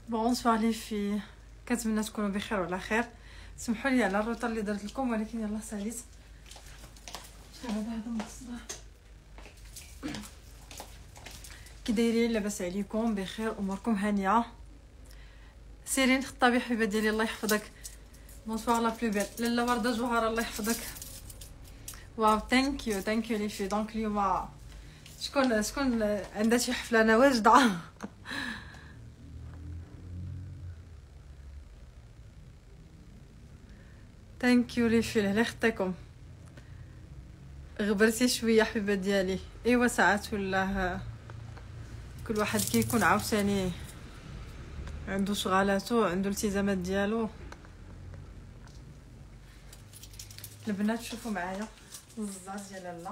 بونسوار لي في، كنتمنى تكونوا بخير وعلى خير. سمحوا لي على الروطه اللي درت لكم، ولكن يلا ساليت هذا مصدر. كي دايرين؟ لاباس عليكم؟ بخير؟ اموركم هانيه؟ سيرين خطابي حبيبه ديالي الله يحفظك. بونسوار لا بلو بيل لاله ورده جوهره الله يحفظك. واو ثانك يو لي في. دونك اليوم شكون عندها شي حفله؟ انا واجده. ثانك يو لي في الله يخطيكم. غبرتي شويه حبيبه ديالي. ايوا ساعات ولا كل واحد كيكون عاوتاني عنده شغالاتو، عنده التزامات ديالو. البنات شوفوا معايا الزاز ديال لاله.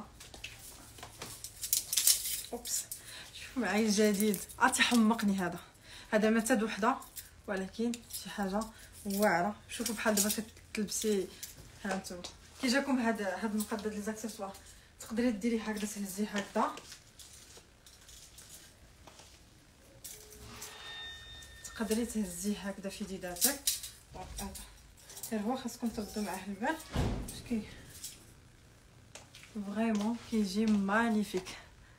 اوبس شوفوا معايا الجديد. عرفتي حمقني هذا ما تاد وحده، ولكن شي حاجه واعره. شوفوا بحال دابا كتلبسي هانتوما كي جاكم هاد المقدد لي زاكسيسوار، تقدري ديري هكذا، تهزيه هكذا، تقدري تهزيه هكذا في يداتك. دونك هذا غير هو خاصكم تردوا معاه البال، باش كي فريمون كيجي مانيفيك.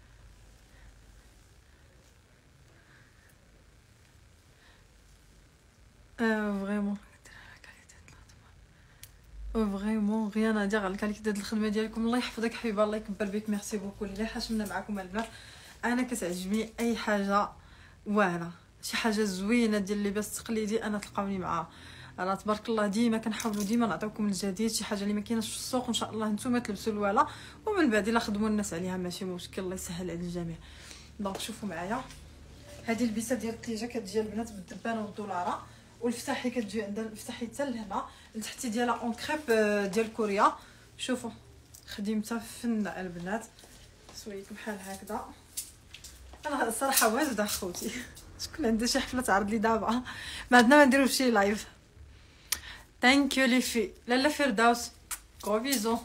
فريمون غيان ادير على الكاليتي ديال الخدمه ديالكم. الله يحفظك حبيبه، الله يكبر بك. ميرسي بوكو اللي حاشمنا معكم البنات. انا كتعجبني اي حاجه واعره، شي حاجه زوينه ديال اللباس تقليدي، انا تلقاوني معاها. انا تبارك الله ديما كنحاولوا ديما نعطيوكم الجديد، شي حاجه اللي ما كايناش في السوق ان شاء الله نتوما تلبسوا الوالا، ومن بعد الا خدموا الناس عليها ماشي مشكل، الله يسهل على الجميع. دونك شوفوا معايا هذه البيسه ديال الثليجه كتجي البنات بالدبانه والدولاره، والفتحي كتجي عندها الفتحي حتى لهنا لتحت ديالها اون كريب ديال كوريا. شوفوا خدمتها فن البنات، سويت بحال هكذا. انا الصراحه واجده اخوتي. شكون عنده شي حفله تعرض لي دابا؟ ما عندنا ما نديروش شي لايف. ثانك يو لي في لاله فردوس، كو بيزو.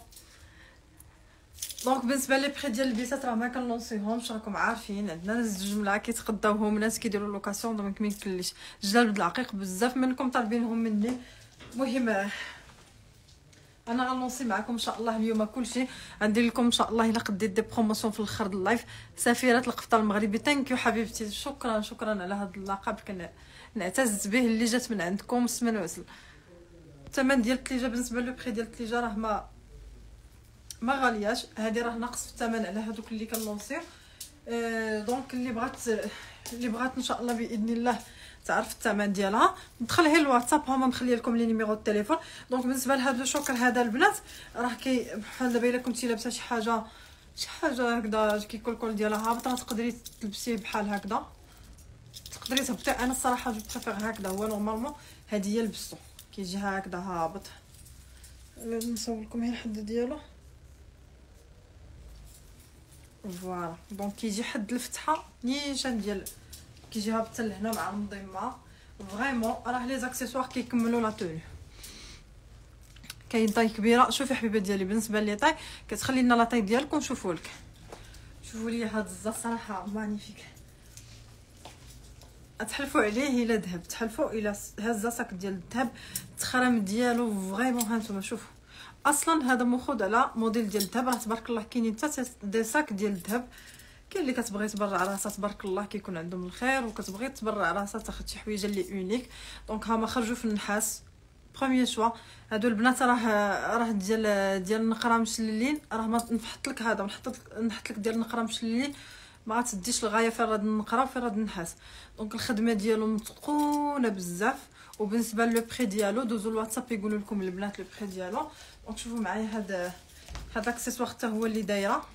دونك بالنسبه لي بري ديال البيسات راه ما كنلونسيهمش، راكم عارفين عندنا ناس الجمله كيتقداوهم، ناس كيديروا لوكاسيون. دونك ما يمكنليش جلال العقيق بزاف منكم طالبينهم مني. المهم انا غنلونسي معكم ان شاء الله اليوم كلشي. غندير لكم ان شاء الله الا قديت دي بروموسيون في الاخر د اللايف. سفيره القفطان المغربي، ثانك يو حبيبتي، شكرا على هذا اللقب، كنعتز به اللي جات من عندكم. سمن وعسل. الثمن ديال الثليجه بالنسبه لو بري ديال الثليجه راه ما غالياش، هذه راه ناقص في الثمن على هذوك اللي كنلونسيو. دونك اللي بغات ان شاء الله باذن الله تعرف الثمن ديالها ندخل هي الواتساب، هما مخليه لكم لي نيميرو التليفون. دونك بالنسبه لهذا الشوكر هذا البنات راه بحال دابا الا كنتي لابسه شي حاجه هكذا كيكولكول ديالها هابط، راه تقدري تلبسيه بحال هكذا، تقدري تهبطي. انا الصراحه جو بريفير هكذا، هو نورمالمون هذه هي لبستو كيجي هكذا هابط. نصور لكم هي الحد ديالو. فوالا دونك كيجي حد الفتحه نيشان ديال كيجي هابط لهنا مع المنظمه. فريمون راه لي زاكسيسوار كيكملوا لا توني. كاين طاي كبيره. شوفي حبيبه ديالي بالنسبه لي طاي كتخلي لنا لا طاي ديالكم. شوفوا لي هاد الزا صراحه مانيفيك. تحلفوا عليه الا ذهب، تحلفوا الا هزا ساك ديال الذهب، التخرم ديالو فريمون. هانتوما شوفوا اصلا هذا ماخذ على موديل ديال الذهب. راه تبارك الله كاينين حتى دي ساك ديال الذهب. كاين اللي كتبغي تبرع راسها تبارك الله كيكون عندهم الخير، وكتبغي تبرع راسها تاخذ شي حويجه اللي اونيك. دونك هما خرجوا في النحاس بروميير شوا. هادو البنات راه ديال النقره مشللين. راه ما نحط لك هذا ونحط لك ديال النقره مشللين، ما تديش الغايه فين راه النقره وفين راه النحاس. دونك الخدمه ديالو متقونه بزاف. وبالنسبه لو بري ديالو دوزو الواتساب يقولوا لكم البنات لو بري ديالو. دونك شوفوا معايا هذا اكسسوار حتى هو اللي دايره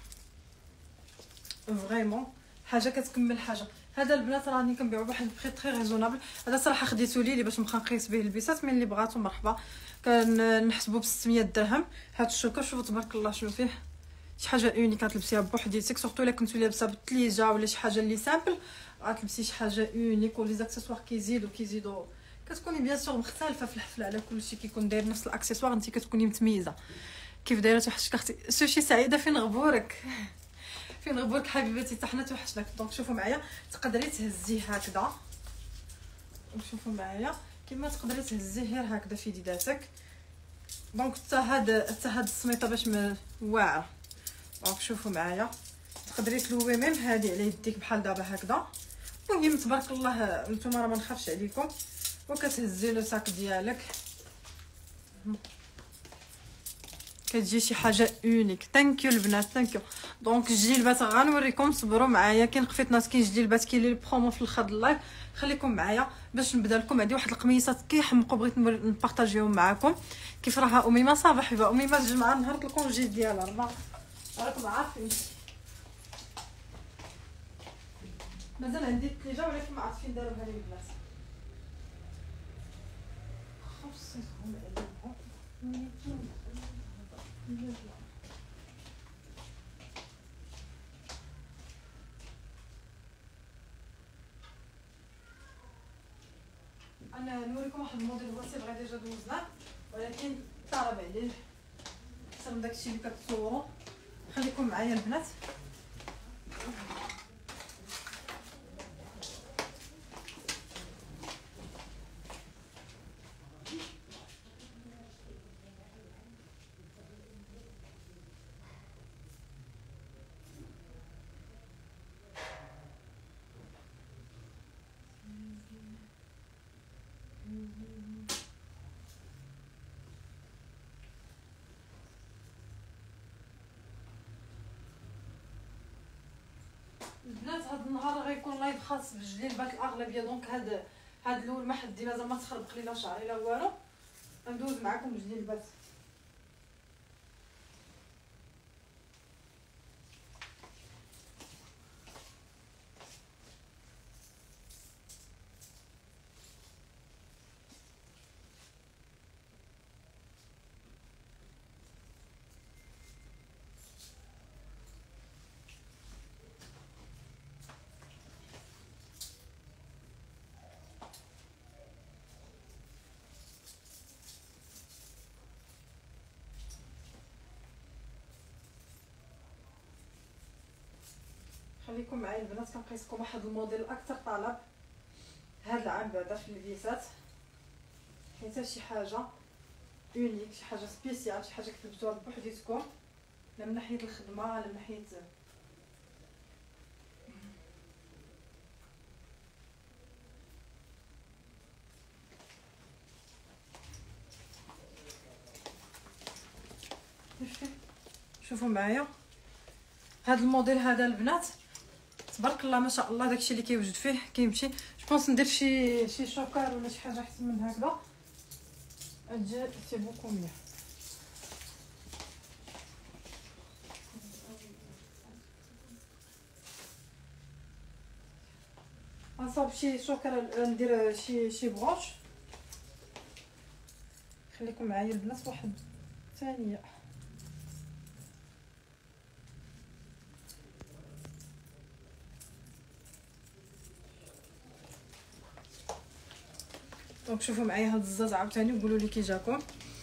فريمون حاجه كتكمل حاجه. هذا البنات راني كنبيعو بواحد البري تري ريزونابل. هذا صراحه خديتو لي باش نبقى نقيس به البيسات، من اللي بغاتو مرحبا. كنحسبو ب 600 درهم. هاد الشوكه شوفوا تبارك الله شنو فيه، شي حاجه اونيك كتلبسيها بوحديتك، سورتو الا كنتو لابسه بالثليجه ولا شي حاجه اللي سامبل غتلبسي شي حاجه اونيك. ولي زاكسيسوار كيزيدوا كتكوني بيان سور مختلفه في الحفله على كلشي. كيكون داير نفس الاكسسوار انت كتكوني متميزه. كيف دايره توحشك اختي سوشي سعيده؟ فين غبورك حبيبتي؟ حتى حنا توحشناك. دونك شوفوا معايا تقدري تهزيه هكذا وشوفوا معايا كيما تقدري تهزيه غير هكذا في يداتك. دونك حتى هاد السميطه باش واعره. دونك شوفوا معايا تقدري تلوي ميم هادي على يديك بحال دابا هكذا. المهم تبارك الله نتوما راه ما نخافش عليكم. وكتهزي لو ساك ديالك كتجي شي حاجه اونيك. ثانكيو البنات ثانكيو. دونك الجلبات غنوريكم، صبروا معايا. كاين قفيطنات كاين جلبات كاين لي برومو في الاخر اللايف. خليكم معايا باش نبدا لكم. هذه واحد القميصات كيحمقوا بغيت نبارطاجيهم معكم. كيف راها اميمه صباح حبيبه اميمه الجمعه نهار الكونجي ديالها راكم عارفين. مازال عندي الثليجه ولكن ما عرفت فين داروها لي البنات. خصيتهم عليهم انا نوريكم واحد الموديل هو سي بغا ديجا دوزناه ولكن طلب عليه اكثر من داكشي اللي كتصوروا. خليكم معايا البنات. البنات هاد النهار غيكون لايف خاص بالجليبات الاغلبيه. دونك هاد الاول ما حدي مازال ما تخربق لي لا شعري لا والو. غندوز معكم الجليبات. خليكم معايا البنات. كنقيسكم واحد الموديل اكثر طلب هاد العام بعدا في اللبسات، حيت شي حاجه اونيك شي حاجه سبيسيال شي حاجه كتلبسوها بوحديتكم لا من ناحيه الخدمه لا من ناحيه شوفوا معايا هاد الموديل هذا البنات تبارك الله ما شاء الله. داكشي اللي كيوجد فيه كيمشي. جو بونس ندير شي شوكار ولا شي حاجه احسن من هكذا اجي سي بوكو مية. غنصاوب شي شوكار ندير شي بروش. خليكم معايا البنات واحد ثانيه. دونك شوفوا معايا هاد الزاز عاوتاني وقولوا لي كي جاكم.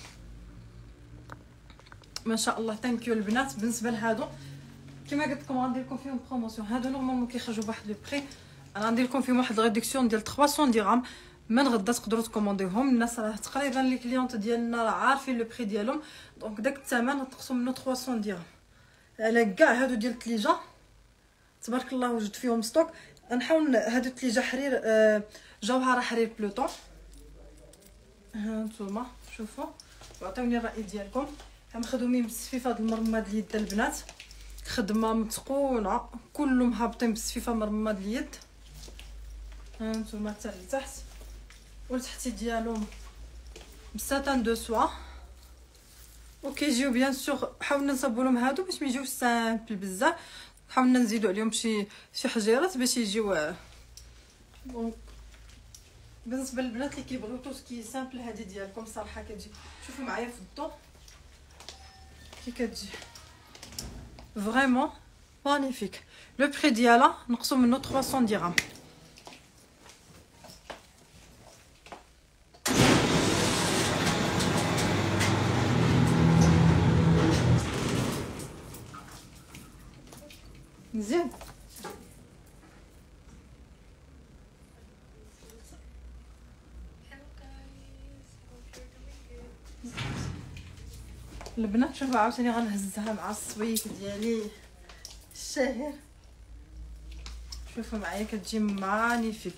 ما شاء الله ثانكيو البنات. بالنسبه لهادو كما قلت لكم غندير لكم فيهم بروموسيون. هادو نورمالمون كيخرجوا بواحد لو بري. انا غندير لكم فيهم واحد ريدكسيون ديال 300 درهم. من غدا تقدروا تكومونديهم. الناس راه تقريبا لي كليونط ديالنا راه عارفين لو بري ديالهم. دونك داك الثمن نقصوا منه 300 درهم على كاع هادو ديال الثليجه. تبارك الله وجد فيهم ستوك. غنحاول هادو الثليجه حرير جوهره حرير بلوطون. ها نتوما شوفوا وعطيوني الراي ديالكم. مخدومين بالسفيفه د المرماد اليد البنات. خدمه متقونه كلهم هابطين بالسفيفه مرماد اليد. ها نتوما حتى لتحت والتحتي ديالهم بساتان دو سوا. وكيجيو بيان سور حاولنا نصاوبوا لهم هادو باش ما يجيوش سامبل بزاف. حاولنا نزيدوا عليهم شي حجيرات باش يجيو. دونك بالنسبه للبنات اللي كيبغيو توسكي سامبل هذه ديالكم صراحه كتجي. شوفوا معايا في الضو كي كتجي فريمون مانيفيك. لو بري ديالها نقصوا منه 300 درهم. مزيان البنات شوفوا عاوتاني غنهزها مع الصويك ديالي الشهير. شوفوا معايا كتجي مانيفيك.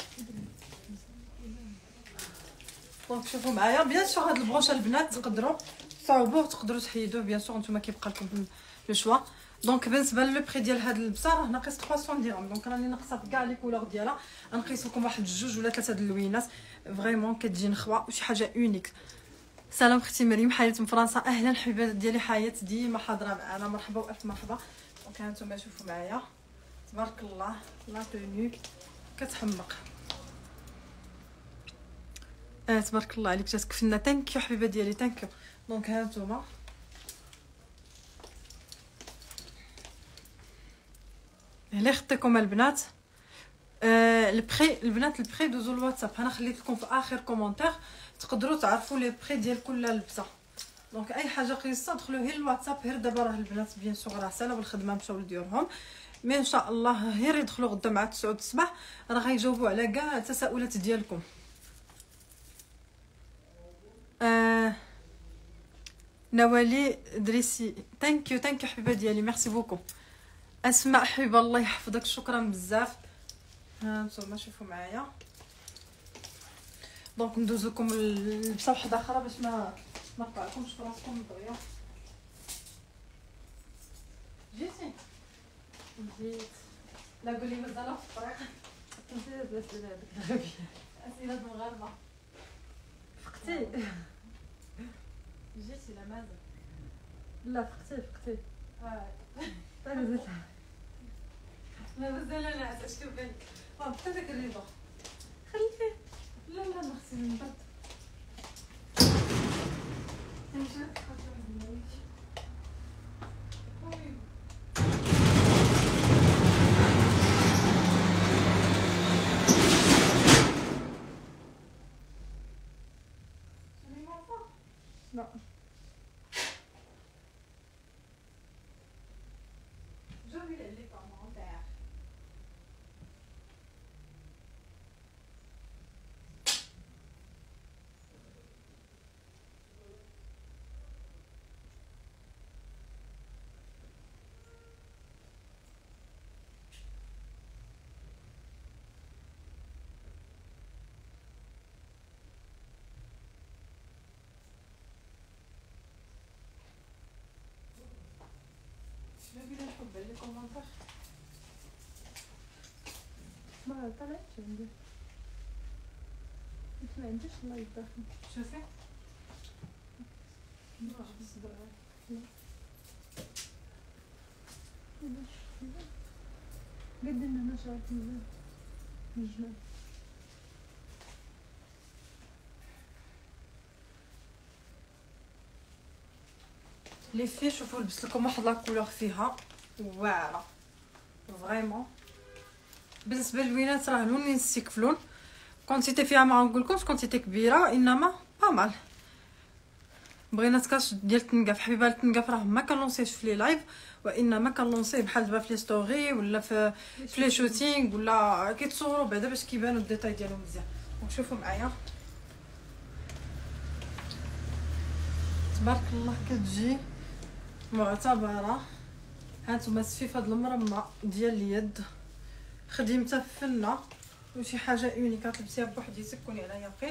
دونك شوفوا معايا بيان سور هاد البروش البنات تقدروا تصاوبوه تقدروا تحيدوه بيان سور نتوما كيبقى لكم لو شوا. دونك بالنسبه لو بري ديال هاد اللبسه راه ناقص 300 درهم. دونك راني ناقصه في كاع لي كولور ديالها. غنقيس لكم واحد جوج ولا ثلاثه د اللوينات فريمون كتجي نخوه وشي حاجه اونيك. سلام اختي مريم حياه من فرنسا. اهلا حبيبات ديالي حياه ديما حاضره معنا مرحبا والف مرحبا. دونك هانتوما شوفوا معايا تبارك الله لا توني كتحمق. تبارك الله عليك جاتك فينا. ثانك حبيبه ديالي ثانك. دونك هانتوما اللي خطيكم البنات البنات البري دوزو الواتساب. انا خليت لكم في اخر كومونتير تقدروا تعرفوا لي بري ديال كل لبسه. دونك اي حاجه قيصه دخلوا غير الواتساب. غير دابا راه البنات بيان سور راه سالا بالخدمه مشاو لديورهم مي ان شاء الله غير يدخلوا غدا مع 9 الصباح راه غيجاوبوا على كاع التساؤلات ديالكم. نوالي دريسي ثانك يو حبيبه ديالي ميرسي بوكو. اسماء حبيبه الله يحفظك شكرا بزاف. ها نتوما شوفوا معايا. دونك ندوز لكم اللبسه وحده اخرى باش ما نقطعكمش براسكم دغيا. جيتي جيت لا قولي مازال في الطريق. اسئله المغاربه فقتي جيتي لا مازال لا فقتي لا مازال انا اش كبان حتى داك الريبه خليه. لا نغسل من بعد لا جوي اللي كومونتير. جوي الحب اللي كومونتير ما طلعتش عندي ما عنديش لايف داخل. شوفي قد انا شعرت مجنون. لي في شوفوا لبست لكم واحد لا كولور فيها واعره فريمون. بالنسبه للوينات راه لونين السيكفلون كونتيتي فيها ما نقولكمش كونتيتي كبيره انما با مال. بغينا تكاش ديال التنقاف حبيبه. التنقاف راه ما كنلونسيش في لي لايف وانما كنلونسيه بحال دابا في لي ستوري ولا في لي شوتينغ ولا كيتصوروا بعدا باش كيبانوا الديتاي ديالهم مزيان. وشوفوا معايا تبارك الله كتجي معتبره. هانتوما سفيف هاد المرمى ديال اليد خدمتها فنه وشي حاجه اونيك تلبسيها بوحديتك كوني على يقين.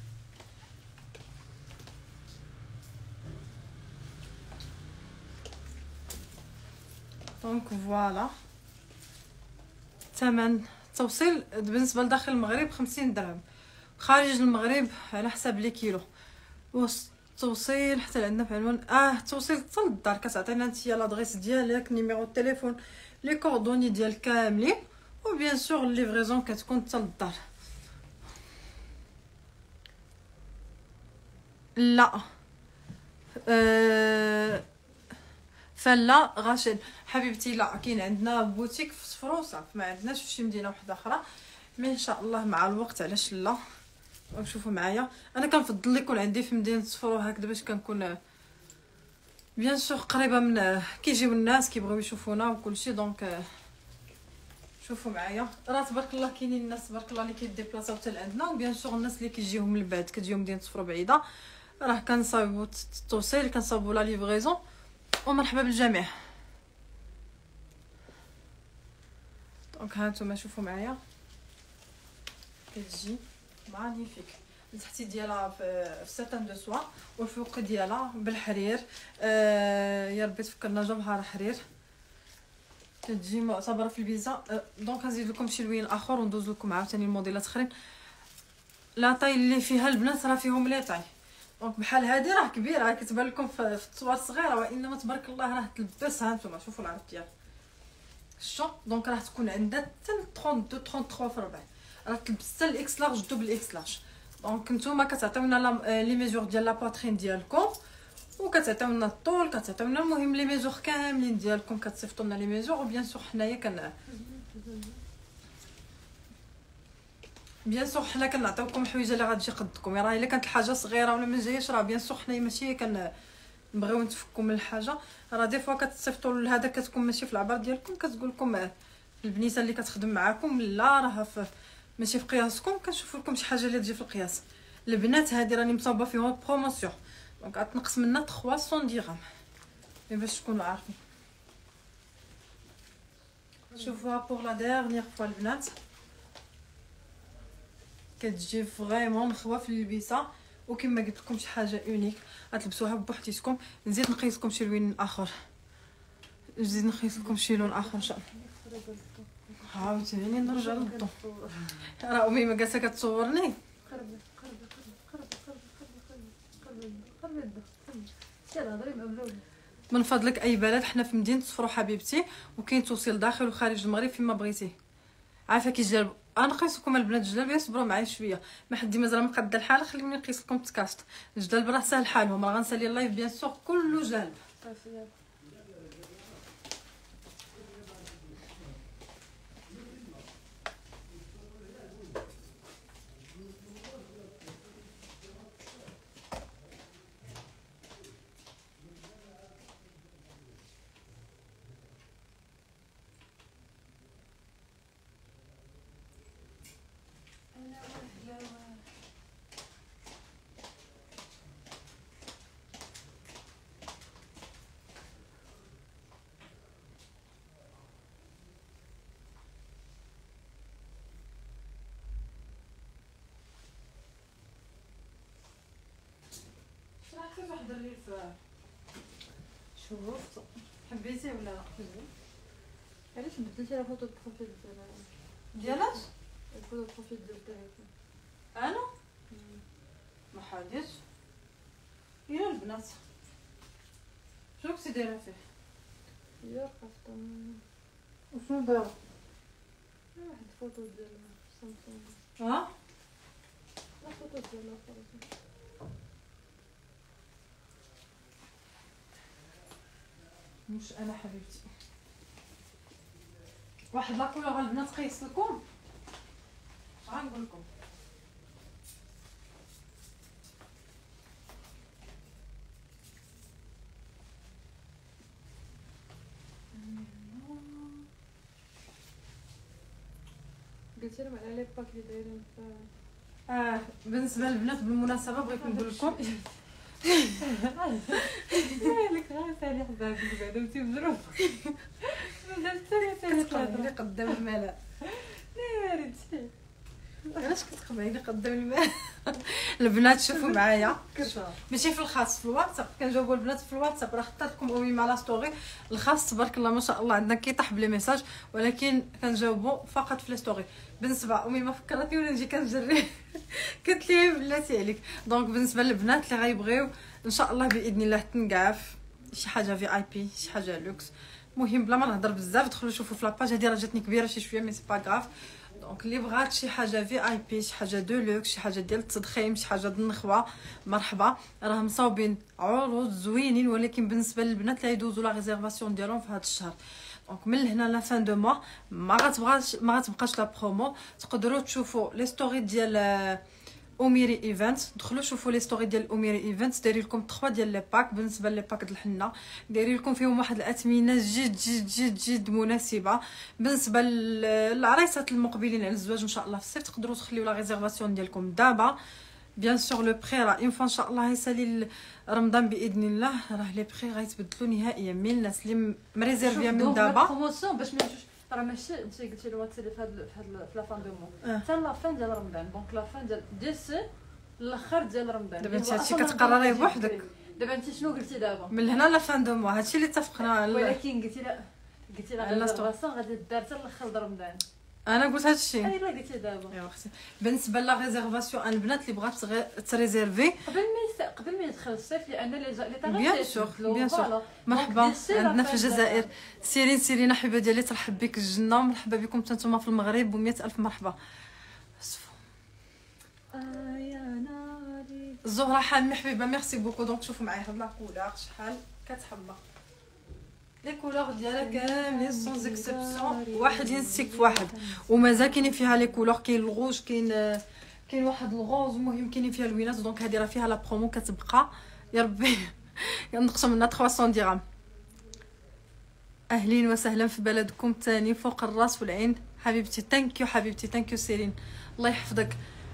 دونك فوالا ثمن توصيل بالنسبه لداخل المغرب 50 درهم خارج المغرب على حساب لي كيلو. توصيل حتى عندنا في عنوان توصيل حتى للدار. كتعطينا نتيا لادريس ديالك نيميرو التليفون لي كوردوني ديال كاملين وبيان سور ليفريزون كتكون حتى للدار. لا فلا غاشل حبيبتي لا كاين عندنا بوتيك في صفرو صافي ما عندناش في شي مدينه واحده اخرى مي ان شاء الله مع الوقت علاش لا. وشوفوا معايا انا كنفضل يكون عندي في مدينه صفرو هكذا باش كنكون بيان سور قريبه من كيجيو الناس كيبغيو يشوفونا وكلشي. دونك شوفوا معايا راه تبارك الله كاينين الناس تبارك الله اللي كيديبلاصاو حتى لعندنا وبيان سور الناس اللي كيجيهم من بعد كتجيهم مدينه صفرو بعيده راه كنصايبو التوصيل، كنصايبو لا ليفريزون. ومرحبا بالجميع. دونك ها نتوما شوفوا معايا كتجي مانيفيك. التحتي ديالها في ساتان دو سوا، والفوق ديالها بالحرير. يا ربي تفكرنا جوهر حرير. كتجي معتبره في البيزا. دونك غنزيد لكم شي لوين اخر وندوز لكم عاوتاني الموديلات اخرين. لا طاي اللي فيها البنات راه فيهم لي طاي. دونك بحال هذه راه كبيره، كتبان لكم في التصوير صغيره، وانما تبارك الله راه تلبس. ها نتوما شوفوا العرض ديالها شتو. دونك راه تكون عندها حتى 32 33 في 4، راه تلبس حتى الاكس لارج دوبل اكس لارج. دونك نتوما كتعطيونا لي ميزور ديال لا باترين ديالكم، وكتعطيونا الطول، كتعطيونا المهم لي ميزور كاملين ديالكم، كتصيفطوا لنا لي ميزور. وبيان سور حنايا بيان سور حنا كنعطيوكم الحويجه اللي غتجي قدكم. راه الا كانت الحاجه صغيره ولا ما جاياش، راه بيان سور حنايا ماشي نبغيو نتفكوا من الحاجه. راه دي فوا كتصيفطوا لهذا كتكون ماشي في العبار ديالكم، كتقول لكم البنيته اللي كتخدم معاكم لا راه ماشي في قياسكم، كنشوفوا لكم شي حاجه اللي تجي في القياس. البنات هذه راني مصاوبه فيهم بروموسيون، دونك غتنقص منا 300 درهم باش تكونوا عارفين. شوفوها بور لا ديرنيير فوا البنات، كتجي فريمون مخوه في اللبسه. وكما قلت لكم شي حاجه اونيك غتلبسوها بوحديتكم. نزيد نقيس لكم شي لون اخر، نزيد نقيس لكم شي لون اخر ان شاء الله. عاوتاني نرجع للضو. راه امي ما جالسه كتصورني. من فضلك اي بلد، حنا في مدينه صفرو حبيبتي، وكاين توصيل داخل وخارج المغرب فيما بغيتي. عارفه كي جلب نقيس لكم البنات الجلابيه، صبروا معايا شويه، ما حدي مازال مقد الحاله، خليني نقيس لكم التكاشط. الجلب راه ساهل حالهم، راه غنسالي اللايف بيان سور كله جلب. كيف واحد اللي شوف حبيتي ولا لا؟ علاش بدلتي لا فوتو بروفيل ديالك؟ الفوتو بروفيل ديال التليفون؟ انا ما حاديش يا البنات. شنو كنتي دايره فيه؟ هي خاصة وشنو دايره؟ واحد الفوتو ديال سامسونج. ها لا فوتو ديالها خلاص. مش انا حبيبتي. واحد لا كولور البنات قيس لكم، غنقول لكم. قلتي لهم على لي باك اللي دايرين في بالنسبه للبنات بالمناسبه بغيت نقول لكم مالك غير سالي حبابك بعدا انت مجروح. كتقبلي قدام الملأ. لا ريتي علاش كتقبلي قدام الملأ؟ البنات شوفوا معايا، ماشي في الخاص، في الواتساب كنجاوبوا البنات في الواتساب. راه اخترت لكم امي مع لا ستوري. الخاص تبارك الله ما شاء الله عندنا كيطيح بلي ميساج، ولكن كنجاوبوا فقط في لي ستوري. بالنسبه امي ما فكرتني ولا نجي كنجري قلت لي بلاتي عليك. دونك بالنسبه للبنات اللي غيبغيو ان شاء الله باذن الله تنقعف شي حاجه في اي بي، شي حاجه لوكس. المهم بلا ما نهضر بزاف، دخلوا شوفوا في لاباج هذه، راه جاتني كبيره شي شويه مي سي با غاف. دونك اللي بغات شي حاجه في اي بي، شي حاجه دو لوكس، شي حاجه ديال التضخيم، شي حاجه ديال النخوه، مرحبا. راه مصاوبين عروض زوينين، ولكن بالنسبه للبنات اللي يدوزوا لا ريزيرفاسيون ديالهم في هذا الشهر. دونك من هنا لا فان دو موا ما غتبقاش لا برومو. تقدروا تشوفوا لي ستوري ديال اوميري ايفنت، دخلوا شوفوا لي ستوري ديال اوميري ايفنت. دايرين لكم 3 ديال لي باك. بالنسبه لي باك د الحنه دايرين لكم فيهم واحد الاثمنه جد جد جد جد مناسبه. بالنسبه للعريسات المقبلين على الزواج ان شاء الله في الصيف، تقدروا تخليو لا ريزيرفاسيون ديالكم دابا بيان سور لو بري راه اون فوا ان شاء الله يسالي رمضان باذن الله، راه لي بري غيتبدلوا نهائيا. من الناس اللي مريزيرفيا من دابا بروموسيون باش ما يجوش، راه ماشي انت قلتي له تسالي في هاد لا فان دو مو حتى لا فان ديال رمضان. دونك لا فان ديال سي الاخر ديال رمضان. دابا انت هادشي كتقرريه بوحدك. دابا انت شنو قلتي دابا؟ من هنا لا فان دو مو هادشي اللي اتفقنا. ولكن قلتي لا ريزيرفاسيون غادي دار حتى الاخر رمضان. انا قلت هادشي. اي لا قلتي دابا. ايوا اختي بالنسبه لا ريزيرفاسيون البنات اللي بغات تريزيرفي قبل ما يدخل الصيف، لان لي طاغي بيان سور مرحبا عندنا في الجزائر. سيرين حبيبه ديالي، ترحب بك الجنه ومرحبا بكم حتى نتوما في المغرب و100 الف مرحبا. يا ناري زهره حامي حبيبه ميرسي بوكو. دونك شوفوا معايا هاد لا كولور شحال كتحبه، لي كولور ديالها كاملين سون اكسبسيون واحدين ستيك في واحد، ومازال كاينين فيها لي كولور. كاين الغوج، كاين واحد الغوز، المهم كاينين فيها الوينات. دونك هذه راه فيها لا برومو كتبقى يا ربي نقصوا منها 300 درهم. اهلين وسهلا في بلدكم تاني فوق الراس والعين حبيبتي. ثانك يو حبيبتي، ثانك يو سيرين، الله يحفظك.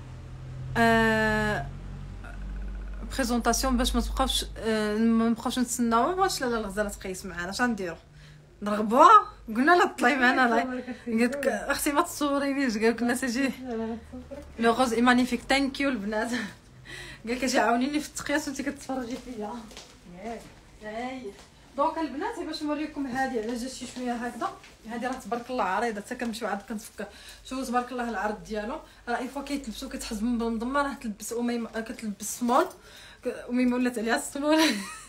بريزونطاسيون باش ما نبقاوش نتسناو. واش لا الغزاله تقيس معانا اش غنديروا؟ نرغبوها؟ قلنا لا طلعي معنا. لا قلت لك اختي ما تصورينيش، قال لك الناس اجي لو غوز اي مانيفيك. ثانك يو البنات. قال لك اجي عاونيني في التقياس وانت كتفرجي فيا. ياك هاي دونك البنات باش نوريكم هذه على جات شي شويه هكذا. هذه راه تبارك الله عريضه، حتى كنمشيو عاد كنتفكر شوفوا تبارك الله العرض ديالو. راه اي فوا كيتلبسوا كتحزم بالمضمه، راه تلبس اميمه كتلبس سمول، اميمه ولات عليها السمول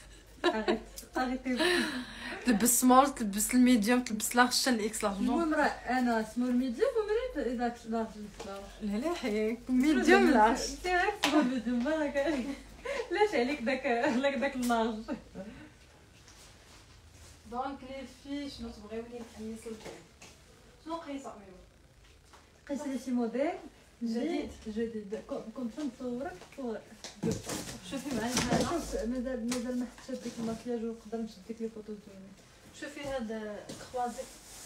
تلبس سمول، تلبس الميديوم، تلبس لارج حتى الاكس لارج. المهم راه انا سمول ميديوم ومريت اذا لارج. لا لا حيك ميديوم لارج. انت عارف سمول ميديوم بالك لاش عليك داك اللارج. دونك لي في شنو تبغيوني نحيس لكم؟ شنو قيسه اميمه؟ قيس لي شي موديل جديد كنت نصورك. شوفي معايا هذا. مازال ما حطيتش ديك الماكياج ونقدر نشد ديك لي فوتو زوينين. شوفي هذا كروازي.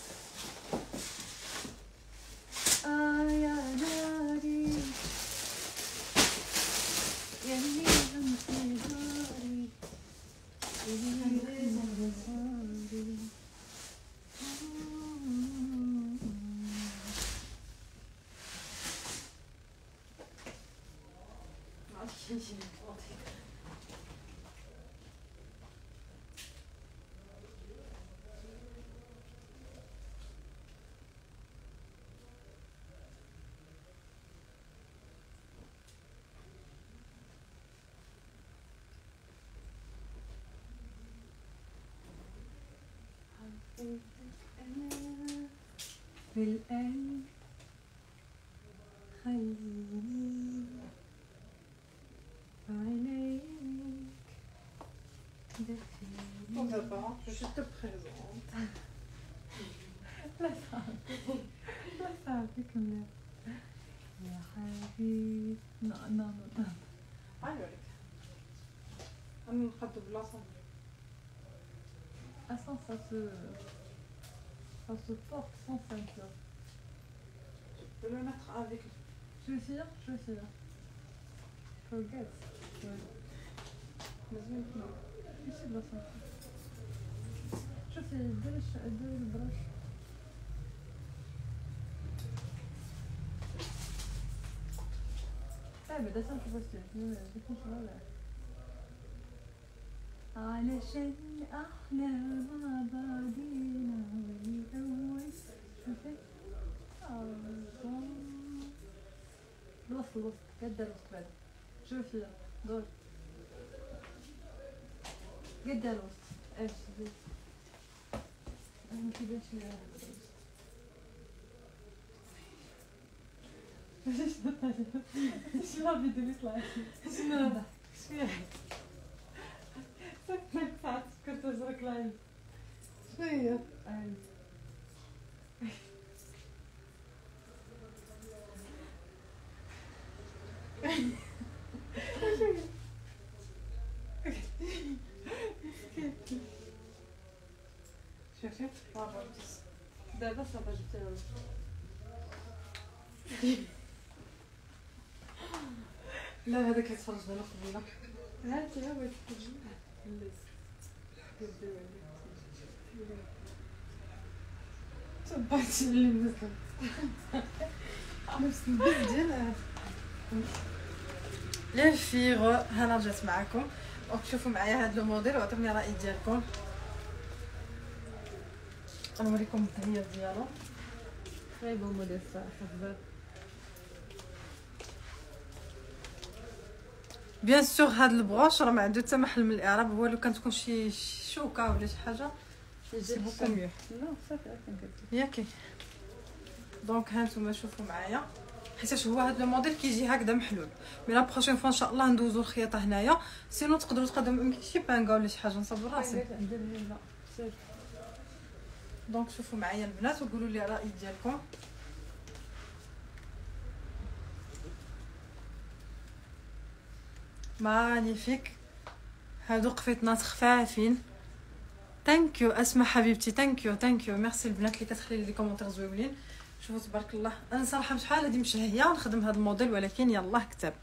يا ناري يلي غمتي داري بالقلب خليني عينيك Bon d'abord, je te présente. لا صعب كمل يا حبيبي. نو عيونك انا نقد بلاصه Attends, ça se porte sans ceinture. Je peux le mettre avec. Chaussures. Forget. لازم Ici, la ceinture. شوفي دير البراش. بعدا سنتبسط ولا علشان احلى مع بعضينا ونتجوز. شوفي الوسط قد الوسط بعد. شوفي دور قد الوسط. ايش زيد ما كيبانش لي شنو الفيديو اللي طلع شنو هذا شويه سكت ساعات كنت ازرق لايف شويه شوفي دابا صافا جبت لا هذاك اللي تفرجنا له قبيله هاتي ها بغيت تجي تبعتي اللي نزل نفس البيت ديال لي فيغ. هنا رجعت معكم وتشوفوا معايا هذا الموديل وعطوني الراي ديالكم. غنوريكم التهيئ ديالو. خايبه الموديل الصراحه بزاف. بيان سور هاد البغوش راه ما عنده حتى محل من الاعراب، هو لو كان تكون شي شوكه ولا شي حاجه سي بوكو ميو. لا صافي كنقول ياكي. دونك ها نتوما شوفوا معايا حيتاش هو هاد الموديل كيجي هكذا محلول. مي لا بروشين فوا ان شاء الله ندوزو الخياطه هنايا، سينو تقدروا تقدموا يمكن شي بانكا ولا شي حاجه نصبر راسي. لا سير. دونك شوفوا معايا البنات وقولوا لي الراي ديالكم. مانيفيك. هادو قفيطنات خفافين. ثانك يو اسماء حبيبتي، ثانك يو ميرسي البنات اللي كتخلي لي كومونتير زوينين. شوفوا تبارك الله. انا صراحه شحال هادي مشهيه نخدم هذا الموديل، ولكن يلاه كتاب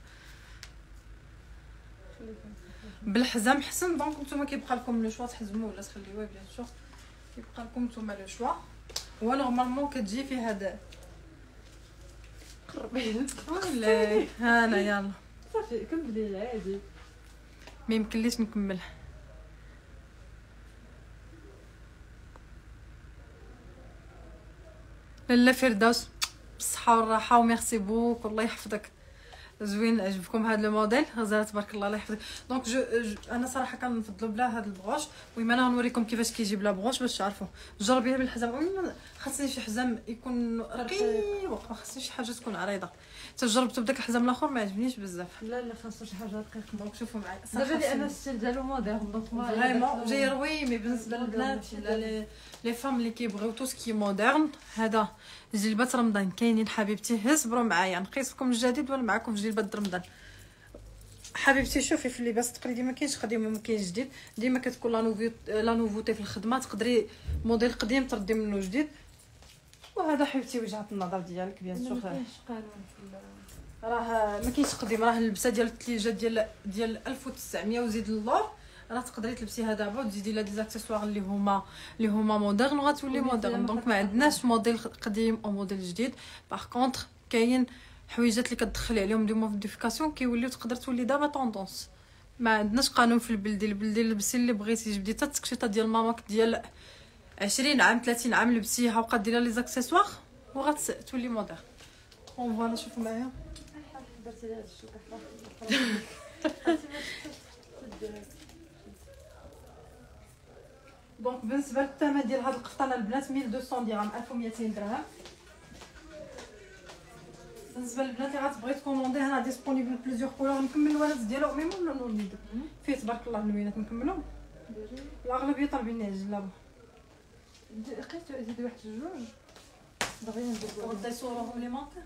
بالحزام حسن. دونك نتوما كيبقى لكم لو شوا تحزموه ولا تخليوه بيان سور، كيبقى لكم نتوما لو شوا. هو نورمالمون كتجي في هذا قربي ولا هانا يلا صافي كملي عادي. ما يمكنليش نكمل. لاله فردوس بالصحه والراحه وميرسي بوك والله يحفظك. زوين عجبكم هذا الموديل غزاله تبارك الله الله يحفظك. دونك انا صراحه كنفضلوا بلا هذا البغوش. المهم انا غنوريكم كيفاش كيجي بلا بغوش باش تعرفوا. جربيها بالحزام. خاصني شي حزام يكون رقيق، ما خاصنيش شي حاجه تكون عريضه. جربت بداك الحزام الاخر ما عجبنيش بزاف. لا خاصو شي حاجه رقيقه. دونك شوفوا معايا دابا اللي انا الستيل ديالو موديرن دونك ما فريمون جاي روي. مي بالنسبه للبنات ولا لي فام اللي كيبغيو تو سكي مودرن، هذا جلبات رمضان كاينين حبيبتي. صبروا معايا نقيس لكم الجديد ولا معكم في جلبات رمضان حبيبتي. شوفي في اللباس التقليدي ما كاينش قديم وما كاينش جديد، ديما كتكون لا نوفوتي في الخدمه. تقدري موديل قديم تردي منه جديد. وهذا حبيبتي وجهه النظر ديالك بيان سور. ما كاينش قانون في راه ما كاينش قديم، راه اللبسه ديال الثليجه ديال 1900 وزيد اللور. راه تقدري تلبسيها دابا وتزيدي لها دي زاكسيسوار اللي هما مودرن وغتولي مودرن. دونك ما عندناش موديل قديم او موديل جديد. باغ كونطخ كاين حويجات اللي كتدخلي عليهم دي موديفيكاسيون كيوليو تقدر تولي دابا طوندونس. ما عندناش قانون في البلدي لبسي اللي بغيتي. جبدي حتى التكشيطه ديال ماماك ديال 20 عام 30 عام لبسيها وبقات ديري لي زاكسيسوار وغتولي مودرن. اون فوالا شوفوا معايا. درتي لها الشوكه دونك بالنسبه للثمن ديال هاد القفطانه البنات 1200 درهم 1200 درهم. بالنسبه للبنات اللي غتبغي تكوموندي هنا ديسپونيبل بليزيور كولور. نكمل الوانات ديالو ميم ولا نوليدو فيه تبارك الله اللوينات نكملو. الاغلبيه طالبين لي الجلابه. لقيت زيد واحد جوج بغينا نديرو غدا يصورهم لي مونط.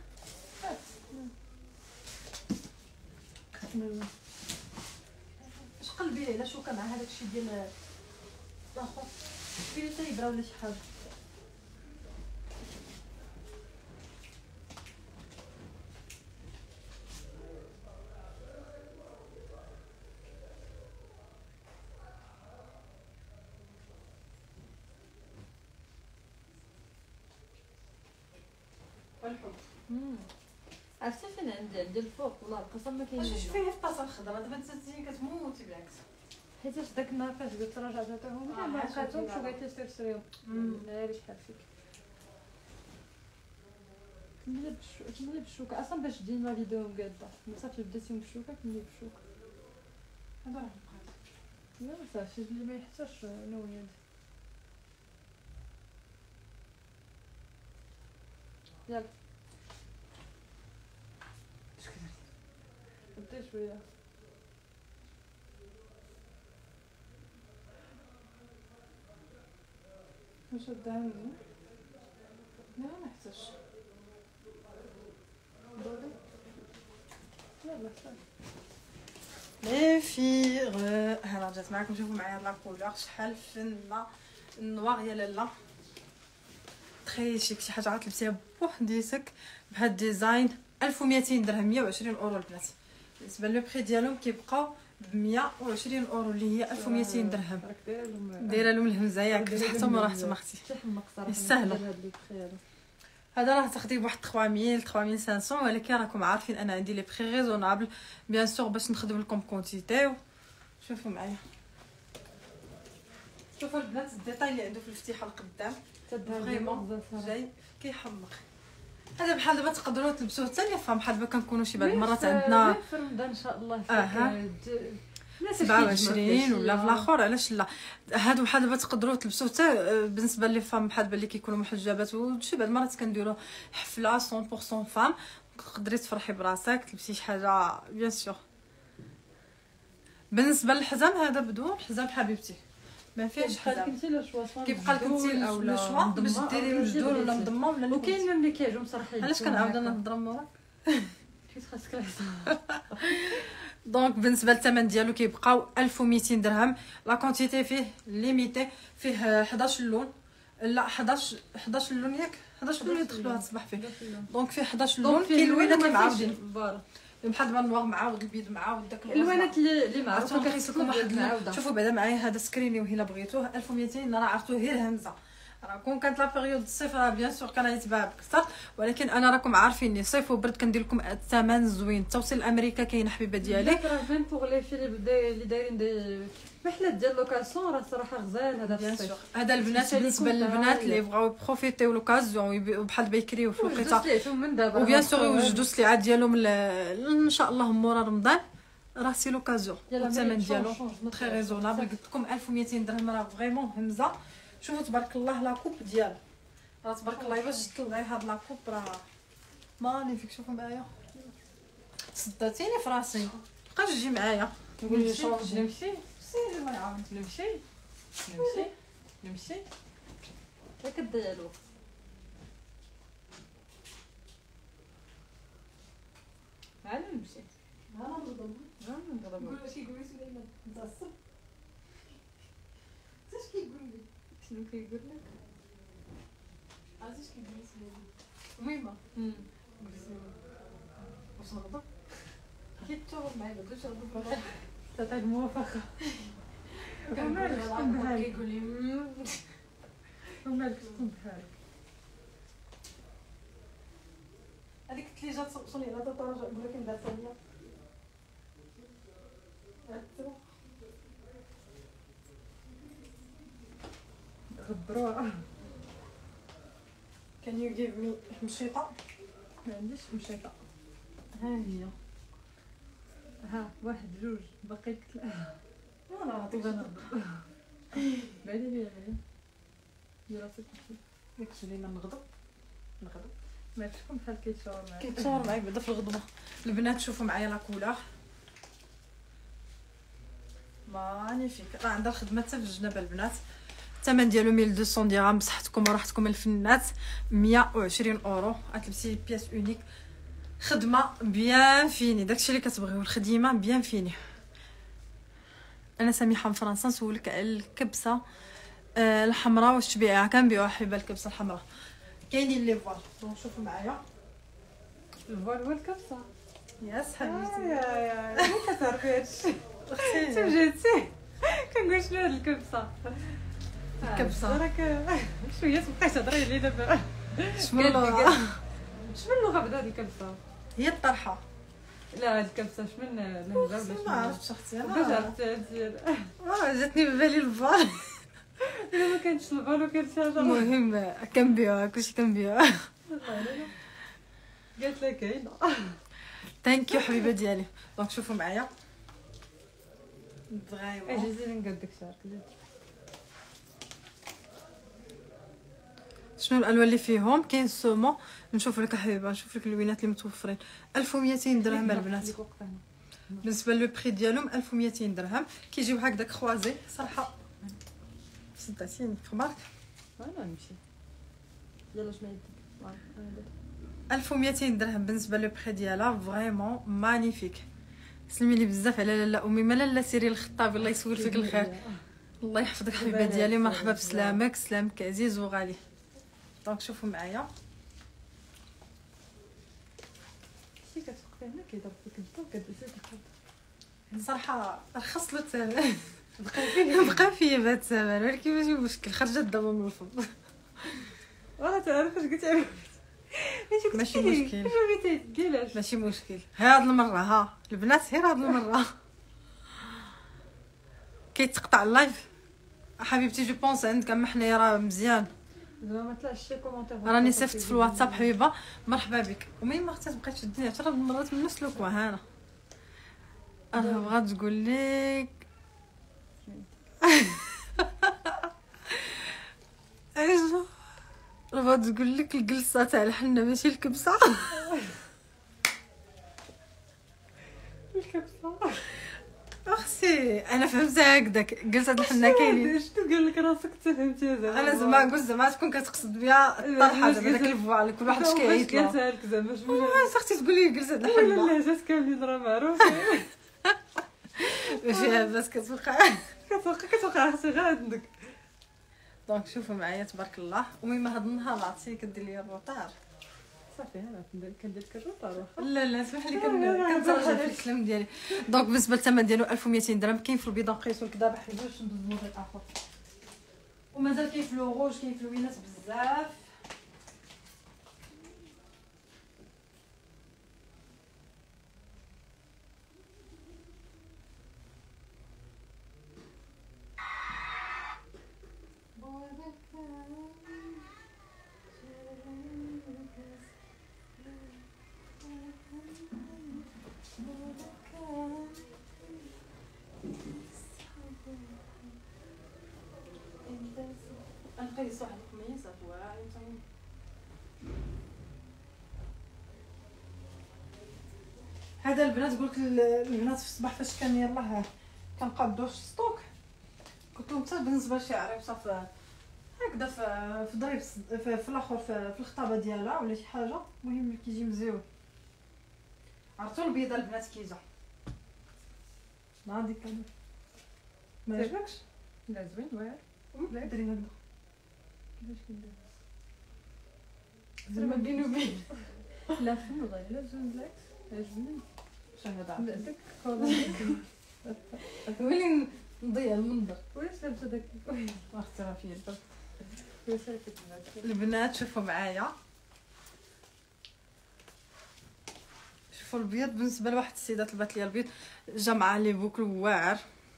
اش قلبي على شوكه مع هذاك الشيء ديال الاخر فيه طيبره ولا شي حاجه. والحب عرفتي فين عندي الفوق والله القسم ما كاينش. واش فيه في الطاسه الخضراء دابا انت كتموتي بالعكس. حيتاش داك النهار فاش قلت رجعت عطاهم ما لقيتهمش وقالت لي سير سريهم. ناري شحال فيك كملي بالشوكه اصلا باش تجي نفاليدوهم قاده. صافي بديتيهم بالشوكه كملي بالشوكه. هذا راه لا صافي اللي ما يحتاجش نويد. يلا اش كدير بدي شويه. واش داهم لا ما يحتاجش. يلا صافي لي فيغ. ها رجعت معكم. شوفوا معايا لا كولور شحال فنه النوار يا لاله. تخيلي شي حاجه غتلبسيها بوحديتك بهاد الديزاين 1200 درهم 120 اورو البنات. بالنسبه لو بري ديالهم كيبقاو ب 120 اورو اللي هي 1200 درهم. دايره لهم الهمزه ياك فتحتهم وراحتهم اختي يستاهلوا. هذا راه تاخديه بواحد 3000 3500 ولكن راكم عارفين انا عندي لي بري ريزونابل بيان سور باش نخدم لكم كونتيتي. شوفوا معايا شوفوا البنات الديتاي اللي عنده في الفتيحه القدام فريمون جاي كيحمق. هذا بحال دابا تقدروا تلبسوه حتى لي فام بحال دابا كنكونوا شي بعض المرات عندنا في رمضان ان شاء الله 27 ولا في الاخر علاش لا. هادو بحال دابا تقدروا تلبسوه حتى بالنسبه لي فام بحال باللي كيكونوا محجبات وشي بعض المرات كنديروا حفله 100% فام تقدري تفرحي براسك تلبسي شي حاجه بيان سور. بالنسبه للحزام هذا بدون حزام حبيبتي ما فيهش حزام كيبقى لك انت لو شوا باش ديري مجدول ولا مضمه ولا وكاين اللي كيعجبهم صراحه. علاش كنعاود انا نهضر موراك حيت خاصك الحزام. دونك بالنسبه للثمن ديالو كيبقاو 1200 درهم. لا كونتيتي فيه ليميتي فيه 11 لون لا 11 لون ياك 11 لون يدخلوا هاد الصباح فيه. دونك فيه 11 لون كاين لوينات اللي معاودين بحال دابا النوار معاود البيض معاود داك الوانات اللي معروفه كتكون واحد. شوفوا بعدا معايا هذا سكرينيو هنا بغيتوه 1200 راه عرفتوه غير همزه. راه كون كانت لا بيريود الصيف راه بيان سور كان يتباع بكثر ولكن انا راكم عارفيني صيف وبرد كندير لكم الثمن زوين. التوصيل لامريكا كاين حبيبه ديالي راه فين بوغ لي فيلي اللي دايرين دي محلات ديال لوكاسيون راه صراحه غزال هذا بيان سور. هذا البنات بالنسبه للبنات اللي بغاو بروفيتيو لوكازيون بحال بيكريو في الوقيته وبيان سور يوجدوا السلعات ديالهم ان شاء الله مورا رمضان راه سي لوكازيون. الثمن ديالو تري ريزونابل قلت لكم 1200 درهم راه فريمون همزه. شوفوا تبارك الله لا كوب ديالو راه تبارك الله باش تطلعي هاد لا كوب راه مانيفيك. شوفوا معايا صداتيني في راسي بقاش تجي معايا تقول لي شونج نمشي سير ما يعاود نمشي ياك تضيع الوقت. انا نمشي انا نضرب نقول واش كيقول لي سليمان متعصب اش كيقول لي شنو كيقول لك عرفتي اش كيقول لي سليمان المهمه واش نغضب كيتشاور معايا بدا واش نغضب تعطيك موافقه كمال شكون بحالك كيقول لي ومالك شكون بحالك هذيك اللي جات صوني لا تتراجع نقول لك ندير ثانيه غبروها. Can you give me مشيطة؟ ما عنديش مشيطة. ها هي. ها واحد جوج باقي ثلاثة. انا نعطيك انا. بعدي لي عليا. راسك ياك سليمان نغضب. ما شكون بحال كيتشاور معايا. كيتشاور معايا بعدا في الغضبة. البنات شوفوا معايا لا كولور. مانيفيك راه عندها الخدمة حتى في الجناب البنات. الثمن ديالو 1200 درهم بصحتكم وراحتكم الفنات 120 اورو. غتلبسي بياس اونيك خدمه بيان فيني داكشي اللي كتبغيو الخديمه بيان فيني. انا سميحه من فرنسا نسولك على الكبسه الحمراء واش تبيعها كنبيعوها حبيبه الكبسه الحمراء كاينين لي فوال. دونك شوفوا معايا الفوال والكبسه ياس حبيبتي يا ما كتعرفي هادشي اختي جيتي كنقول شنو هاد الكبسه راك شويه تبقاي تهضري لي دابا شنو اللغه بدا هاد الكبسه هي الطرحه لا هاد الكبسه شمن الهمزه ولا ما عرفتش اختي انا باش عرفتي جاتني ببالي الفال ما كانتش الفال وكانت شي حاجه المهم كنبيعوها كلشي كنبيعوها قالت لك كاينه ثانك يو حبيبه ديالي. دونك شوفوا معايا فريمون اجي نقدك شعرك شنو الالوان اللي فيهم كاين سومو. نشوف لك حبيبه نشوف لك اللوينات اللي متوفرين 1200 درهم البنات. بالنسبه لو بري ديالهم 1200 درهم كيجيو هكذاك خوازي صراحه صدقتيني خبارك انا نمشي يلا شنو يدك 1200 درهم بالنسبه لو بري ديالها فريمون مانيفيك. سلمي لي بزاف على لاله امي مالا لا سيري الخطابي الله يسول فيك الخير الله يحفظك حبيبه ديالي مرحبا بسلامك سلامك عزيز وغالي. دونك شوفوا معايا شي كتوقفي هنا كيضرب فيك الضو كدوزي كتحط صراحه رخص له الثمن. بقى فيا بهاد الثمن، ولكن ماشي مشكل، خرجت دابا من الفضل. تعرف اش قلت عليه؟ ماشي مشكل، ديالاش ماشي مشكل. هاد المره ها البنات، هاد المره كيتقطع اللايف حبيبتي. جو بونس عندك اما حنايا راه مزيان. زعما ما طلعش شي كومونتير. راني صيفط في الواتساب حبيبه مرحبا بك. المهم اختي تبقاي تشدني 10 مرات من نفس الكوا. هانا انا بغات تقول لك ايوا بغات تقول لك الجلسه تاع الحنه ماشي الكبسه. الكبسه اختي انا فهمتها هكذاك، جلسه الحنه كاينين. شنو قال لك راسك تفهمتيها زعما؟ انا زعما قلت زعما تكون كتقصد بها الطرحه زعما داك الفوال كل واحد اش كيعيط له. قالتها لك زعما شنو اختي تقول لي جلسه ولا الحنه اللهجات كاملين راه معروفين. فيها بس كتوقع كتوقع اختي غير عندك. دونك شوفوا معايا تبارك الله. المهم هاد النهار عرفتي كدير لي الروطار. صافي انا كندير لك الروطار واخا. لا اسمح لي كنتراجع في الكلام ديالي. دونك بالنسبه للثمن ديالو 1200 درهم. كاين في البيضه نقيسو لك دابا حيت باش ندوز الموديل اخر، ومازال كاين في لوغوج، كاين في الوينات بزاف. نقيس واحد القميصات واعرين. هذا البنات قلت البنات في الصباح فاش كان يلاه كنقادو في ستوك، قلت لهم حتى بالنسبه لشي عريسه هكذا في ضريب في الاخر في الخطابه ديالها ولا شي حاجه، المهم كيجي مزيون. عرفتوا البيضه البنات كيجا ما عندك ما عجبكش؟ لا زوين واعر. لا دري هكذا كيفاش كندير زعما بيني وبين. لا فين والله لا زوين بالعكس عجبني. شنو هذا؟ داك كولون ولي نضيع المنظر. واش لابسه داك اختي راه فيا البرد. واش كتبغي البنات شوفوا معايا، شوفوا البيض بالنسبه لواحد السيدات لبات لي البيض جا مع لي بوكل واعر.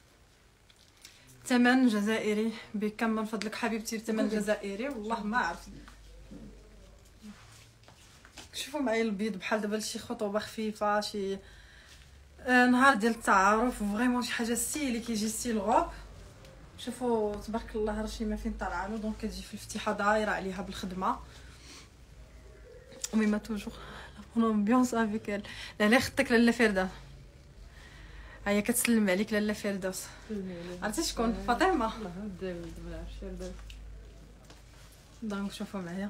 ثمن جزائري بكم من فضلك حبيبتي؟ ثمن جزائري والله ما عرفت. شوفوا معايا البيض بحال دابا شي خطوبه خفيفه، شي نهار ديال التعارف، فريمون شي حاجه ستيلي كيجي ستيل غوب. شوفوا تبارك الله رشيمه فين طالعه له، دونك كتجي في الفتيحه دايره عليها بالخدمه. ومي ما توجور لامبيونس افيك ال. لا خدتك لاله فردوس، هيا كتسلم عليك لاله فردوس. عرفتي شكون؟ فاطمه. ما عرفتش. دونك شوفوا معايا.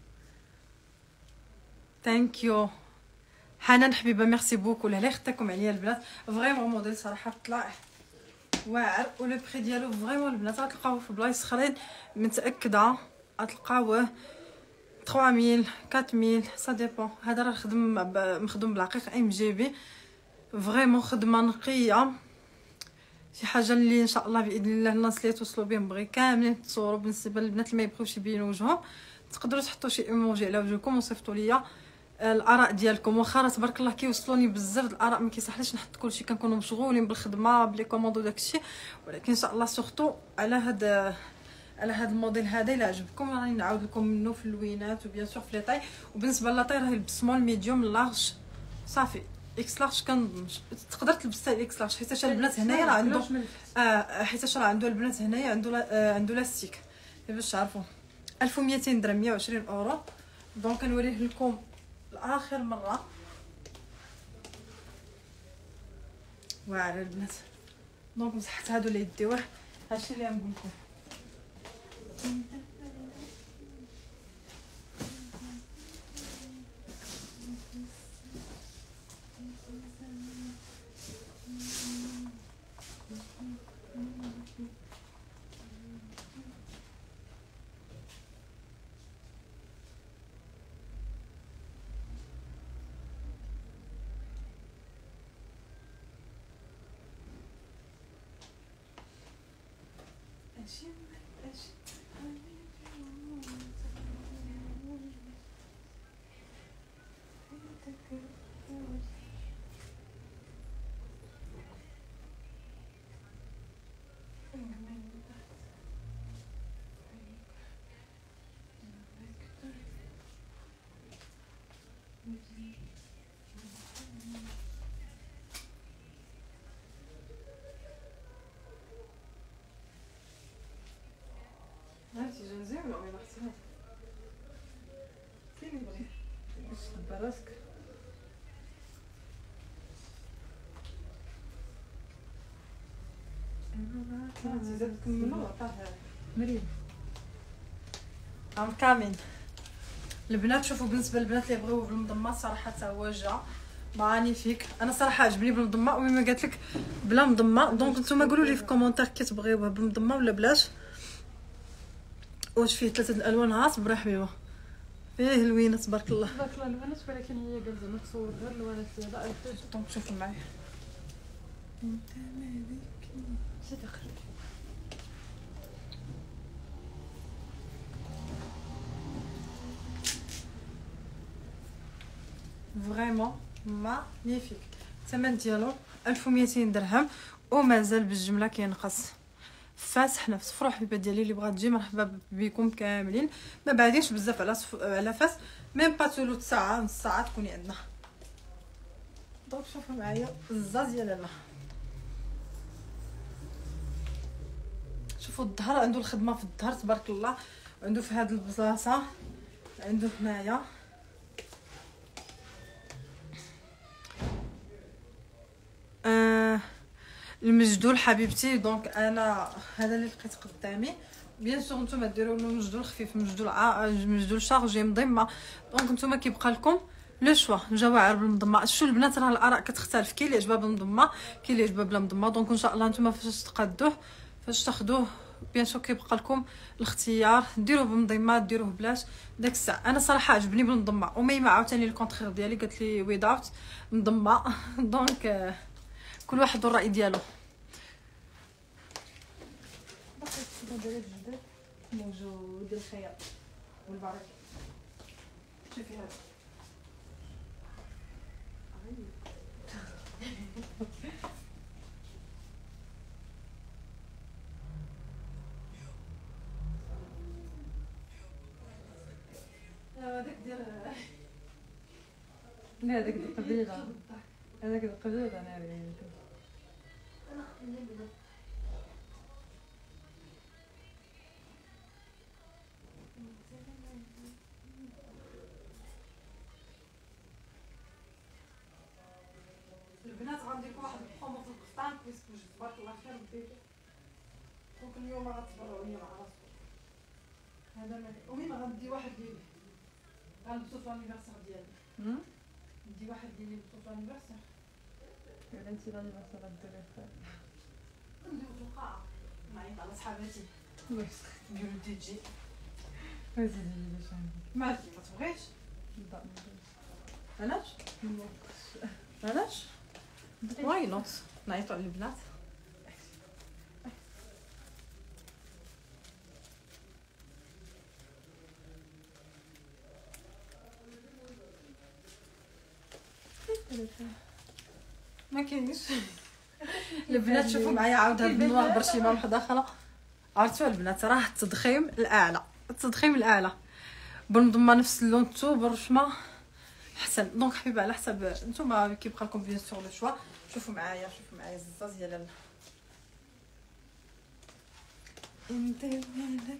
ثانك يو حنان حبيبه، ميرسي بوكو. لا خدتكم عليا البنات، فريمون موديل صراحه طلع واعر، ولو بري ديالو فريمون البنات غتلقاوه في بلايص اخرين متاكده غتلقاوه 3000 4000 سا ديبون. هذا راه مخدوم بالعقيق ام جي بي، فريمون خدمه نقيه، شي حاجه اللي ان شاء الله باذن الله الناس اللي توصلوا بهم بغي كاملين تصوروا. بالنسبه للبنات اللي ما يبغيوش يبينوا وجههم تقدروا تحطوا شي ايموجي على وجهكم وصيفطوا ليا الاراء ديالكم. واخا راه تبارك الله كيوصلوني بزاف د الاراء، ما كيصحليش نحط كلشي، كنكونوا مشغولين بالخدمه بلي كوموند وداكشي، ولكن ان شاء الله سورتو على هاد الموديل هذا الا عجبكم راني نعاود لكم منه في اللوينات وبيان سور في لي طاي. وبالنسبه للاطاي راه السمول ميديوم لارج صافي. اكس لارج كنظن تقدر تلبس حتى اكس لارج، حيت البنات هنايا راه عنده حيت راه عنده البنات هنايا عنده لاستيك باش تعرفوا. 1200 درهم 120 اورو. دونك كنوريه لكم لاخر مره. واعر البنات. دونك مسحت هادو اللي يديوه، هادشي اللي غنقول لكم. هاتي جنزي ولا وين اختي؟ كاين اللي بغي تدبر راسك. هاتي زاد كملوا عطاها مريم. عم كامل البنات. شوفوا بالنسبه للبنات اللي بغيو بالمضمه صراحه حتى هو جا مانيفيك. انا صراحه عجبني بالمضمه ومما قالت لك بلا مضمه. دونك نتوما قولوا لي في كومونتير كتبغيوه بالمضمه ولا بلاش. واش فيه 3 الالوان هات برا حبيبه فيه الوينه تبارك الله. تبارك الله الوانات ولكن هي قال زعما تصور غير الوانات ديالها. دونك شوفوا معايا شي دخل فريمون مانيفيك. الثمن ديالو 1200 درهم ومازال بالجمله كينقص. فاس حنا في صفرو حبيبات ديالي اللي بغات تجي مرحبا بكم كاملين. ما بعدينش بزاف على فاس ميم با ثلث ساعه نص ساعه تكوني عندنا. دونك شوفوا معايا الزاز ديال لاله. شوفوا الظهر عنده الخدمه في الظهر تبارك الله. عنده في هذه البلاصه عنده هنايا المجدول حبيبتي. دونك انا هذا اللي لقيت قدامي. بيان سور نتوما ديروا له مجدول خفيف مجدول شارجي مضمه. دونك نتوما كيبقى لكم لو شوا جواعر بالمضمه. شو البنات راه الاراء كتختلف. كاين اللي عجبها بالمضمه كاين اللي عجبها بلا مضمه. دونك ان شاء الله نتوما فاش تقادوه فاش تاخذوه بيان سور كيبقى لكم الاختيار. ديروه بمضمه ديروه بلاش داك الساعه. انا صراحه عجبني بالمضمه وميمه عاوتاني الكونترير ديالي قالت لي ويداوت مضمه. دونك كل واحد والراي ديالو. موجود الخير والبركه. شوفي هذا هذاك ديال لا هذاك القبيله هذاك القبيله انا ريت البنات غندير لكم واحد البرومو في القفطان بيسكو تبارك الله خير بديتو. دونك اليوم غتبرعوا لي مع راسكم. هذا وميما غندي واحد لي غنلبسو في لانيفرسير ديالي. ندي واحد لي نلبسو في لانيفرسير. ولا انت لانيفرسير غديري خير نديرو في القاعه نعيط على صحاباتي واش نديرو دي جي. وزيدي باش ما تبغيش لا علاش علاش واي نوت نعيطوا على البنات. ما كاينش البنات. شوفوا معايا عاود هاد النوع برشيمه وحده اخرى. عرفتوا البنات راه التضخيم الاعلى. التضخيم الاعلى بالمضمه نفس اللون نتو بالرشمه احسن. دونك حبيبه على حسب نتوما كيبقى لكم بيان سور لو شوا. شوفوا معايا الزاز ديال لاله. انت مالك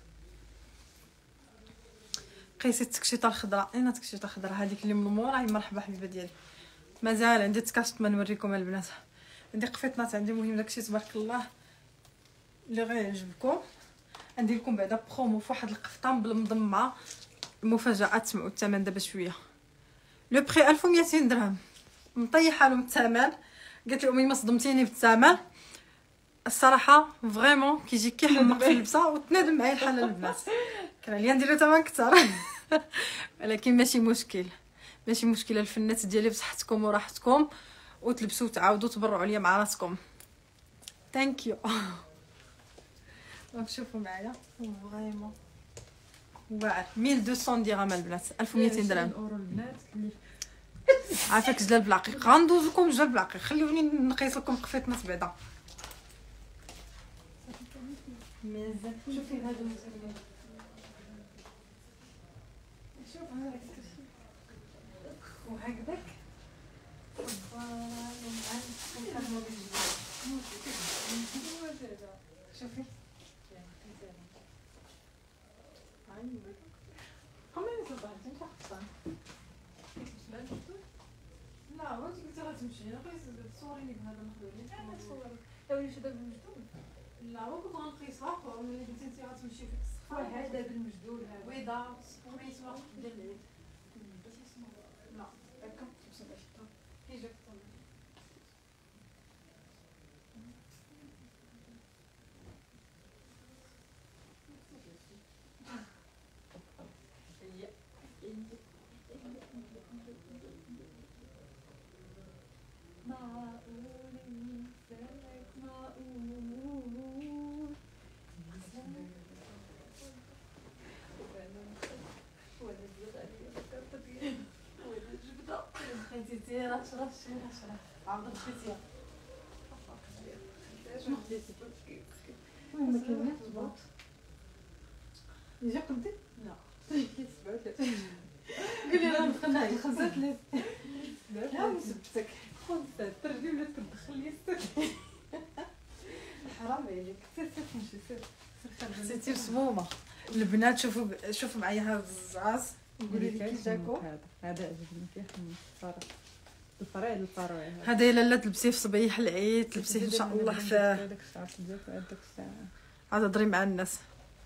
قيسي التكشيطه الخضراء. اين التكشيطه الخضراء هذيك اللي من المور؟ هاي مرحبا حبيبه ديالي. مازال عندي تكاشط ما نوريكم البنات. عندي قفيطنات عندي مهم داكشي تبارك الله اللي غيعجبكم. ندير لكم بعدا برومو في واحد القفطان بالمضمه. المفاجاه تسمعوا الثمن دابا شويه. لو بري 1200 درهم مطيحه لهم الثمن. قالت لي امي ما صدمتيني بالثمن الصراحه فريمون كيجي كيحمق في اللبسه وتنادم معايا الحاله البنات. كان عليا نديرو ثمن كثر ولكن ماشي مشكل ماشي مشكله. الفنات ديالي بصحتكم وراحتكم وتلبسوا وتعاودوا تبرعوا ليا مع راسكم. ثانك يو. دونك شوفوا معايا فريمون واعر 1200 درهم البنات 1200 درهم اورو البنات اللي عافاك جلال بالعقيق غندوز لكم جلال بالعقيق خليوني نقيس لكم قفيتنا بعدا مزال شوفي هذا المزال شوف هذاك وهكذاك شوفي لا وانت قلتي غتمشي تصوريني بهذا المخدولين انا تصور داوي شي دابا المجدول لا هو كنت غنقيسها ملي قلتي انت غتمشي فيك الصفحه هذا بالمجدول هذا بيضه صوري صور ديال العيد لا هكا كي جاك عاود خديتيها شنو خديتي ما كاينش بالضبط يجي قدي لا قولي راه مخنعي خمسة ثلاث لا مسبتك خمسة ترجي ولا تدخل لي ستة حرام عليك سير تمشي سير خديتي مسمومه البنات شوفوا معايا هذا الزعاز قولي لي كي جاكو هذا عجبني فيه صراحه الفرع الفرع هذا يا لاله تلبسيه في صبيح العيد تلبسيه ان شاء الله في هذاك الساعه هذاك الساعه عاد هضري مع الناس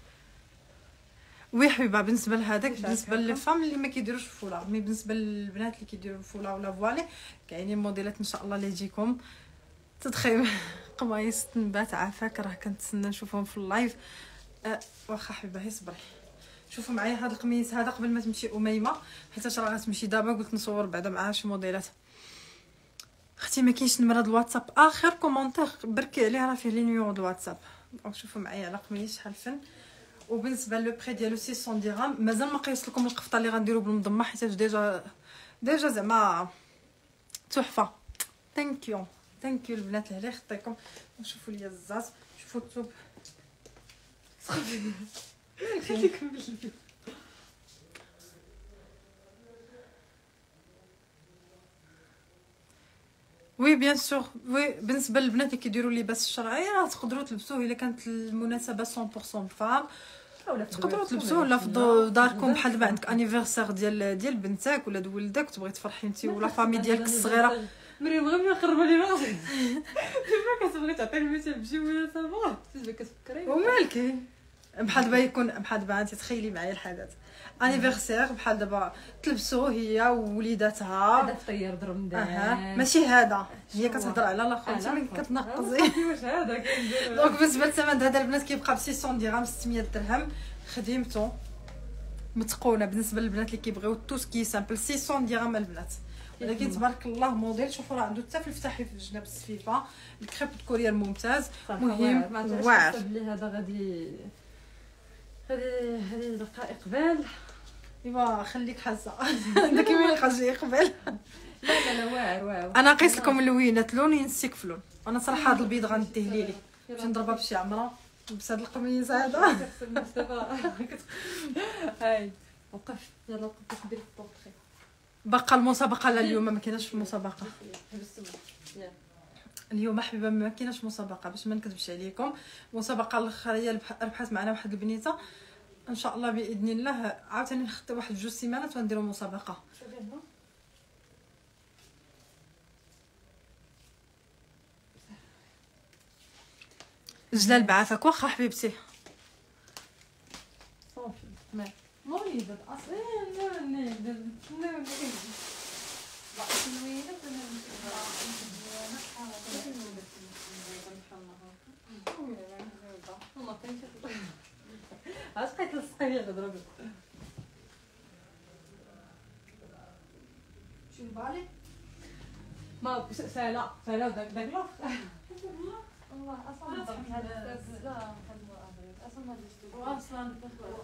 وي حبيبه بالنسبه لهذاك بالنسبه للفام اللي ما كيديروش الفولا مي بالنسبه للبنات اللي كيديروا الفولا ولا فوالي كاينين موديلات ان شاء الله اللي يجيكم تدخيم قمايص تنبات عافاك راه كنتسنى نشوفهم في اللايف واخا حبيبه هي صبري شوفوا معايا هذا القميص هذا قبل ما تمشي اميمه حيت راه غتمشي دابا قلت نصور بعدا معها شي موديلات اختي ما كاينش نمره الواتساب اخر كومونتير بركي عليه راه فيه لي نيميرو دو واتساب دونك شوفوا معايا على قميص شحال فن وبالنسبه لو بري ديالو 600 درهم مازال ما قيس لكم القفطه اللي غنديرو بالمضمه حيت ديجا زعما تحفه ثانك يو البنات اللي خطيكم شوفوا لي الزاز شوفوا الثوب صافي خليكم بالفيديو وي بيان سور وي بالنسبه للبنات اللي كيديروا اللباس الشرعي راه تقدروا تلبسوه الا كانت المناسبه 100% فام تقدروا تلبسوه ولا في داركم بحال دابا عندك انيفرسير ديال بنتك ولا ولدك تبغي تفرحي انت ولا فامي ديالك الصغيره مريم غير ما قربوا لي راسي كيفاش كتبغي تعطي المثال بشي مناسبه كتفكري ومالك بحال دابا يكون بحال دابا انت تخيلي معايا الحدث انيفرسير بحال دابا تلبسوه هي ووليداتها هذا طير رمضان ماشي هذا هي كتهضر على الاخر انت ملي كتنقصي واش هذا كندير دونك بالنسبه للثمن هذا البنات كيبقى ب 600 درهم 600 درهم خدمته متقونه بالنسبه للبنات اللي كيبغيو توسكي سامبل 600 درهم البنات ولكن تبارك الله موديل شوفوا راه عنده حتى في الفتاحي في الجناب السفيفه الكريب كوريال ممتاز مهم واعر بلي هذا غادي دقائق قبل ايوا خليك حاسه عندك يمين خرجي قبل لا واعر انا قيس لكم اللوينات لون ينسيك فلون انا صراحه هذا البيض غنديه ليلي باش نضربها بشي عمره بس هذا القميص هذا هاي وقف يلا وقف دير البورتري باقا المسابقه لا اليوم ما كايناش المسابقه اليوم حبيبه ما كايناش مسابقه باش ما نكذبش عليكم المسابقه الاخريه ربحت معنا واحد البنيته ان شاء الله باذن الله عاوتاني نخطي واحد 2 سيمانات ونديروا مسابقه جلال بعافاك واخا حبيبتي صافي مولي دابا اصلا علاش بقيت لصقيه غضرب شنو بالي ما سالا داك لاخ والله اصلا لا واصلا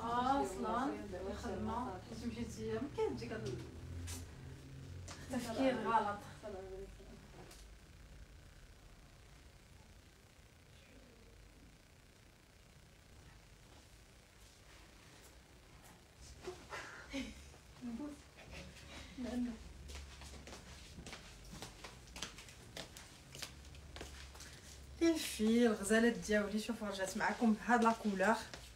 الخدمه كنت مشيتي ما كاين ديك هذا التفكير غلط. في الغزالات ديالي شوفوا رجعت معكم بهاد لا كولور.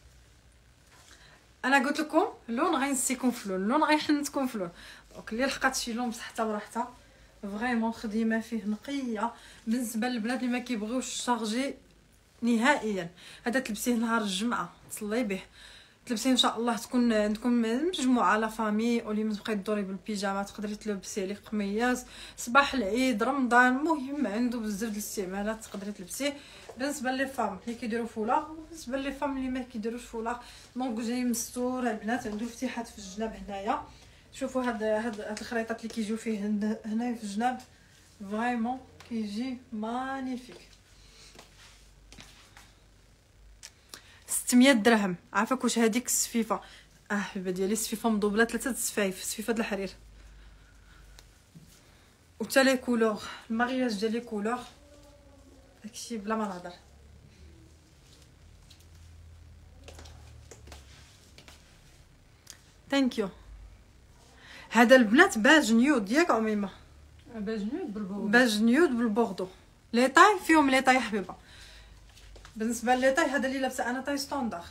انا قلت لكم اللون غينسيكم في اللون، اللون غيحنتكم في اللون. دونك اللي لحقات شي لون بصحتها وراحتها فريمون خديمه فيه نقيه. بالنسبه للبنات اللي ما كيبغيوش شارجي نهائيا، هذا تلبسيه نهار الجمعه تصلي به، تلبسيه ان شاء الله تكون مجموعه لا فامي، ولي ما تبقاي تدوري بالبيجامه تقدري تلبسيه لي قمياس صباح العيد رمضان، المهم عنده بزاف د الاستعمالات تقدري تلبسيه. بالنسبه لي فام اللي كيديروا فولا، بالنسبه لي فام اللي ما كيديروش فولا، دونك جاي مستور. البنات عنده فتحات في الجناب هنايا، شوفوا هاد الخريطات اللي كيجيو فيه هنايا في الجناب فريمون كيجي مانيفيك. 600 درهم. عافاك واش هذيك السفيفه؟ حبيبه ديالي السفيفه مدوبله 3 السفايف، سفيفه د الحرير وتا لي كولور، المارياج ديال لي كولور داكشي بلا ما نهضر. ثانك يو. هذا البنات باج نيود ياك عميمه؟ باج نيود بالبوردو، باج نيود بالبوردو. لي طاي فيهم لي طاي حبيبه. بالنسبه لي طاي هذا اللي لابسه انا طاي ستاندار.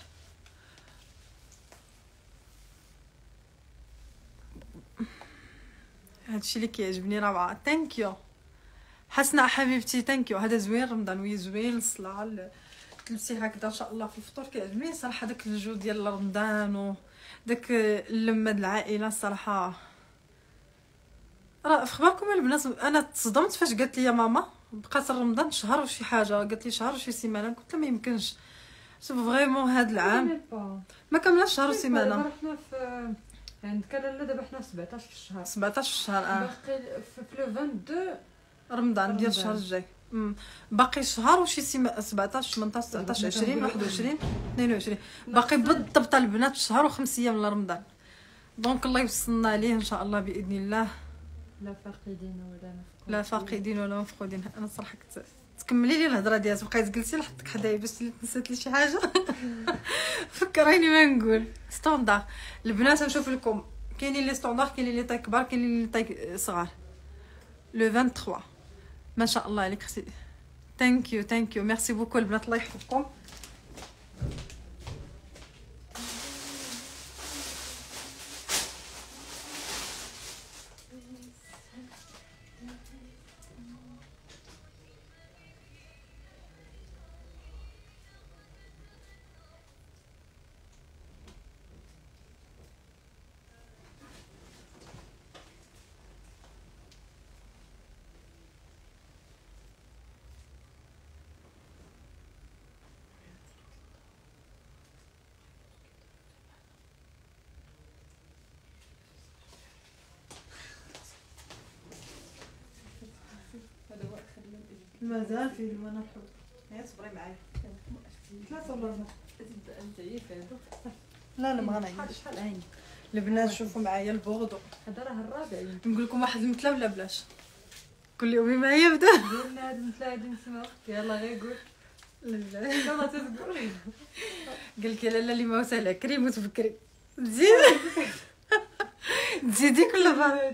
هادشي اللي كيعجبني روعه. ثانك يو حسناء حبيبتي، ثانك يو. هذا زوين رمضان وي زوين الصلاه تلبسي هكذا ان شاء الله في الفطور. كيعجبني صراحه داك الجو ديال رمضان وداك اللمه د العائله صراحه. راه في خباركم البنات انا تصدمت فاش قالت لي يا ماما بقات رمضان شهر وشي حاجه، قالت لي شهر وشي سيمانه. قلت لها ما يمكنش، شوف فريمون هاد العام ما كملش شهر وسيمانه. حنا في عند كلاله دابا حنا 17 في الشهر، 17 في الشهر. باقي في لو 22 رمضان ديال الشهر الجاي. باقي شهر وشي 17 18 19 20 21 22 باقي بالضبط البنات شهر و5 ايام لرمضان. دونك الله يوصلنا ليه ان شاء الله باذن الله. لا فاقدين ولا مفقودين، لا فاقدين ولا مفقودين. انا صراحه كنت تكملي لي الهضره ديالك، بقيت جلسي لحقتك حدايا باش نسيت لي شي حاجه. فكريني ما نقول ستاندار. البنات نشوف لكم كاينين لي ستاندار، كاينين لي طاي كبار، كاينين لي طاي صغار. لو 23 ما شاء الله عليك اختي. ثانك يو ثانك يو ميرسي بوكو البنات الله يحفظكم. مازال في وانا نحط. يا صبري معايا 3 ولا 4. انت عيفه. لا لا ما غنعيش. شحال عيني البنات شوفوا معايا البوردو. هذا راه الرابع. نقول لكم واحد المثله ولا بلاش؟ كل يوم معايا بدا. قلنا هاد المثله غادي نسمعوا اختي. يلاه غير قول. لا يلاه تقول. قالك لا لا اللي ما وسهله كريم وتفكري تزيدي تزيدي كل مره.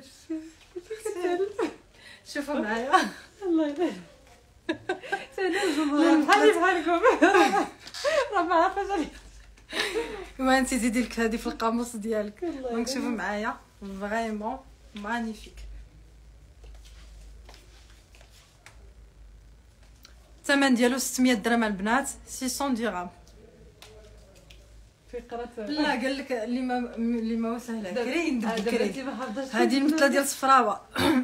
شوفوا معايا الله يبارك. سالا الجمهور بحالي بحالكم. راه ما عارفاش عليك. وين نسيتي ديالك هذه في القاموس ديالك. دونك شوفوا معايا فريمون مانيفيك. الثمن ديالو 600 درهم البنات، 600 درهم. فقره لا قال لك اللي ما وسهله كريم دبكري. هذه المثله ديال صفراوه.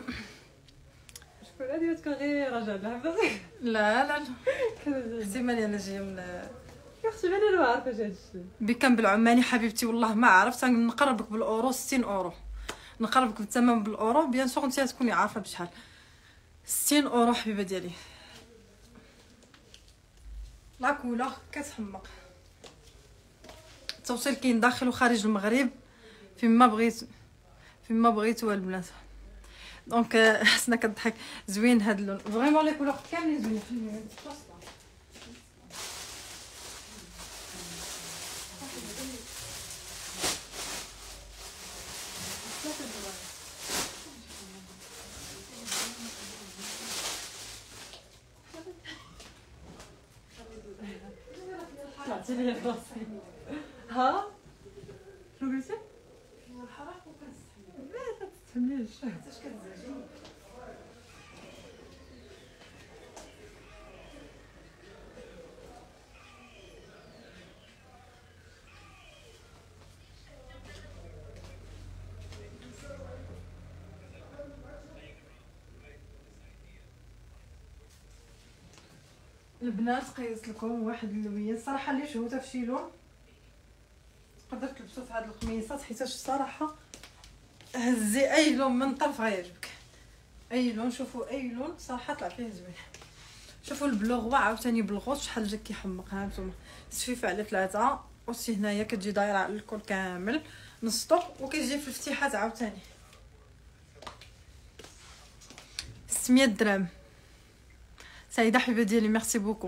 شكون هذه تكون غير راجع لها. لا لا احتمالي انا جايه من اختي بالي ما عارفاش هذا الشيء. بكم بالعماني حبيبتي والله ما عرفت. نقربك بالاورو 60 اورو، نقربك بالثمن بالاورو. بيان سور انت تكوني عارفه بشحال. 60 اورو حبيبه ديالي. لا كولور كتحمق. التوصيل كاين داخل وخارج المغرب فيما بغيتو البنات. دونك حسنا كضحك زوين هاد اللون فريمون لي كولور كاملين زوينين. طلعتي لي براسي ها شنو قلتي؟ الحرق وكنستحمل لا تستحمليش حيتاش كتزعجني. البنات قيست لكم واحد اللوين صراحه اللي شهوته في شي لون تقدر تلبسو في هاد القميصات حيتاش الصراحه هزي اي لون من طرف غيعجبك. اي لون شوفوا اي لون صراحه طلع فيه زوين. شوفوا البلوغوا عاوتاني بالغوص شحال جا كيحمق. ها نتوما سفيفه على 3 وسي هنايا كتجي دايره على الكل كامل نصطو وكتجي في الافتتاحات عاوتاني 600 درهم. سعيده حبيبه ديالي ميرسي بوكو.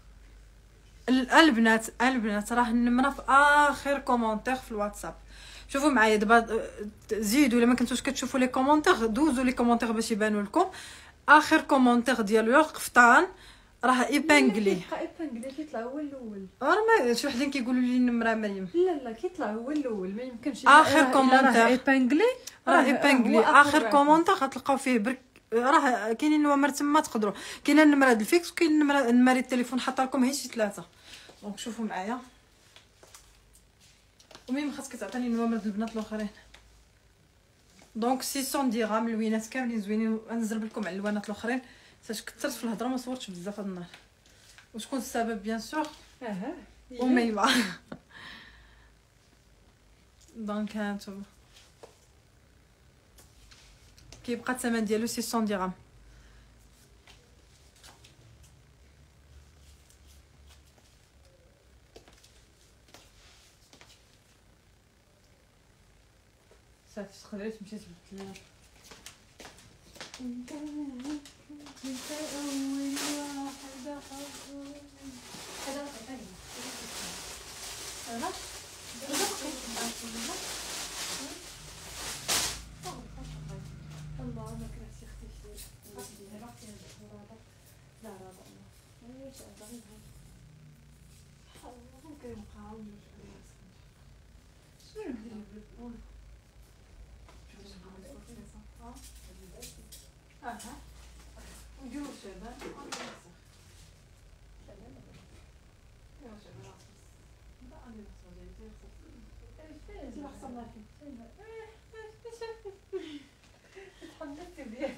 البنات راه النمره في اخر كومونتير في الواتساب. شوفوا معايا دابا زيدوا الا ما كنتوش كتشوفوا لي كومونتير دوزوا لي كومونتير باش يبانوا لكم. اخر كومونتير ديال القفطان راه ايبانغلي. كيبقى ايبانغلي كيطلع هو الاول. راه شي وحدين كيقولوا لي النمره مريم. لا كيطلع هو الاول ما يمكنش. اخر كومونتير ايبانغلي راه ايبانغلي اخر كومونتير غتلقاو فيه برك. راه كاينين نوامر تما تقدروا كاينه النمره ديال الفيكس وكاين نمره التليفون حاطه لكم هي شي 3. دونك شوفوا معايا وميم خاصك تعطيني النوامر ديال البنات الاخرين. دونك 600 درهم لوينات كاملين زوينين. نزرب لكم على اللوانات الاخرين حيت كثرت في الهضره ما صورتش بزاف هاد النهار. وشكون السبب بيان سور وميمه. دونك هانتوما كيبقى الثمن ديالو 600 درهم. صافي خرجت مشيت بالثلاث. انت اول واحده هذا انا الله ما كرهتي اختي لا ايش ابغي ممكن نقاوم شنو ندير بالبول نديرو شباب تحدثتي بيه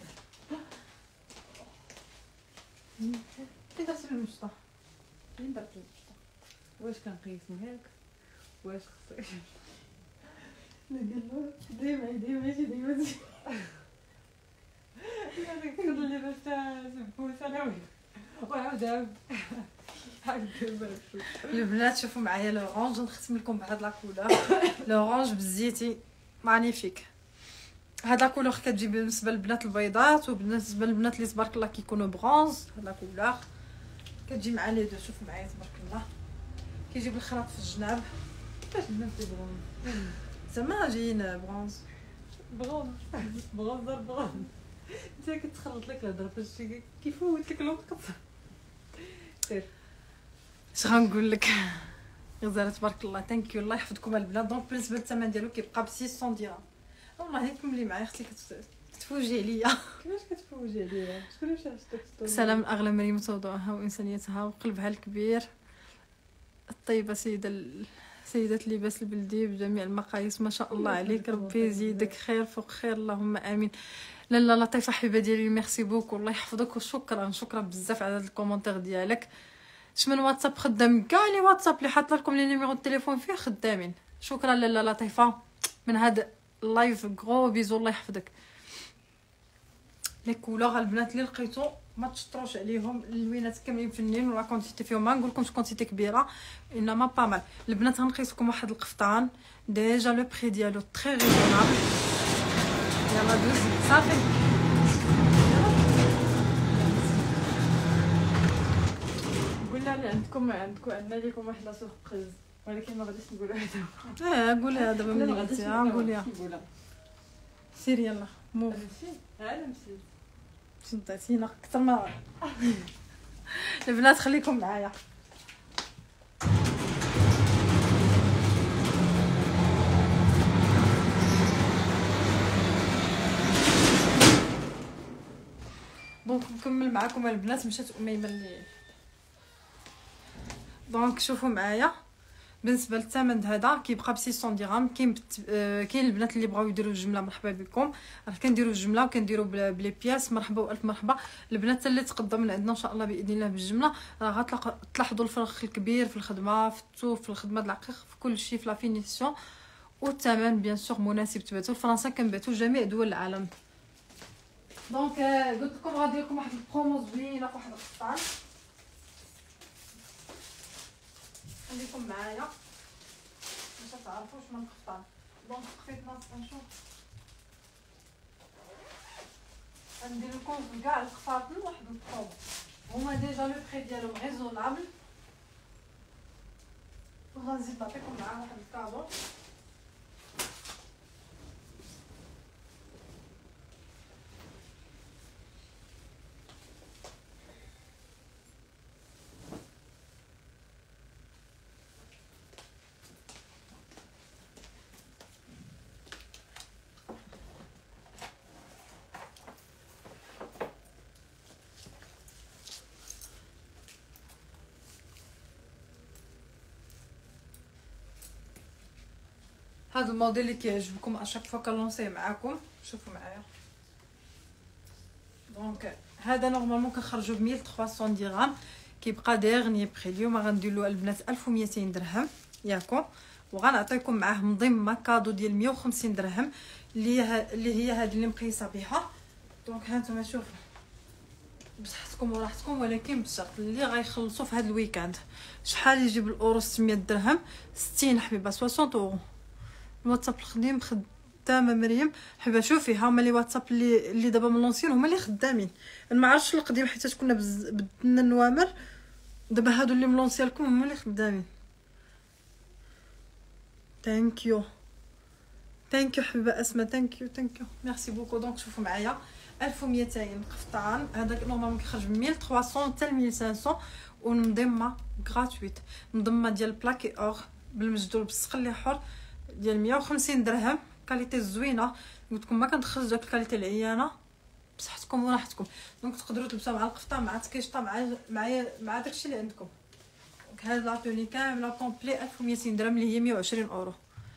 كي درتي المشطه فين درت المشطه واش كنقيسو هاك واش خصك ديما هذاك اللي باش تبوس انا وعاود البنات شوفوا معايا لورانج نختم لكم بهاد لاكولور. لورانج بالزيتي مانيفيك. هاد لاكولور كتجي بالنسبه للبنات البيضات وبالنسبه للبنات اللي تبارك الله كيكونوا برونز. هاد لاكولور كتجي مع لي دو. شوفوا معايا تبارك الله كيجي بالخراط في الجناب. باش نبدي برونز زعما جايين برونز برونز انت كتخلط لك الهضره باش كيفوت لك الوقت. سير اش غنقول لك غزاله تبارك الله ثانك يو الله يحفظكم البنات. دونك بالنسبه للثمن ديالو كيبقى ب 600 درهم. والله كملي معايا اختي كتفوجي عليا. كيفاش كتفوجي عليا شكون مشى عشتك سلام اغلى مريم تواضعها وانسانيتها وقلبها الكبير الطيبه سيدة اللباس البلدي بجميع المقاييس ما شاء الله عليك. ربي يزيدك خير فوق خير اللهم امين. لاله لطيفه حبيبه ديالي ميرسي بوك والله يحفظك وشكرا بزاف على هاد الكومونتير ديالك. شمن واتساب خدام كاع لي واتساب اللي حاطه لكم لي نيميرو التليفون فيه خدامين. شكرا لاله لطيفه من هذا اللايف غرو بيزو الله يحفظك. لي كولور البنات اللي لقيتو ما تشطروش عليهم، اللوينات كاملين فنين ولا كونتيتي فيهم، ما نقول لكمش كونتيتي كبيره انما با مال. البنات غنقيس لكم واحد القفطان ديجا لو بري ديالو تري ريزونابل. يلا دوز صافي. قلنا لي عندكم عندنا لكم واحد لا سوربريز، ولكن ما غاديش نقولها دابا. قولها دابا ملي قلتي قوليها. سيري يلا موف. انا مشيت شدتينا اكثر ما البنات خليكم معايا. دونك نكمل معكم البنات. مشات اميمه اللي دونك شوفوا معايا. بالنسبه للثمن هذا كيبقى ب 600 درهم. كاين البنات اللي بغاو يديروا الجمله مرحبا بكم، راه كنديروا الجمله وكنديروا بلي بياس. مرحبا والف مرحبا البنات اللي تقدم من عندنا ان شاء الله باذن الله بالجمله. راه غتلاحظوا الفرق الكبير في الخدمه، في التوف، في الخدمه د العقيق، في كل شيء، في لا فينيسيون. والثمن بيان سور مناسب. تبعتوا فرنسا كنبعتوا جميع دول العالم. دونك قلت لكم غادي لكم واحد البرومو زوينه في واحد القطان. خليكم معايا باش تعرفوا شنو القطان. دونك خفيت نشوف ندير لكم كاع القفاطن واحد البرومو. هما ديجا لو بري ديالهم ريزونابل. وغنزيد نعطيكم معاه واحد الكادو. هذا الموديل اللي كيعجبكم اشاك فوا كنلونسيه معاكم. شوفوا معايا. دونك هذا نورمالمون كنخرجوا ب 1300 درهم. كيبقى ديرني بري. اليوم غندير له البنات 1200 درهم ياكم. وغنعطيكم معاه مضمه كادو ديال 150 درهم اللي هي هذه اللي مقيسه بها. دونك ها نتوما شوفوا بصحتكم وراحتكم، ولكن بشرط اللي غيخلصوا في هذا الويكاند. شحال يجيب الاورو؟ 600 درهم 60 حبيبه 60 اورو. الواتساب القديم خدامه مريم حبيبه. شوفي هما لي واتساب اللي دابا ملونسين هما اللي خدامين. انا ما عرفتش القديم حيت كنا بدلنا النوامر. دابا هادو اللي ملونسين لكم هما اللي خدامين. ثانك يو حبيبه اسماء. ثانك يو ميرسي بوكو. دونك شوفوا معايا 1200 قفطان. هذا نورمالمون كيخرج ب 1300 حتى 1500. ونضمه غراتويت، نضمه ديال بلاكي اور بالمجدول بالصقلي حر ديال 150 درهم. كاليتي زوينه. قلت لكم ما كندخلش داك الكاليتي العيانه. بصحتكم وراحتكم. دونك تقدروا تلبسوها مع القفطان مع التكيشطه مع داكشي اللي عندكم. دونك هاد لاطوني كامله كومبلي 1200 درهم اللي هي 120 اورو.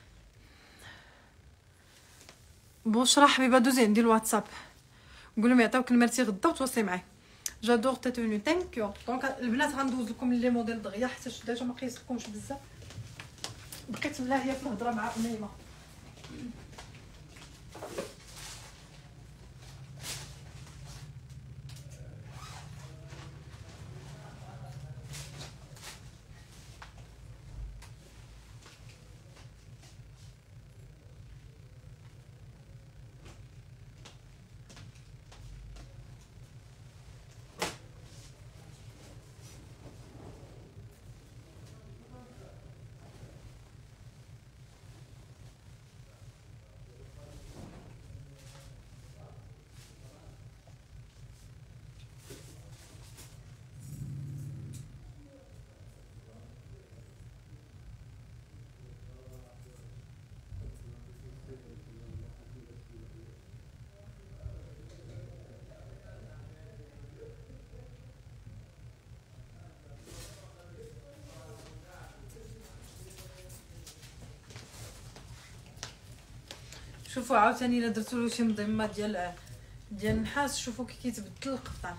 بشرى حبيبه دوزي عندي الواتساب قول لهم يعطيوك نمرتي غدا وتواصلي معايا. جادور تاتوني. ثانك يو. دونك البنات غندوز لكم لي موديل دغيا حتى ديجا ما قيس لكمش بزاف. بقيت ملاهيه في الهضره مع اميمه. شوفوا عاوتاني الا درتو له شي مضمه ديال النحاس. شوفوا كي كيتبدل القفطان.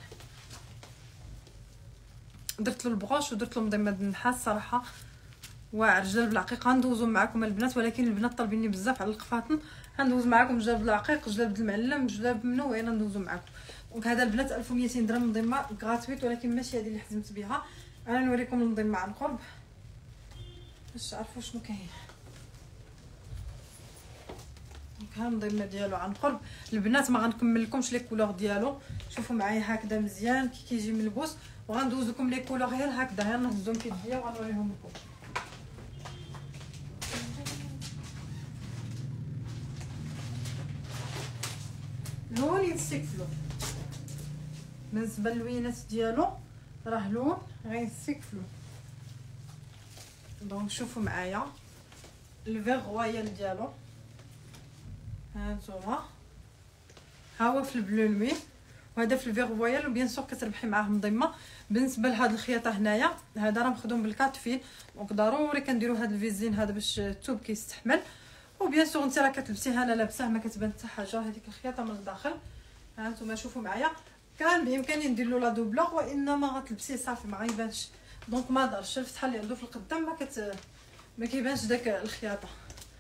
درت له البغوش ودرت له مضمه ديال النحاس صراحه واعر. جلب العقيق غندوزو معكم البنات، ولكن البنات طالبين لي بزاف على القفاطن. غندوز معكم جلب العقيق، جلب المعلم، جلب منوعين ندوزو معكم. دونك هذا البنات 1200 درهم منظمه غراتويت، ولكن ماشي هذه اللي حزمت بها. انا نوريكم المنظمه عن قرب باش تعرفوا شنو كاين. دونك ها المنظمه ديالو عن قرب. البنات ما غنكمل لكمش لي كولور ديالو، شوفوا معايا هكذا مزيان كي كيجي ملبوس، وغندوز لكم لي كولور غير هكذا، غير نهزهم في يديا وغنوريهم لكم. لون يتسكفلو بالنسبه للوينات ديالو، راه لون غيتسكفلو. دونك شوفوا معايا الفيغ رويال ديالو، هانتوما ها هو في البلو نوي وهذا في الفيغ رويال، وبيان سور كتربحي معاه منظمه. بالنسبه لهاد الخياطه هنايا هذا راه مخدوم بالكاتفيل، دونك ضروري كنديروا هاد الفيزين هذا باش الثوب كيستحمل. وبيان سور انت راه كتلبسيه انا لابساه ما كتبان حتى حاجه، هذيك الخياطه من الداخل. ها انتم شوفوا معايا، كان بامكاني ندير له لا دوبلور وانما غتلبسيه صافي ما غيبانش. دونك ما دارش الفتحه اللي عنده في القدام ما كيبانش داك الخياطه.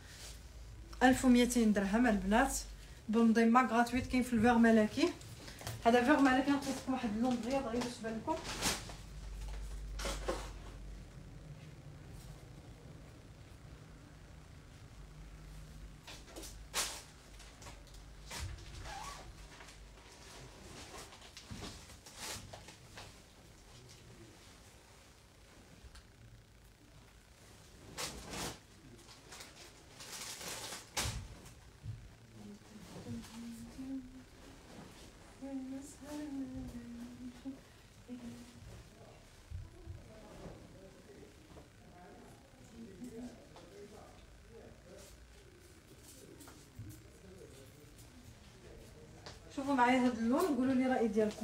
1200 درهم البنات بمنظمه غراتويت. كاين في الفيغ ملكي، هذا فيغ ملكي نعطيكم واحد اللون بيض غير باش تبان لكم. شوفوا معايا هذا اللون وقولوا لي الراي ديالكم.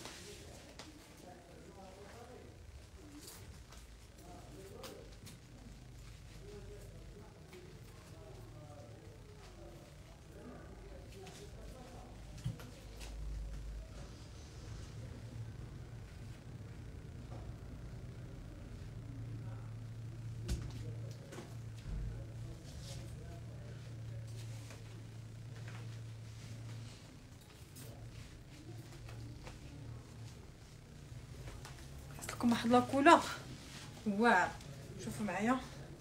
لكم واحد لا كولور واعر، شوفوا معايا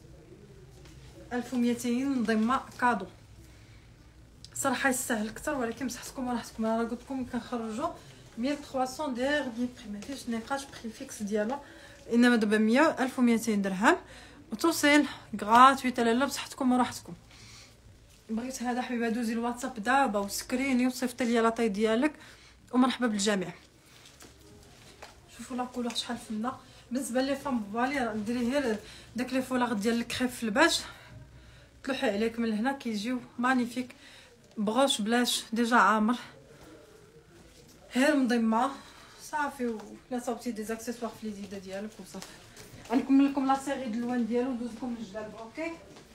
1200 منظمه كادو. صراحه يستاهل اكثر، ولكن بصحتكم وراحتكم. انا قلت لكم كنخرجوا 1300 دير دي بري، ما فيش نقاش بري فيكس ديالو، انما دابا 1200 درهم وتوصيل غراتويت. لاله بصحتكم وراحتكم. بغيت هذا حبيبه دوزي الواتساب دابا وسكريني وصيفطي لي لاطاي ديالك، ومرحبا بالجميع. شوفوا لا كولور شحال فنه. بالنسبه لي فام فالي ديري غير داك لي فولاغ ديال الكريف في الباج، تلوحي عليك من هنا كيجيو مانيفيك. بغوش بلاش ديجا عامر، غير منظمه صافي. ولا صوبتي دي زاكسيسوار في اليديده ديالك وصافي. غنكمل لكم لا سيري د الوان ديالو وندوز لكم الجلاب. اوكي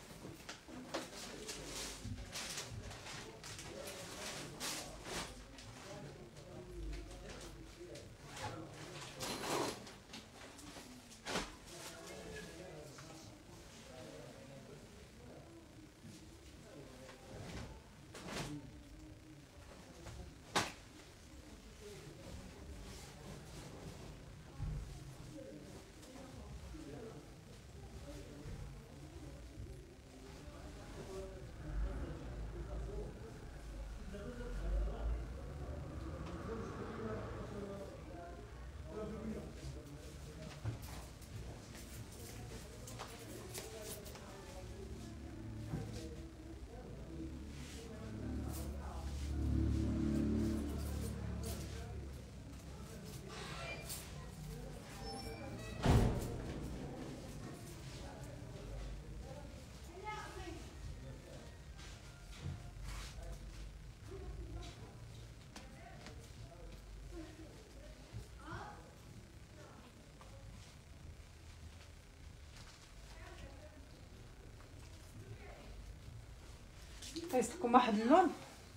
لكم واحد اللون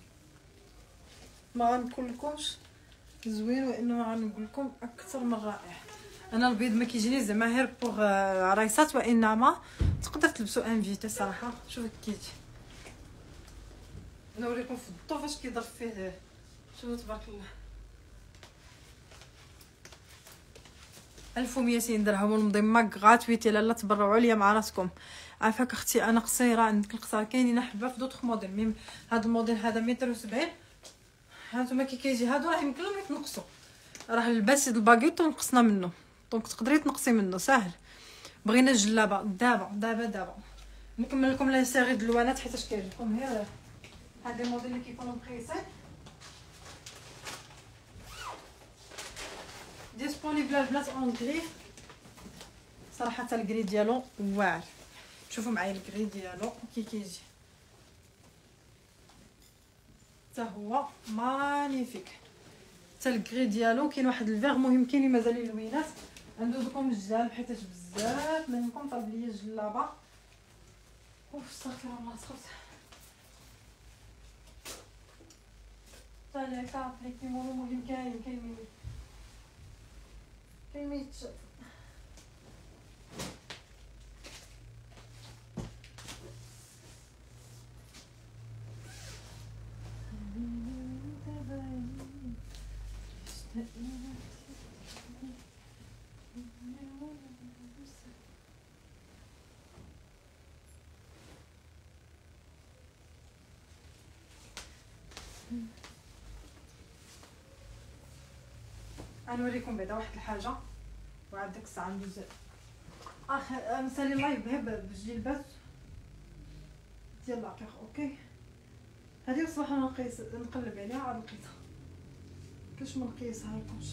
ما غنقول لكمش زوين، وانما غنقول لكم اكثر من رائع. انا البيض ما كيجيني زعما غير بوغ عرايسات، وانما تقدر تلبسوا انفيتي صراحه. شوفوا كيجي، نوريكم في الضو فاش كيضرب فيه. شوفوا تبارك الله. 1200 درهم ونضمك غاتويتي. لالا تبرعوا ليا مع راسكم. عافاك اختي انا قصيره عندك القصار. كاينين حبه في دوطخ موديل ميم. هذا الموديل هذا 1.70 متر. هانتوما كي كيجي هادو راه يمكن لهم يتنقصوا. راه لباس الباكيط ونقصنا منه دونك تقدري تنقصي منه ساهل. بغينا الجلابه دابا نكمل لكم لا سيري د الوانات حيت كيعجبكم غير هاد الموديل اللي كيكونوا مقيسين ديسپونيبل البنات اون غري. صراحه الكري ديالو واعر. شوفوا معايا الكري ديالو كي كيجي حتى هو مانيفيك. حتى الكري ديالو كاين واحد الفيغ مهم كاين مازال اللوينات. ندوز لكم الجلاب حيت بزاف منكم طلب لي الجلابه. اوف استغفر الله صوت طالع كابلي كيمونو مهم كاين ميت غنوريكم بعدا واحد الحاجه وعاد ديك الساعه ندوز نسالي لايف بالجلبات ديال العقيق. اوكي هذه بصراحه نقيس نقلب عليها عاد لقيتها كاش ما نقيسها لكمش.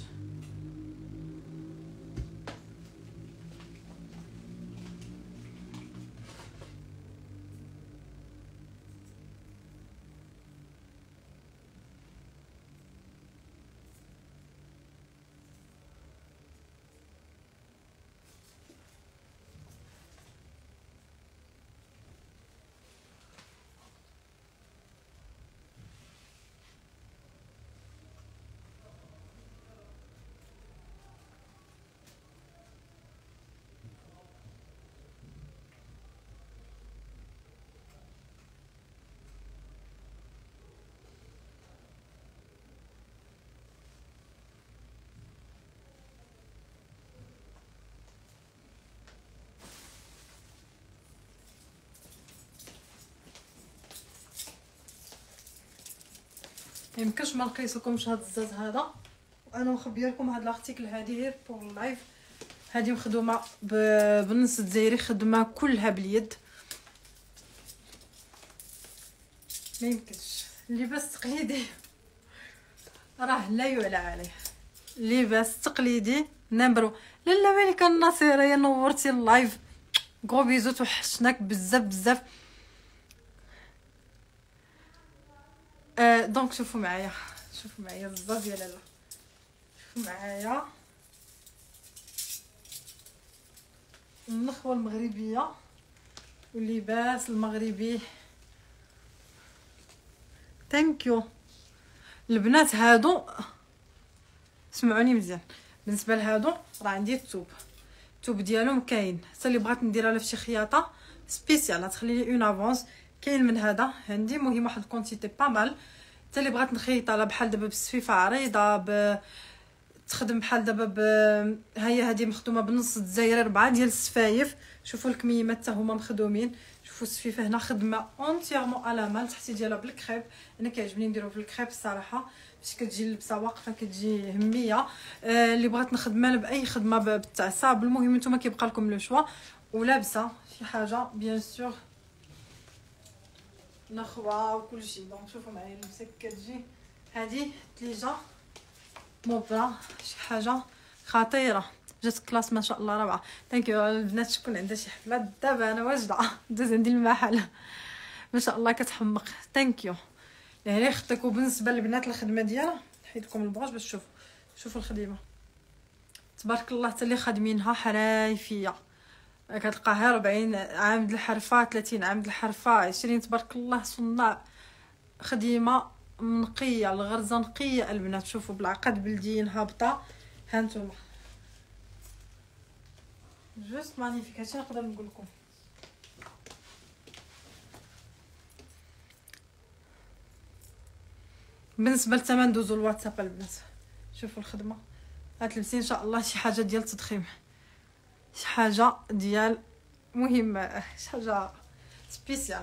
يمكنش ما نقيسلكمش هاد الزاز هذا. وانا مخبيه لكم هاد الارتيكل هذه غير بور اللايف. هذه مخدومه بالنص الجزائري خدمه كلها باليد. ما يمكنش اللباس تقليدي راه لا يعلى عليه. لباس تقليدي نمبرو. لالا مالك النصيره يا نورتي اللايف. غو بيزو توحشناك بزاف. دونك شوفوا معايا الزاز يا لالا. شوفوا معايا النخوه المغربيه واللباس المغربي. ثانك البنات هادو سمعوني مزيان. بالنسبه لهادو راه عندي التوب ديالهم كاين. حتى اللي بغات نديرها له فشي خياطه سبيسيال تخلي لي اون افونس كاين من هذا عندي. مهم واحد الكونتيتي با مال. حتى اللي بغات نخيطها لا بحال دابا بالسفيفه عريضه تخدم بحال دابا هي هذه مخدومه بنص الجزائر 4 ديال السفايف. شوفوا الكميمات حتى هما مخدومين. شوفوا السفيفه هنا خدمه اونتيرمون على مال. تحتي ديالها بالكريب. انا كيعجبني نديرو بالكريب الصراحه باش كتجي اللبسه واقفه كتجي هميه. اللي بغات نخدمها باي خدمه بالتعصاب. المهم نتوما كيبقى لكم لو شوا. ولابسه شي حاجه بيان سور نخوه وكل شيء. دونك شوفوا معايا اللبسه كتجي هذه تليجه موبرا شي حاجه خطيره. جات كلاس ما شاء الله روعه. ثانك يو البنات. شكون عندها شي حفله دابا انا واجده دوز عندي المحل ما شاء الله كتحمق. ثانك يو يعني خدك. وبالنسبه للبنات الخدمه ديالها نحيد لكم البغاج باش شوفوا الخدمه تبارك الله. حتى اللي خادمينها حرايفيه كتلقاها 40 عام د الحرفه 30 عام د الحرفه 20 تبارك الله صناع. خديمه نقيه الغرزه نقيه البنات. شوفوا بالعقد بلديين هابطه. هانتوما جوست مانيفيك. هادشي نقدر نقول لكم. بالنسبه للثمن دوزوا الواتساب البنات. شوفوا الخدمه غتلبسي ان شاء الله شي حاجه ديال التضخيم، شي حاجه ديال مهمه، شي حاجه سبيسيال.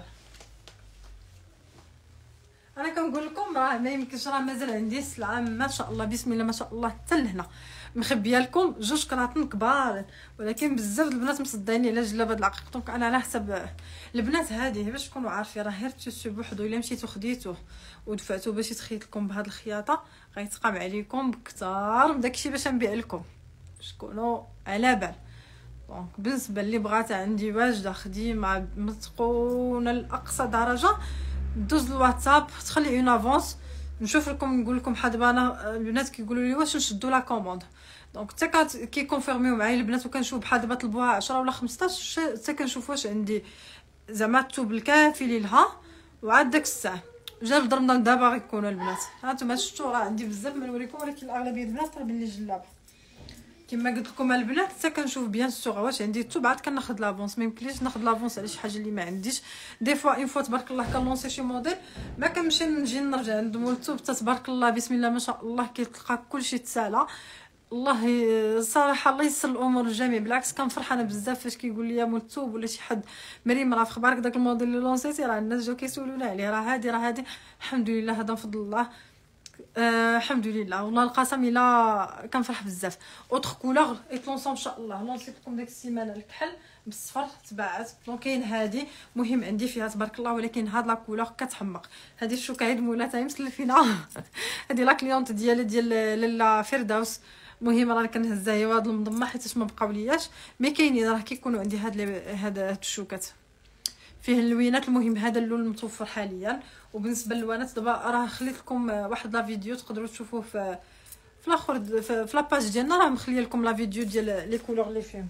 انا كنقول لكم راه ما يمكنش، راه مازال عندي السلعه ما شاء الله بسم الله ما شاء الله حتى لهنا، مخبيه لكم جوج كراطن كبار، ولكن بزاف البنات مصدعيني على جلابه د العقيق. دونك انا على حسب البنات هذه باش تكونوا عارفين، راه غير تيسو بوحدو الا مشيتو خديتوه ودفعتو باش يتخيط لكم بهاد الخياطه غيتقام عليكم بكثار من داكشي باش نبيع لكم، باش تكونوا على بال. دونك بالنسبه اللي بغات عندي واجده خديمه متقونه لاقصى درجه، دوز الواتساب تخلي اون افونس نشوف لكم، نقول لكم دابا انا البنات كيقولوا لي واش نشدوا لا كوموند. دونك حتى كيكونفيرميو معايا البنات، وكنشوف بحال دابا طلبوها 10 ولا 15 حتى كنشوف واش عندي زعما الثوب الكافي لها وعاد داك الساعه جاب رمضان دابا غيكونوا البنات. ها نتوما شفتوا راه عندي بزاف ما نوريكم، ولكن الاغلبيه البنات راه باللي جلابه كما قلت لكم البنات. حتى كنشوف بيان سور واش عندي الثوب عاد كناخذ لافونس، ما يمكنليش ناخذ لافونس على شي حاجه اللي ما عنديش. دي فوا اون فوا تبارك الله كنلونسي شي موديل ما كنمشي نجي نرجع عند مول الثوب تبارك الله بسم الله ما شاء الله كيتلقى كلشي تسالى. الله صراحه الله يسر الامور الجميع، بالعكس كنفرح انا بزاف فاش كيقول لي مول الثوب ولا شي حد مريم راه في خبارك داك الموديل اللي لونسيتي راه الناس جاو كيسولونا عليه، راه هادي الحمد لله هذا فضل الله. الحمد لله والله القسم الا كنفرح بزاف. اوتر كولور ايطلونسون ان شاء الله لونسيت لكم ديك السيمانه الكحل بالصفر تباعت. دونك كاين هادي مهم عندي فيها تبارك الله، ولكن هاد لا كولور كتحمق. هادي الشوكه عيد مولاتها مسلفينا هادي لا كليونط ديال لاله فردوس، مهم راه كنهزها هي وهاد المضمه حيت ما بقاولياش. مي كاينين راه كيكونوا عندي هاد الشوكات فيه اللوينات. المهم هذا اللون المتوفر حاليا. وبالنسبه للوانات دابا راه خليت لكم واحد لا فيديو تقدروا تشوفوه في الاخر في لاباج ديالنا، راه مخليه لكم لا فيديو ديال لي كولور اللي فيهم.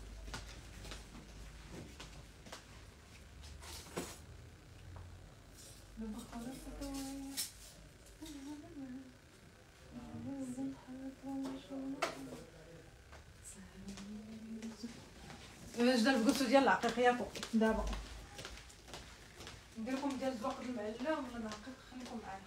جدا الكوسو ديال العقيقيه فوق دابا ندير لكم ديال الزواق المعلم ولا العقيق، خليكم معايا.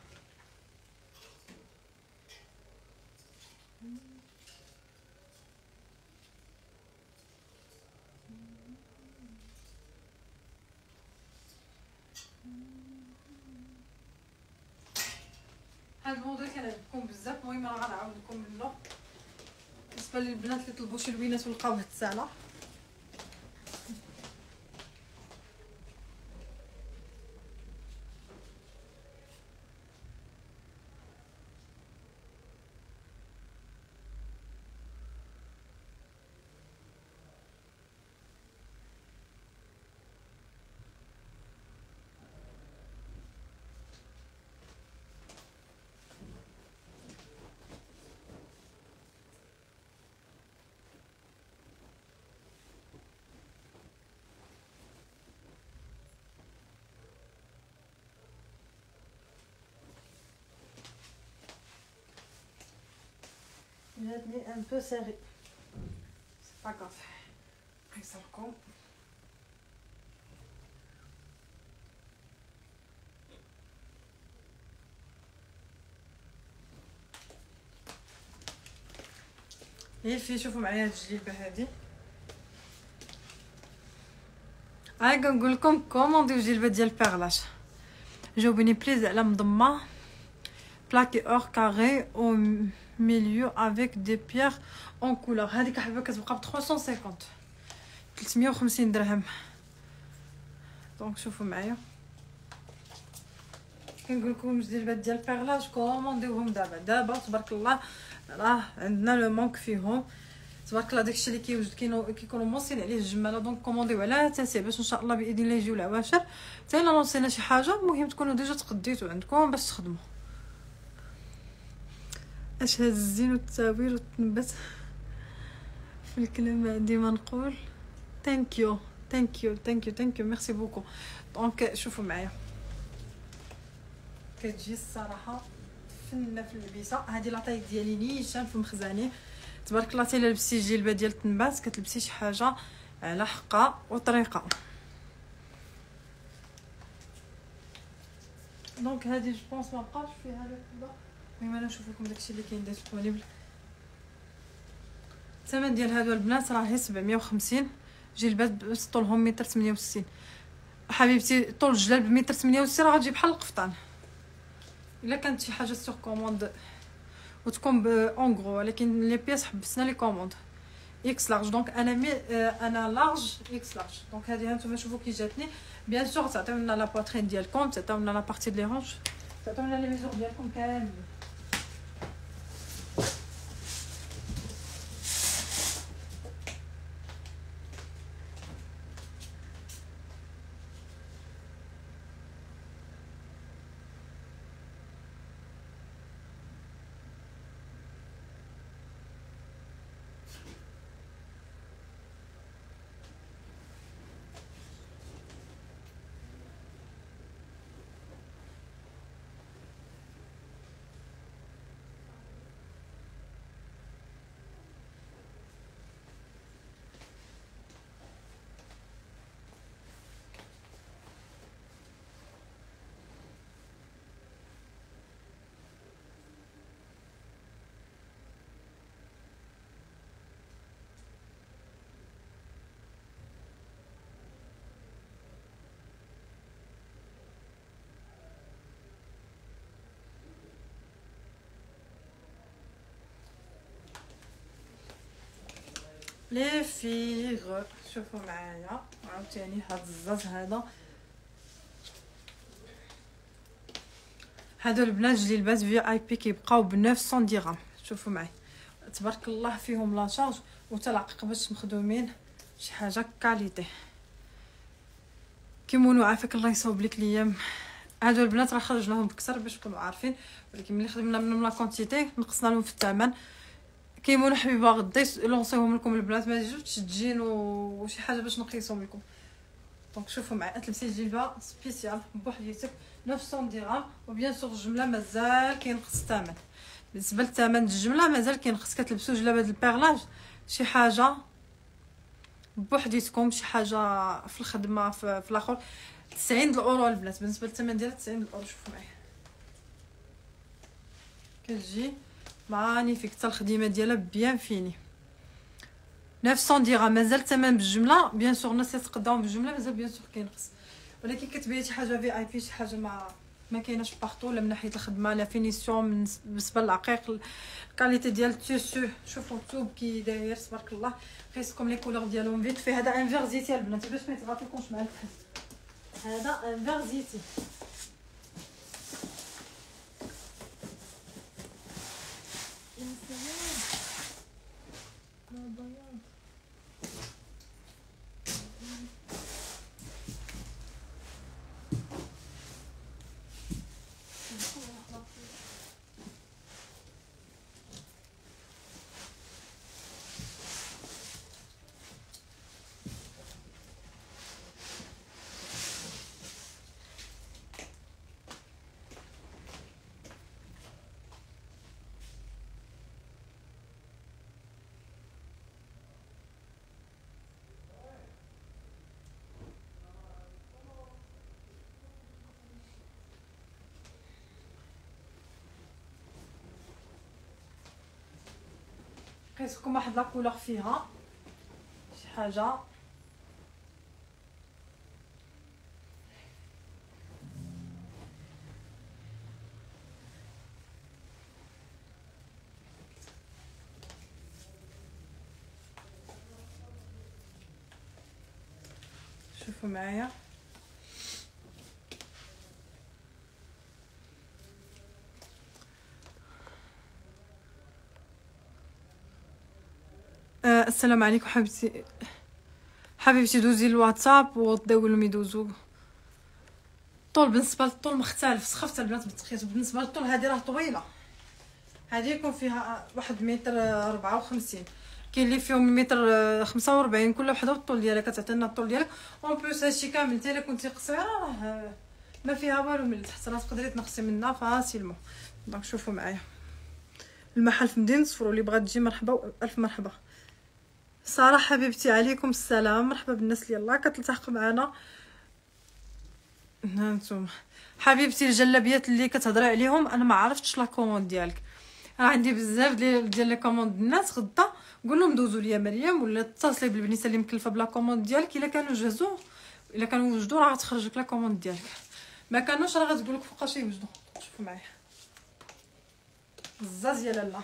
هاد الموضوع كنعجبكم بزاف، المهم راه غنعاود لكم منه بالنسبه للبنات اللي طلبوا شي لوينات ولقاوها تسالى. جاتني ان بو سيري سي با كاف قيصركم. هي في شوفوا معايا هاد الجليبه هادي، هاي كنقول لكم كومونديو جليبه ديال بيرلاش جاوبني بليز على مضمه بلاكي اور كاري او ميليو افيك دي بيير اون كولور. هذيك حبه كتبقى ب 350 350 درهم. دونك شوفوا معايا كنقول لكم الجليبات ديال بيرلاج كومونديوهم دابا تبارك الله راه عندنا لو مونك فيهم تبارك الله. داكشي اللي كيوجد كيكونوا موصين عليه الجماله. دونك كومونديو على تاسع باش ان شاء الله باذن الله يجيو العواشر. حتى الا لونسينا شي حاجه المهم تكونوا ديجا تقديتوا عندكم باش تخدموا. اش هاد الزين والتاويل والتنبت في الكلمه ديما نقول ثانك يو ميرسي بوكو. دونك شوفوا معايا كتجي الصراحه فنه في اللبسه. هذه لاطاي ديالي نيشان في مخزاني تبارك الله. حتى الا لبستي جلبه ديال التنبات كتلبسي شي حاجه على حقه وطريقه. دونك هذه جو بونس ما بقاش فيها لا كذا. المهم انا نشوف لكم داكشي اللي كاين درت لكم الثمن ديال هادو البنات راه غير 750 جلبات بس طولهم متر 68. حبيبتي طول الجلاب بمتر 68 راه غتجي بحال القفطان. الا كانت شي حاجه سور كوموند وتكون اون غرو، ولكن لي بياس حبسنا لي كوموند اكس لارج. دونك انا لارج اكس لارج. دونك هذه هانتوما شوفوا كي جاتني. بيان سور تعطيونا لا بواترين ديالكم، تعطيونا لا بارتي ديال لي هونش، تعطيونا لي ميزور ديالكم كاملين. لي فيغ شوفوا معايا عاوتاني هاد الزاز هادو البنات جلبات في اي بي كيبقاو ب 900 درهم. شوفوا معايا تبارك الله فيهم لا شارج وتلاقق باش مخدومين شي حاجه كاليتي كيمونو. عافاك الله يصوب لك الايام. هادو البنات راه خرجناهم بكثر باش تكونوا عارفين، ولكن ملي خدمنا منهم لا كونتيتي نقصنا لهم في الثمن. كيمونو حبيبه غدا لونسيهم لكم البنات، ما تجيوش تجين وشي حاجه باش نقيسهم لكم. دونك شوفوا معايا تلبسي جلبه سبيسيال بوحديتك 900 درهم. وبيان سور الجمله مازال كينقص الثمن. بالنسبه للثمن الجمله مازال كينقص. كتلبسوا جلابه البيرلاج شي حاجه بوحديتكم، شي حاجه في الخدمه في الاخر 90 الاورو البنات. بالنسبه للثمن ديالها 90 الاورو. شوفوا معايا كتجي مانيفيك حتى الخديمه ديالها بيان فيني 900 درهم. مازال الثمن بالجمله بيان سور الناس اللي تقداو بالجمله مازال بيان سور كينقص، ولكن كتبيع شي حاجه في اي بي، شي حاجه ما كايناش بارطو، لا من ناحيه الخدمه لا فينيسيون بالنسبه للعقيق الكاليتي ديال التيسو. شوفوا الثوب كي داير تبارك الله. قيسكم لي كولور ديالهم فيت في. هذا ان فيغ زيتي البنات باش ما يتغاطيكمش مع الفحم. هذا ان فيغ زيتي قيسكم واحد لا كولور فيها شي حاجه شوفوا معايا. السلام عليكم حبيبتي دوزي الواتساب وغداو لهم يدوزو طول. بالنسبه للطول مختلف سخفت البنات بالتقييس. بالنسبه للطول هذه راه طويله، هذه يكون فيها واحد متر 54، كاين اللي فيهم متر 45 كل وحده والطول ديالها كتعطينا الطول ديالك. اون بليس هادشي كامل انت الا كنتي قصيره راه ما فيها والو من التحت، راه تقدري تنقصي منها فاسيلمون. دونك شوفوا معايا المحل في مدينه صفر، اللي بغات تجي مرحبا الف مرحبا. ساره حبيبتي عليكم السلام، مرحبا بالناس اللي يلاه كتلتحقوا معنا. هانتوما حبيبتي الجلابيات اللي كتهضري عليهم انا ما عرفتش لا كوموند ديالك، راه عندي بزاف ديال لي كوموند الناس غدا قول لهم دوزوا ليا مريم ولا اتصلي بالبنيته اللي مكلفه بلا كوموند ديالك. الا كانوا جهزوا الا كانوا وجدوا راه غتخرج لك لا كوموند ديالك، ما كانوش راه غتقول لك فوقاش يوجدوا. شوفوا معايا الزاز يا لاله.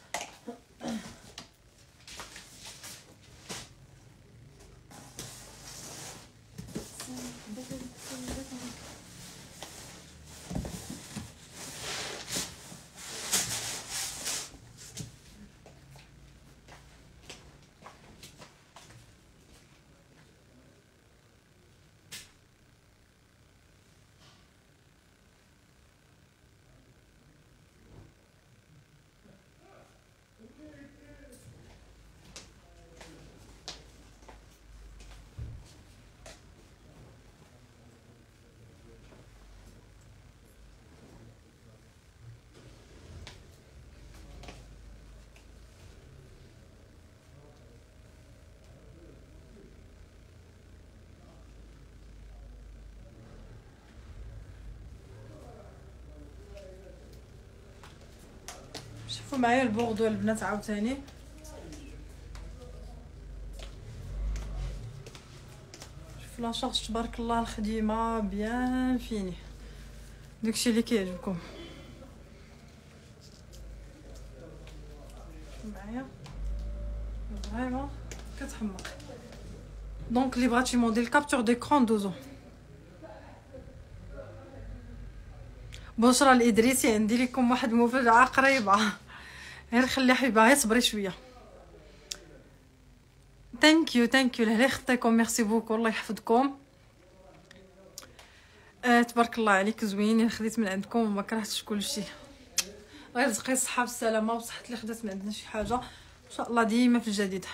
شوفوا معايا البوردو البنات عاوتاني. شوفوا لا شارج تبارك الله، الخديمه بيان فيني، داكشي اللي كيعجبكم. معايا فريمون كتحمق. دونك اللي بغاتي موديل كابتور ديكرون دوزو. بشرى الادريسي عندي لكم واحد مفاجاه قريبه، غير خلي حبيبه غير صبري شويه. ثانك يو لهلا خطيكم، ميرسي بوكو، الله يحفظكم. تبارك الله عليك زوينين، خديت من عندكم وما كرهتش كلشي، غير رزقي الصحه والسلامه وصحه اللي خدات من عندنا شي حاجه ان شاء الله ديما في الجديد.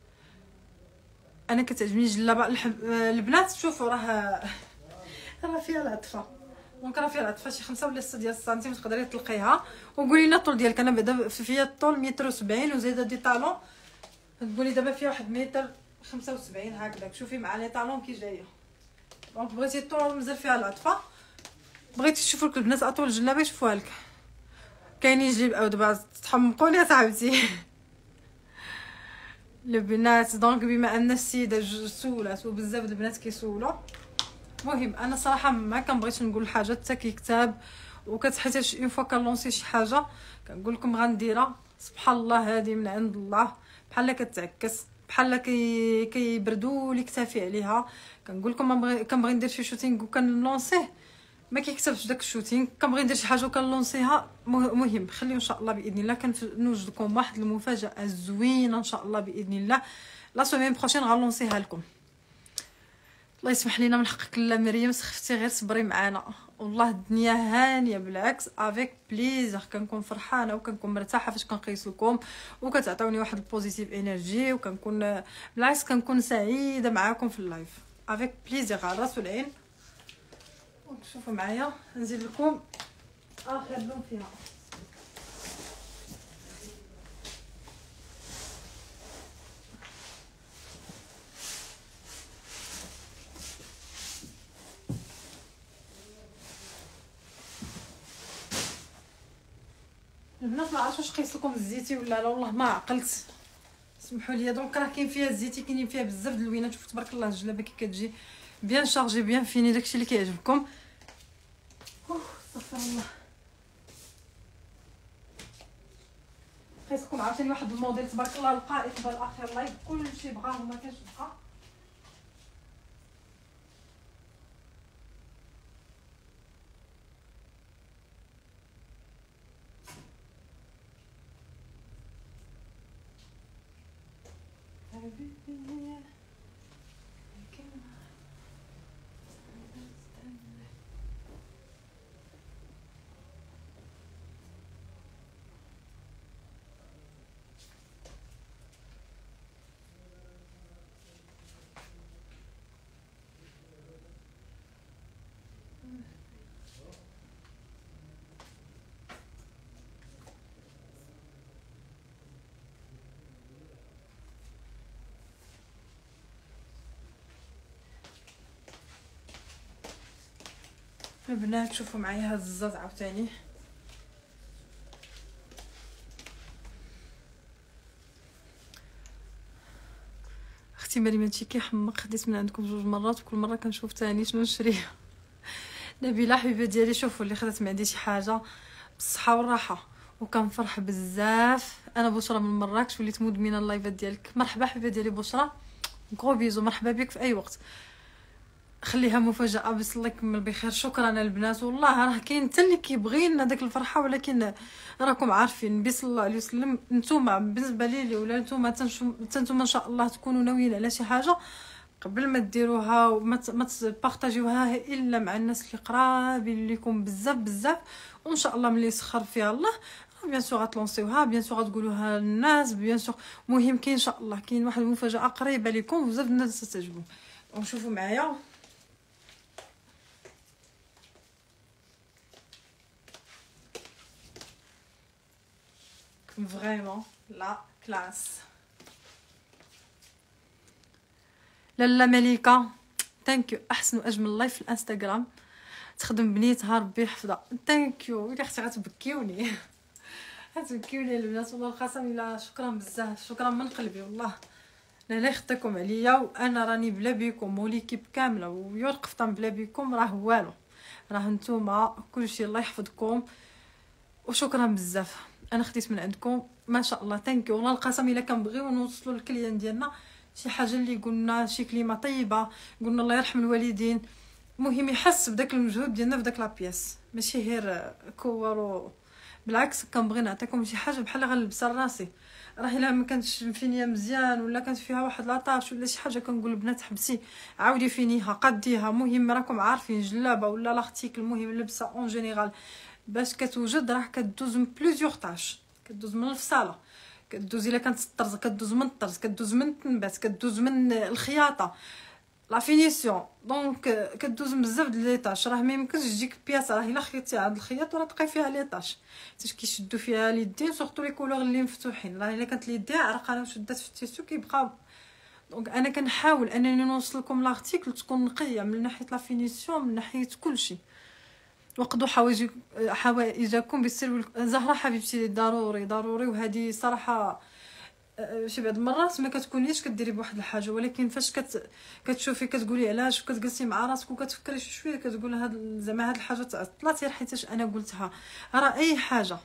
انا كتعجبني الجلابه البنات. شوفوا راه فيها العطفه، دونك راه فيها العطفه شي 5 ولا 6 ديال السنتيم تقدري تلقيها. وقولي لنا الطول ديالك. انا بعدا فيها الطول 170 وزايده دي طالون، تقولي دابا فيها واحد 175 هكذاك. شوفي مع لي طالون كي جايه. دونك بغيتي الطول مازال فيها العطفه، بغيتي تشوفوا لك البنات اطول جلابه يشوفوها لك. كاينين جيب او دابا تحمقوني صاحبتي البنات. دونك بما ان السيده سولات وبزاف د البنات كيسولوا، المهم انا صراحه ما كنبغيش نقول حاجه حتى كيكتاب، وكتحيت اون فوا كنلونسي شي حاجه كنقول لكم غنديرها سبحان الله هذه من عند الله، بحال كتعكس بحال كيبردوا لي كتافي عليها. كنقول لكم كنبغي ندير شي شوتينغ وكنلونسيه ما كيكتبش داك الشوتينغ، كنبغي ندير شي حاجه وكنلونسيها. مهم خليو ان شاء الله باذن الله كنوجد لكم واحد المفاجاه زوينه ان شاء الله باذن الله. لا سومين بروشين غنلونسيها لكم. الله يسمح لينا من حقك لا مريم، سخفتي غير صبري معانا، والله الدنيا هانيه بالعكس افيك بليزير. كنكون فرحانه وكنكون مرتاحه فاش كنقيس لكم وكتعطيوني واحد البوزيتيف انرجي، وكنكون بالعكس كنكون سعيده معاكم في اللايف افيك بليزير على راس والعين. شوفوا معايا نزيد لكم اخر لون فيها. البنات ما عرفتش واش قيس لكم الزيتي ولا لا، والله ما عقلت، سمحوا لي. دونك راه كاين فيها الزيتي، كاينين فيها بزاف د اللوينات. شوفوا تبارك الله الجلابه كي كتجي بيان شارجي بيان فيني، داكشي اللي كيعجبكم. استغفر الله. قيسكم عاوتاني واحد الموديل تبارك الله القائد بالاخير لايف كلشي بغاه وما كانش بقى. البنات شوفوا معايا هاد الزاز اختي مريم هادشي كيحمق، خديت من عندكم 2 مرات وكل مره كنشوف ثاني شنو نشري. نبيله حبيبه ديالي، شوفوا اللي خدات من عندي شي حاجه بالصحه والراحه وكنفرح بزاف. انا بشرى من مراكش وليت مدمنه اللايفات ديالك. مرحبا حبيبه ديالي بشرى، غرو بيزو، مرحبا بك في اي وقت. خليها مفاجاه بس الله يكمل بخير. شكرا البنات، والله راه كاين حتى اللي كيبغينا داك الفرحه، ولكن راكم عارفين النبي صلى الله عليه وسلم نتوما بالنسبه لي ولا نتوما ان شاء الله تكونوا ناويين على شي حاجه قبل ما ديروها وما تبارطاجيوها الا مع الناس اللي قرابين ليكم بزاف بزاف، وان شاء الله ملي يسخر فيها الله بيان سور غتلونسيوها، بيان سور غتقولوها للناس، بيان سور مهم كاين ان شاء الله كاين واحد المفاجاه قريبه لكم بزاف الناس تستعجبوا. ونشوفوا معايا فريمون لا كلاس. لاله مليكه ثانك احسن واجمل لايف في الانستغرام، تخدم بنيتها ربي يحفظها. ثانك يو الا اختي غتبكيوني غتبكيوني البنات والله القسم الا. شكرا بزاف، شكرا من قلبي والله. انا لا يخطيكم عليا، وانا راني بلا بيكم وليكيب كامله ويور قفطان بلا بيكم راه والو، راه نتوما كلشي. الله يحفظكم وشكرا بزاف. انا خديت من عندكم ما شاء الله ثانك يو والله القسم الا كنبغيو نوصلوا للكليان ديالنا شي حاجه اللي قلنا شي كلمه طيبه، قلنا الله يرحم الوالدين، المهم يحس بداك المجهود ديالنا في داك لابياس، ماشي غير كورو. بالعكس كنبغي نعطيكم شي حاجه بحال غنلبسها لراسي. راه الا ما كانتش مفينيه مزيان ولا كانت فيها واحد لاطاش ولا شي حاجه كنقول البنات حبسي عاودي فينيها قديها. مهم راكم عارفين جلابه ولا لاختيك، المهم لبسه اون جينيرال باش كتوجد راه كدوز من بليزيور طاش، كدوز من الفصاله، كدوز الا كانت الطرز كدوز من الطرز، كدوز من التنبات، كدوز من الخياطه لا فينيسيون، دونك كدوز بزاف د لي طاش. راه ما يمكنش تجيك بياس راه الا خيطتي عند الخياط راه تلقاي فيها لي طاش حيت كيشدوا فيها اليدين سورتو لي كولور اللي مفتوحين. راه الا كانت اليدين عرقانه وشدات في التيسو كيبقاو. دونك انا كنحاول انني نوصل لكم لارتيكل تكون نقيه من ناحيه لا فينيسيون من ناحيه كلشي. وقدوا حوائجكم بالسر. زهره حبيبتي ضروري ضروري، وهذه صراحه شي بعض المرات ما كتكونيش كديري بواحد الحاجه، ولكن فاش كتشوفي كتقولي علاش وكتجلسي مع راسك وكتفكري شويه كتقول هاد زعما هاد الحاجه طلعت غير حيتاش انا قلتها. راه اي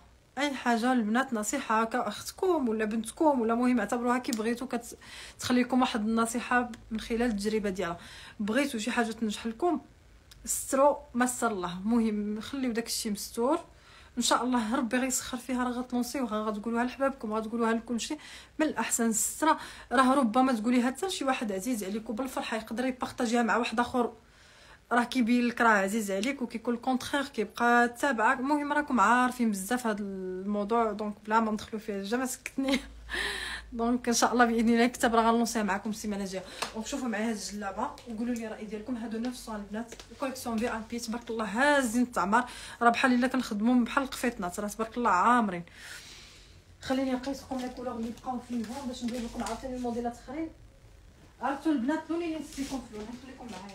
حاجه البنات نصيحه اختكم ولا بنتكم ولا مهم اعتبروها كي بغيتو كتخليكم واحد النصيحه من خلال التجربه ديالها. بغيتو شي حاجه تنجح لكم سترو ما سر الله، مهم خليو داكشي مستور ان شاء الله ربي غيسخر فيها. راه غتلونسيوها غتقولوها لحبابكم غتقولوها لكلشي من الاحسن. الستره راه ربما تقوليها حتى لشي واحد عزيز عليك وبالفرحه يقدر يبارطاجيها مع واحد اخر راه كيبين لك راه عزيز عليك، وكيكون الكونترير كيبقى تابعك. المهم راكم عارفين بزاف هذا الموضوع، دونك بلا ما ندخلوا فيه جا ما سكتني. دونك ان شاء الله باذن الله الكتاب راه غنلونسيها معكم السيمانه الجايه. وشوفوا معايا هاد الجلابه وقولوا لي الراي ديالكم. هادو نفس البنات الكوليكسيون في ان بي تبارك الله هازين التعمار، راه بحال الا كنخدموا بحال القفيطنات، راه تبارك الله عامرين. خليني نقيس لكم لي كولور اللي بقاو فيهم باش ندير لكم عاوتاني الموديلات اخرين. عرفتوا البنات لوني نسيتكم في اللون، نخليكم معايا.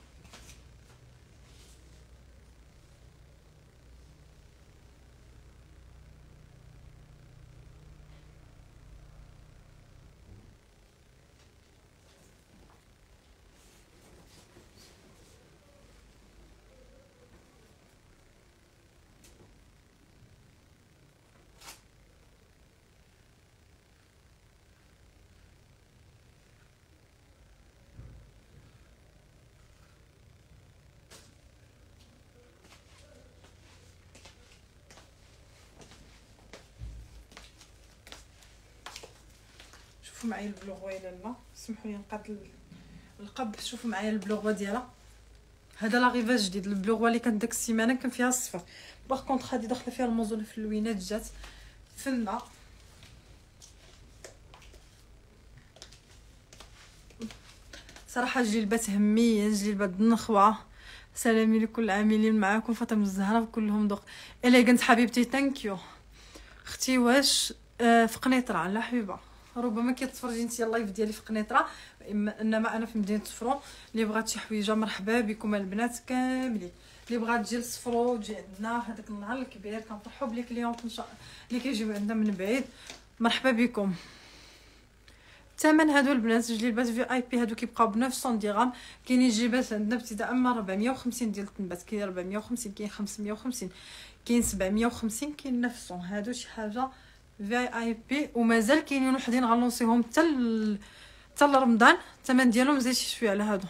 شوفوا معايا البلوغ لاله، سمحوا لي نقاد القب. شوفوا معايا البلوغ ديالها، هذا لا ريفاج جديد. البلوغ اللي كانت داك السيمانه كان فيها الصفر، باغ كونطخ هادي داخله فيها الموزون في اللوينات جات فنه. صراحه جلبات هميه جلبات النخوه. سلامي لكل العاملين معاكم، فاطمه الزهراء وكلهم دوق اليغنت حبيبتي. ثانك اختي. واش في قنيطره؟ لا حبيبه، ربما كتفرجي نتيا اللايف ديالي في قنيطره، انما انا في مدينه صفرو. اللي بغات شي حويجه مرحبا بكم البنات كاملين. اللي بغات تجي لصفرو تجي عندنا هذاك النهار الكبير كنفرحوا بلي كليونط ان شاء الله اللي كيجيو عندنا من بعيد، مرحبا بكم. الثمن هادو البنات جليبات في اي بي هادو كيبقاو ب 900 درهم. كاينين جليبات عندنا ابتداء من 450 ديال التنبات، كاين 450 كاين 550 كاين 750 كاين 900. هادو شي حاجه في اي بي. ومازال كاينين وحدين غنلونسيهم حتى لرمضان. الثمن ديالهم زيد شويه على هادو.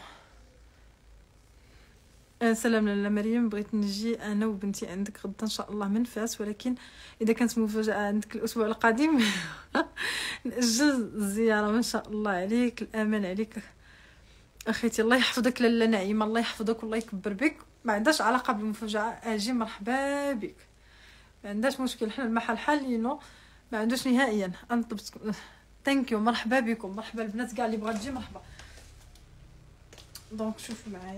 سلام لاله مريم، بغيت نجي انا وبنتي عندك غدا ان شاء الله من فاس، ولكن اذا كانت مفاجاه عندك الاسبوع القادم نأجل الزياره. ما شاء الله عليك، الامان عليك اخيتي. الله يحفظك لاله نعيمه، الله يحفظك والله يكبر بك. ما عندهاش علاقه بالمفاجاه، اجي مرحبا بك، ما عندهاش مشكل. حنا المحل حالينو ما عندوش نهائيا. انطب ثانك يو، مرحبا بكم، مرحبا البنات كاع اللي بغات تجي مرحبا. دونك شوفوا معايا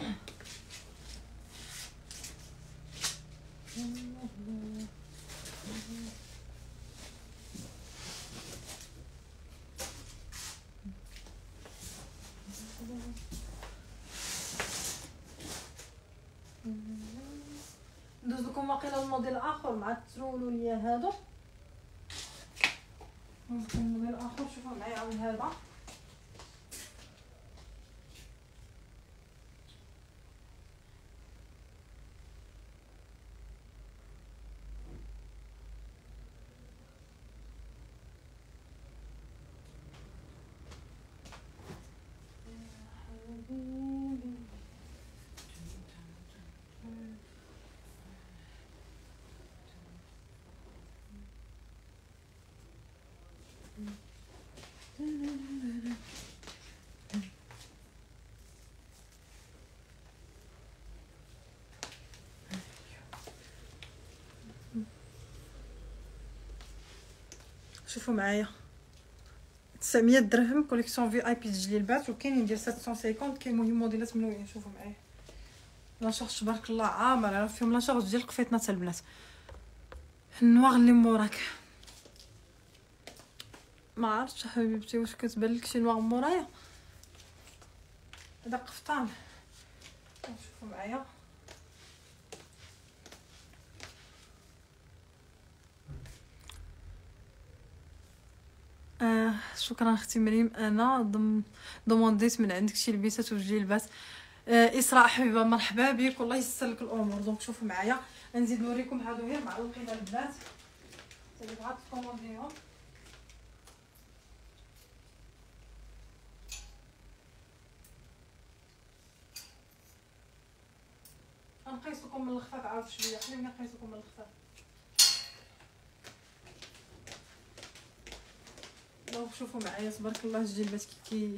ندوز لكم واقيلا الموديل اخر مع ترولوا لي هادو. ممكن الموديل اخر شوفوا معايا عاود هذا. شوفوا معايا 900 درهم كوليكسيون في اي بي جليبات، وكاينين ديال 750. كاين مهم موديلات منوعين. شوفوا معايا لا شارج تبارك الله عامر فيهم لا شارج ديال القفيطنات البنات. النواغ اللي موراك ما عرفتش حبيبتي واش كتبان لك شي نواغ مورايا. هذا قفطان. شوفوا معايا شكرا اختي مريم. انا ضمنديت من عندك شي لبسات وجلبات. اسراء حبيبه مرحبا بك والله يسر لك الامور. دونك شوفوا معايا نزيد نوريكم هادو غير معلقين البنات اللي بغات تكومونديهم. غنقيسكم من الخفاف عاود شويه، خليني نقيسكم من الخفاف. دونك شوفوا معايا تبارك الله الجلبات كاين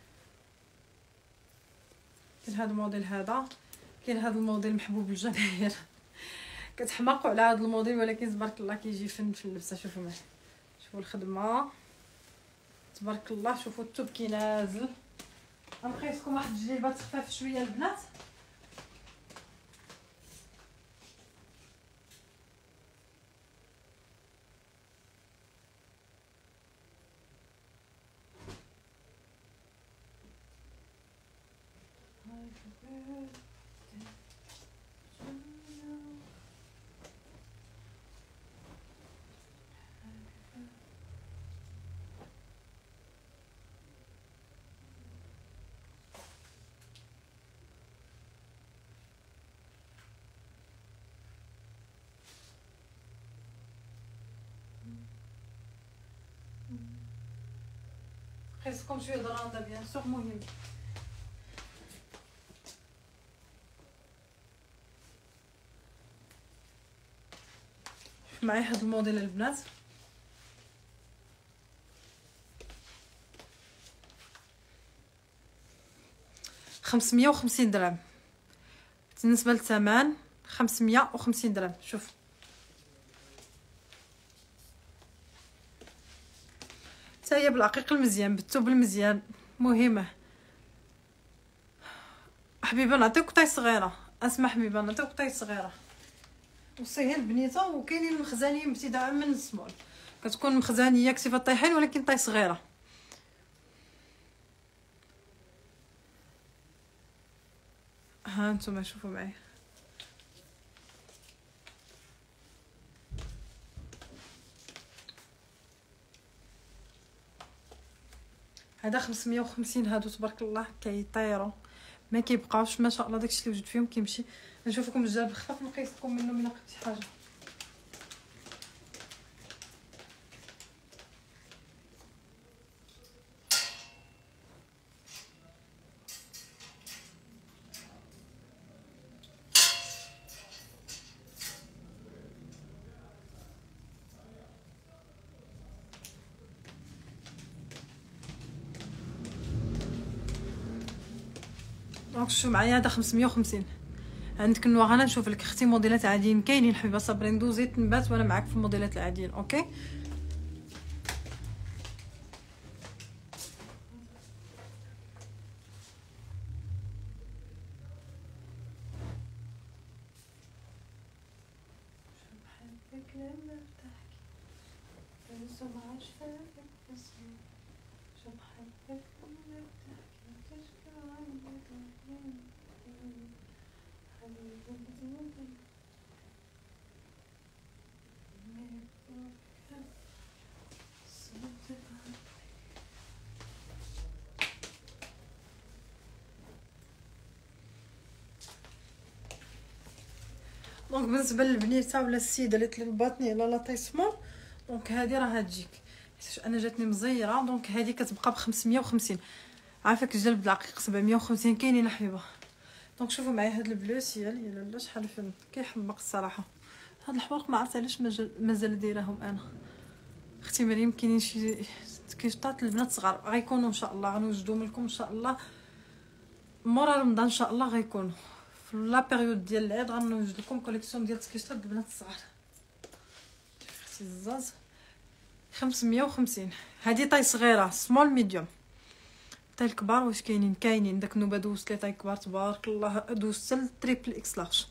هذا الموديل، هذا كاين هذا الموديل محبوب للجماهير كتحماقوا على هذا الموديل، ولكن تبارك الله كيجي فن في اللبسه. شوفوا معايا، شوفوا الخدمه تبارك الله. شوفوا الثوب كي نازل. غنقيسكم واحد الجليبات خفاف شويه البنات. قيسكم شويه دراندا بيان سور مهم. معايا هاد الموديل البنات 550 درهم بالنسبه للثمن. 550 درهم. شوف هي بالعقيق المزيان بالثوب المزيان مهمه. حبيبه نعطيك قطاي صغيره. اسمع حبيبه نعطيك قطاي صغيره وصيه البنيته. وكاينين المخزانيين ابتداء من السمول كتكون مخزانيه كتيفه طايحين ولكن طاي صغيره. ها نتوما شوفوا معايا هذا 550. هادو تبارك الله كيطيروا ما كيبقاوش ما شاء الله. داكشي اللي وجد فيهم كيمشي. نشوفكم الجلب خفاف نقيس لكم منه من لقيت شي حاجه. دونك شوفوا معايا هذا 550. عندك النوار. انا نشوف لك اختي موديلات عاديين كاينين حبيبه صابرين. دوزي تنبات وانا معاك في الموديلات العاديين. اوكي دونك بالنسبه للبنيته ولا السيده اللي طلب باطني لا لاطيسمون دونك هذه راه تجيك حيت انا جاتني مزيره. دونك هذه كتبقى ب 550. عافاك الجلب العقيق 750 كاينين حبيبه. دونك شوفوا معايا هاد البلو سيال يا لالا شحال فن كيحمق الصراحه. هاد الحواق ما عرفت علاش مازال دايرهم انا. اختي مريم كاينين شي كيشطات البنات صغار غيكونوا ان شاء الله غنوجدوهم لكم ان شاء الله مورا رمضان ان شاء الله. غيكونوا في لا بيريود ديال العيد غنوجد لكم كوليكسيون ديال الكيشطات البنات الصغار. اختي الزاز 550. هذه طاي صغيره سمول ميديوم. طاي الكبار واش كاينين داك النوبه دوزت لي طاي كبار تبارك الله. دوزت التريبل اكس لارج.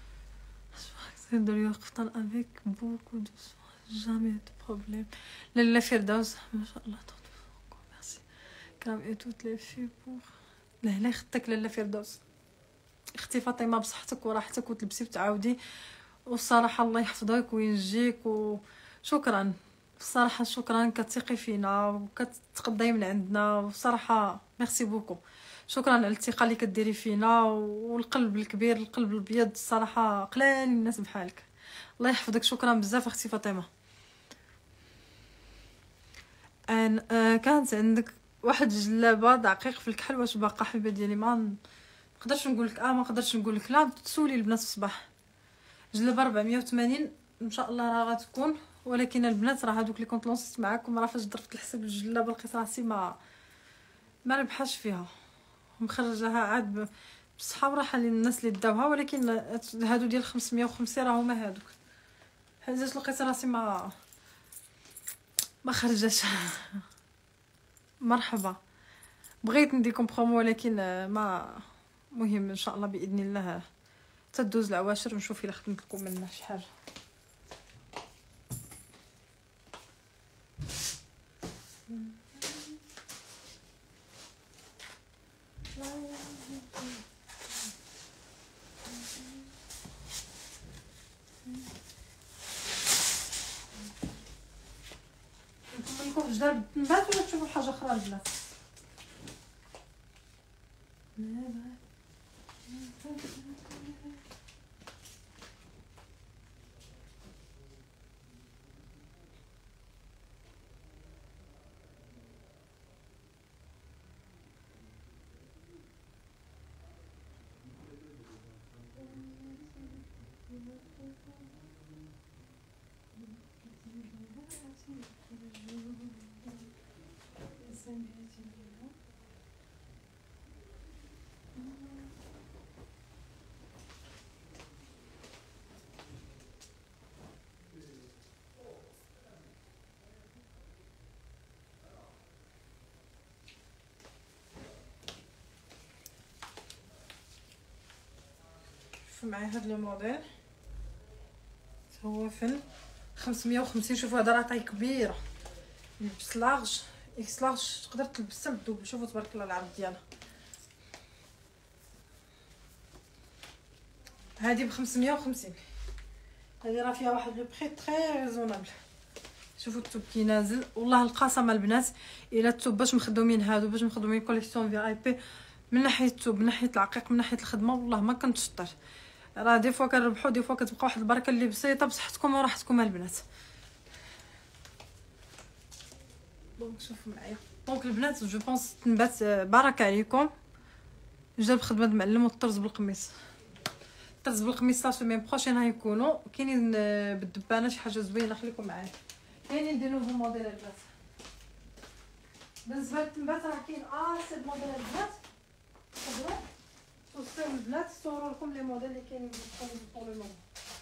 سيدو قفطان افيك بوكو دو جامي دو بروبليم. لاله فردوس ما شاء الله ميرسي كرام اي توت لي في بور. لا خدتك لاله فردوس. اختي فاطمه بصحتك وراحتك وتلبسي وتعاودي. والصراحه الله يحفظك وينجيك وشكرا. الصراحه شكرا كتثقي فينا وكتقضي من عندنا. وصراحه ميرسي بوكو. شكرا على الثقه اللي كديري فينا والقلب الكبير القلب الابيض. الصراحه قلال الناس بحالك. الله يحفظك. شكرا بزاف اختي فاطمه. كانت عندك واحد جلابه دقيق في الكحل واش باقا حبيبه ديالي؟ ما نقدرش نقول لك ما نقدرش نقول لك لا. تسولي البنات في الصباح. جلابه 480 ان شاء الله راه غتكون. ولكن البنات راه هذوك اللي كنت لونسيت معاكم راه فاش ضربت الحساب الجلابه لقيت راسي ما ربحاش فيها ومخرجاها عاد بصحه وراحه للناس اللي داوها. ولكن هادو ديال 550 راه هما هادوك. حيت لقيت راسي ما خرجاش. مرحبا. بغيت نديكم برومو ولكن ما مهم ان شاء الله باذن الله تدوز العواشر ونشوف الا خدمت لكم منها شي حاجه. نكون جدار نبات ولا تشوفوا حاجه اخرى البنات؟ معايا هاد لو موديل هو فن 550. شوفوا هذا راه طاي كبيره لبس لارج اكس لارج تقدر تلبسها بالدوبل. شوفوا تبارك الله العرض ديالها. هذه ب 550. هذه راه فيها واحد لو بري تري ريزونابل. شوفوا التوب كي نازل، والله القسم البنات الا التوب باش مخدومين هادو باش مخدومين كوليكسيون في اي بي من ناحيه التوب من ناحيه العقيق من ناحيه الخدمه، والله ما كنتشطر. راه دي فوا كنربحوا دي فوا كتبقى واحد البركه اللي بسيطه بصحتكم وراحتكم البنات. دونك شوفوا معايا، دونك البنات جو بونس تنبات بارك عليكم. جاب خدمه المعلم والطرز بالقميص. الطرز بالقميص لا سيمين بروشين غيكونوا كاينين بالدبانه شي حاجه زوينه. خليكم معايا، كاينين دي نوفو موديل البنات. بالنسبه للتنبات راه كاين سي موديل البنات. تقدروا توصلوا البنات صوروا لكم لي موديل اللي كاينين بور لو مومون.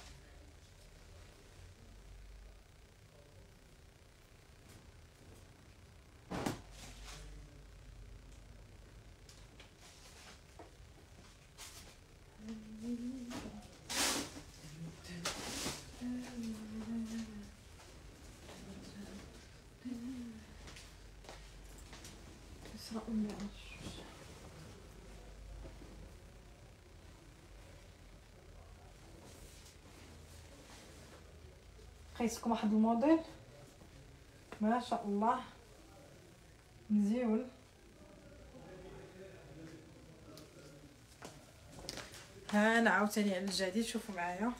قيسكم واحد الموديل ما شاء الله مزيون. ها انا عاوتاني على الجديد. شوفوا معايا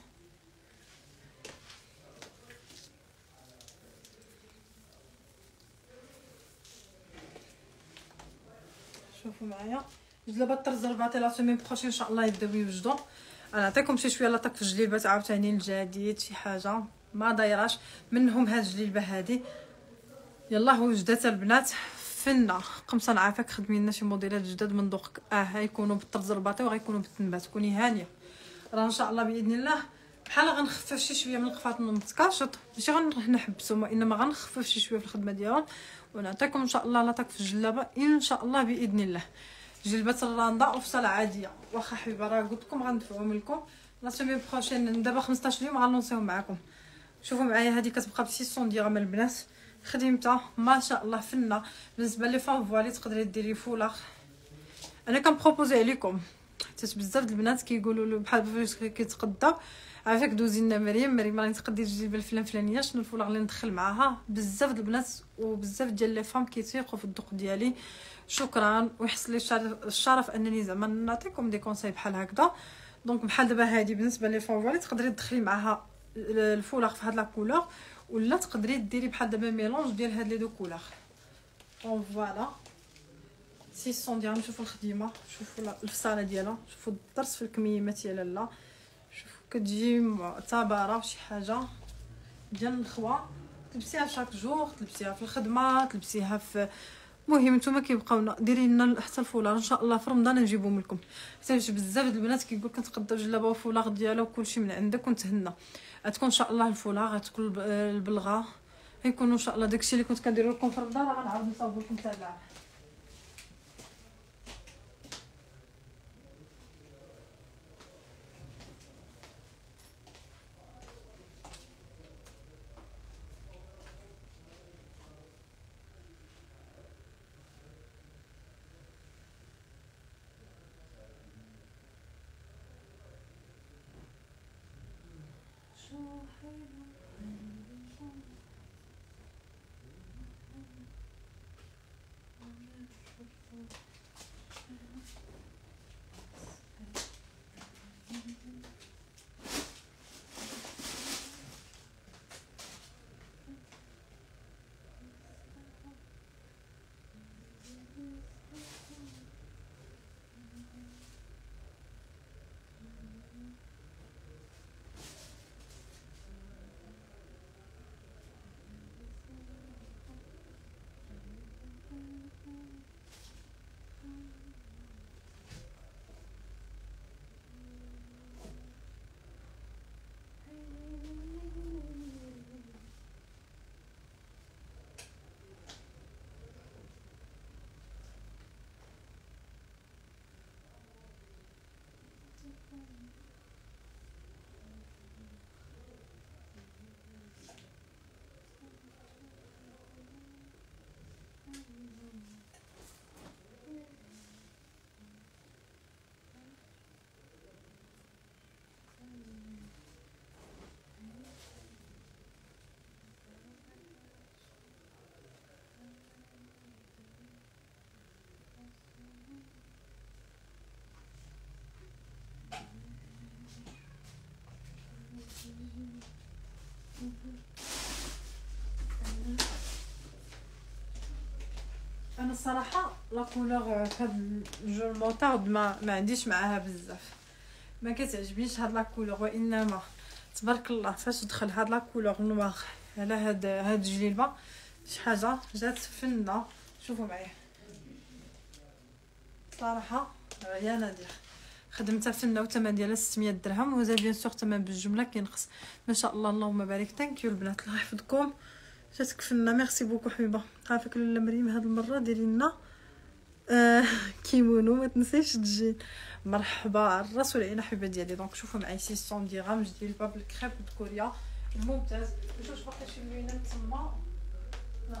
شوفوا معايا دابا الطرز رباطي لا سيمين بروشين ان شاء الله يبداو يوجدوا. انا نعطيكم شي شويه لاطاك في الجليبات عاوتاني الجديد شي حاجه ما دايراش منهم هاد الجليبه هادي. يلاه وجدات البنات فينا قمصه نعافاك خدمي لنا شي موديلات جداد من ذوقك. غيكونوا بالطرز رباطي وغيكونوا بالتنبات. كوني هانيه راه ان شاء الله باذن الله. بحال غنخفف شي شويه من القفات المتكاشط ماشي غنحبسهم وانما غنخفف شي شويه في الخدمه ديالهم ونعطيكم ان شاء الله لاطاك في الجلابه ان شاء الله باذن الله. جلبات الراندا وفصال عاديه واخا حبيبه راه قلت لكم غندفعوهم لكم لا سيمين بروشين. دابا 15 يوم غنلونسيهم معكم. شوفوا معايا هذه كتبقى ب 600 درهم البنات. خدمتها ما شاء الله فنه. بالنسبه لي فافوالي تقدري ديري فولاغ. انا كنبروبوزي عليكم حيت بزاف د البنات كيقولوا له بحال فاش كيتقداو عافاك دوزي لنا مريم راني تقدي الجلبه الفلانيه شنو الفولاغ اللي ندخل معاها. بزاف د البنات وبزاف ديال لي فام كيتيقوا في الذوق ديالي. شكرا ويحس لي الشرف انني زعما نعطيكم دي كونساي بحال هكذا. دونك بحال دابا هذه بالنسبه لي فافوالي تقدري تدخلي معاها الفولاغ في هاد لا كولور ولا تقدري ديري بحال دابا ميلونج ديال هاد لي دو كولور. دونك فوالا 600 درهم. شوفوا الخديمه شوفوا الفصاله ديالها شوفوا الضرس في الكميمات يا لاله. شوفوا كتجي معتبره شي حاجه ديال الخوا. تلبسيها شاك جور تلبسيها في الخدمه تلبسيها في المهم نتوما كيبقاونا ديري لنا حتى الفولار ان شاء الله في رمضان نجيبهم لكم. حيت بزاف د البنات كيقول كنتقداو جلابه وفولاغ ديالها وكلشي من عندك ونتهنى. غتكون ان شاء الله الفولاغ غتكون البلغه غيكونوا ان شاء الله داكشي اللي كنت كندير لكم في رمضان راه غنعاود نصاوب لكم تابعه. انا الصراحه لا كولور في هاد الجو الموطارد ما عنديش معاها بزاف، ما كتعجبنيش هاد لا كولور. وانما تبارك الله فاش دخل هاد لا كولور نوار على هاد الجليبه شي حاجه جات فنه. شوفوا معايا صراحه يا نادر خدمتها فنه، وثمن ديالها 600 درهم، وهذا بيان سور ثمن بالجمله كينقص. ما شاء الله اللهم بارك. ثانك يو البنات الله يحفظكم. جاتك فنه ميرسي بوكو حبيبه. عافاك لاله مريم هاد المره ديري لنا كيمونو ما تنسيش تجي. مرحبا على الراس والعين حبيبه ديالي. دونك شوفوا معايا 600 درهم جلبه بالكريب د كوريا ممتاز. واش باقي شي لوينات تما؟ لا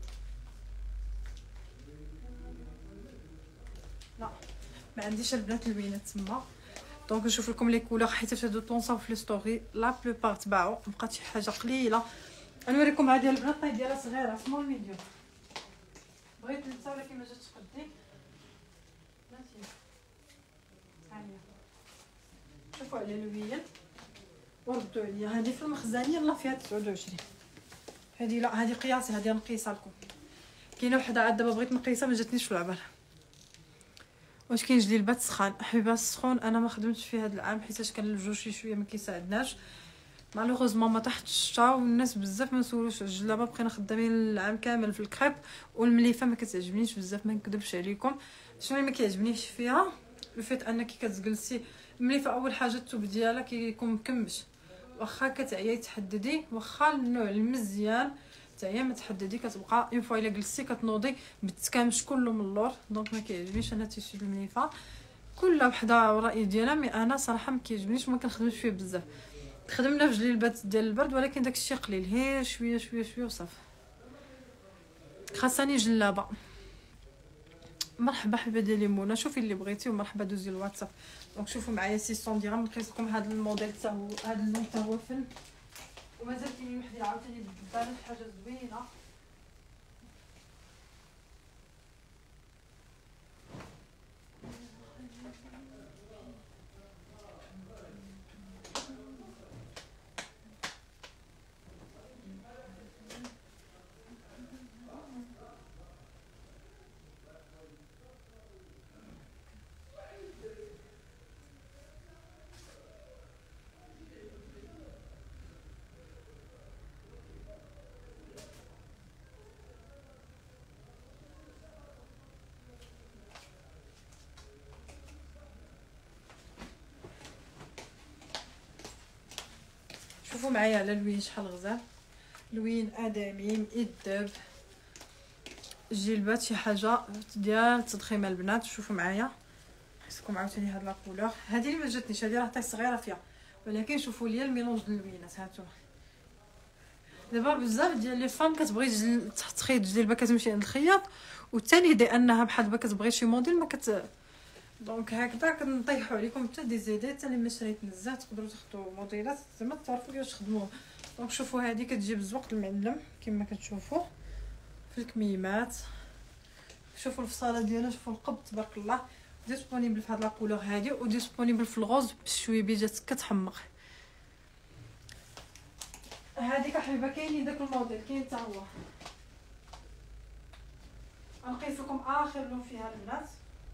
لا ما عنديش البنات اللوينات تما. دونك نشوف لكم لي كولور حيت فاش هادو طونصاو في لي ستوري لا بلوبار تباعوا، بقات شي حاجه قليله. غنوريكم هذه البنات طاي ديالها صغيره سمول ميديوم. بغيت نتا ولكن ما جاتش قدي. بلاتي هانيه شوفوا على اللوين وردوا عليا. هذه في المخزن يلاه فيها 29. هذه لا هذه قياسي، هذه نقيسها لكم. كاينه وحده عاد دابا بغيت نقيسها ما جاتنيش في العبار. واش كاين جليبات سخان حبيبات السخون؟ انا ما خدمتش فيه هذا العام حيتاش كان الجو شويه ما كيساعدناش مالوغوزمون ما تحت الشتا، والناس بزاف ما سولوش على الجلابه. بقينا خدامين العام كامل في الكريب، والمليفه ما كتعجبنيش بزاف ما نكذبش عليكم. شنو اللي ما كيعجبنيش فيها؟ الفيت انك كتجلسي المليفه اول حاجه الثوب ديالها كيكون مكمش، واخا كتعياي تحددي، واخا النوع المزيان حتى هي ما تحددي كتبقى اون فوا الا جلستي كتنوضي بالتكامش كله من اللور. دونك ما كيعجبنيش انا تيشي المليفه. كل وحده راي ديالها، مي انا صراحه ما كيعجبنيش وما كنخدمش فيه بزاف. خدمنا في جليبات ديال البرد ولكن داك الشيء قليل، غير شويه شويه شويه وصافي. خاصني جلابه. مرحبا حبيبه ديالي منى، شوفي اللي بغيتي ومرحبا دوزي الواتساب. دونك شوفوا معايا 600 درهم نقيس لكم هذا الموديل حتى هو، هذا اللون حتى هو فن. ومازال كاين واحد عاوتاني بالبان حاجه زوينه. شوفوا معايا على اللوين شحال غزال، لوين ادمي مؤدب. جلبات شي حاجه ديال تضخيم البنات. شوفوا معايا خصكم عاوتاني هاد لا كولور، هذه اللي ما جاتنيش، هذه راه طاي صغيره فيها، ولكن شوفوا ليا الميلونج د اللوينات. هاتو دابا بزاف ديال لي فام كتبغي تخيط جلبه كتمشي عند الخياط، والثاني دي انها بحال دابا كتبغي شي موديل ما كت. دونك هكذا كنطيحوا عليكم حتى دي زيدات. حتى اللي ما شريت نزات تقدروا تاخذوا موديلات زعما تعرفوا كيفاش تخدموهم. دونك شوفوا هذه كتجي بالزوق المعلم كما كتشوفوا في الكميمات. شوفوا الفصاله ديالها، شوفوا القبض تبارك الله. ديسپونيبل في هاد لا كولور هادي، وديسپونيبل في الغوز بشويه جات كتحمق. هذيك حبيبه كاين داك الموديل كاين حتى هو. غنقيس لكم اخر لون فيها البنات.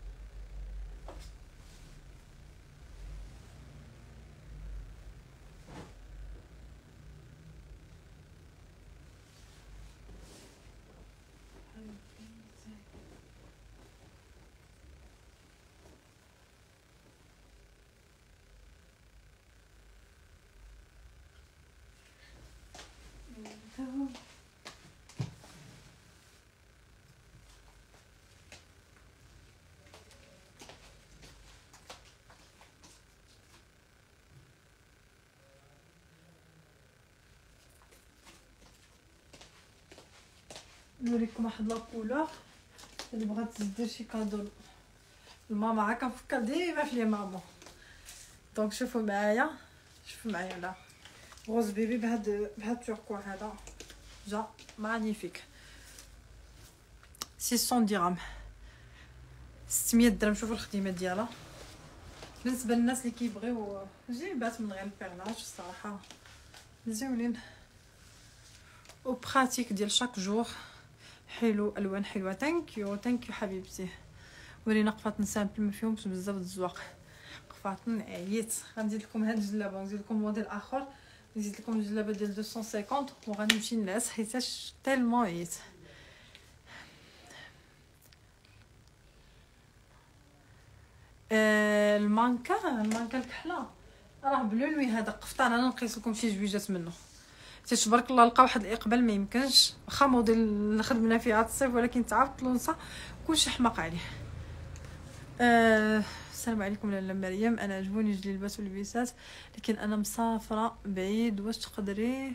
نوريكم واحد لاكولور اللي بغات دير شي كادو الماما. كنفكر ديما في لي ماما. دونك شوفوا معايا لا غوز بيبي بهاد التوركوا هذا جا مانيفيك. 600 درهم 600 درهم. شوفوا الخدمه ديالها بالنسبه للناس اللي كيبغيو جلبات من غير البيرناج الصراحه زوينين. و براتيك ديال شاك جور. حلو، الوان حلوه. ثانك يو حبيبتي. ورينا قفاطن سامبل ما فيهمش بزاف د الزواق. قفاطن عييت. غنزيد لكم هاد الجلابه، نزيد لكم موديل اخر، نزيد لكم الجلابه ديال 250 وغنمشي نعس حيتاش تالمون عييت. المانكا الكحله راه بلولوي. هذا قفطان انا نقيس لكم شي جويجات منه. تبارك الله لقى واحد الاقبال ما يمكنش، واخا موديل اللي خدمنا فيه هاد الصيف، ولكن تعاود طلونسا كلشي حماق عليه. السلام عليكم لاله مريم. انا عجبوني جوج لباس ولبسات، لكن انا مسافره بعيد. واش تقدري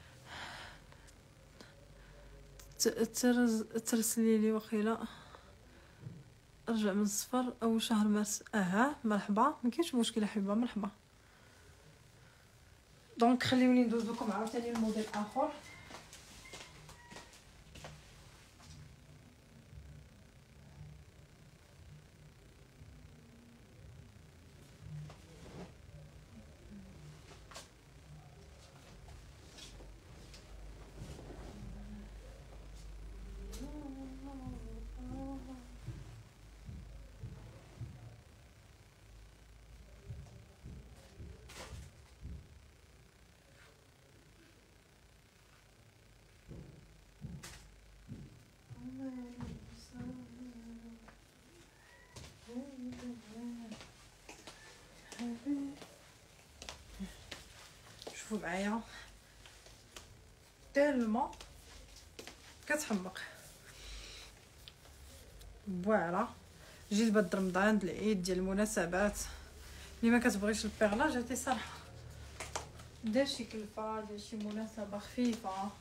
ترسلي لي وقيله ارجع من السفر او شهر مارس؟ مرحبا، ما كاينش مشكل حبيبه، مرحبا. دونك خليوني ندوز لكم عاوتاني الموديل اخر. شوفوا معايا تالمون كتحمق. فوالا جلبه رمضان ديال العيد ديال المناسبات. اللي ما كتبغيش البيغلاج هاتي صراحه دير شي كلفه ديال شي مناسبه خفيفه،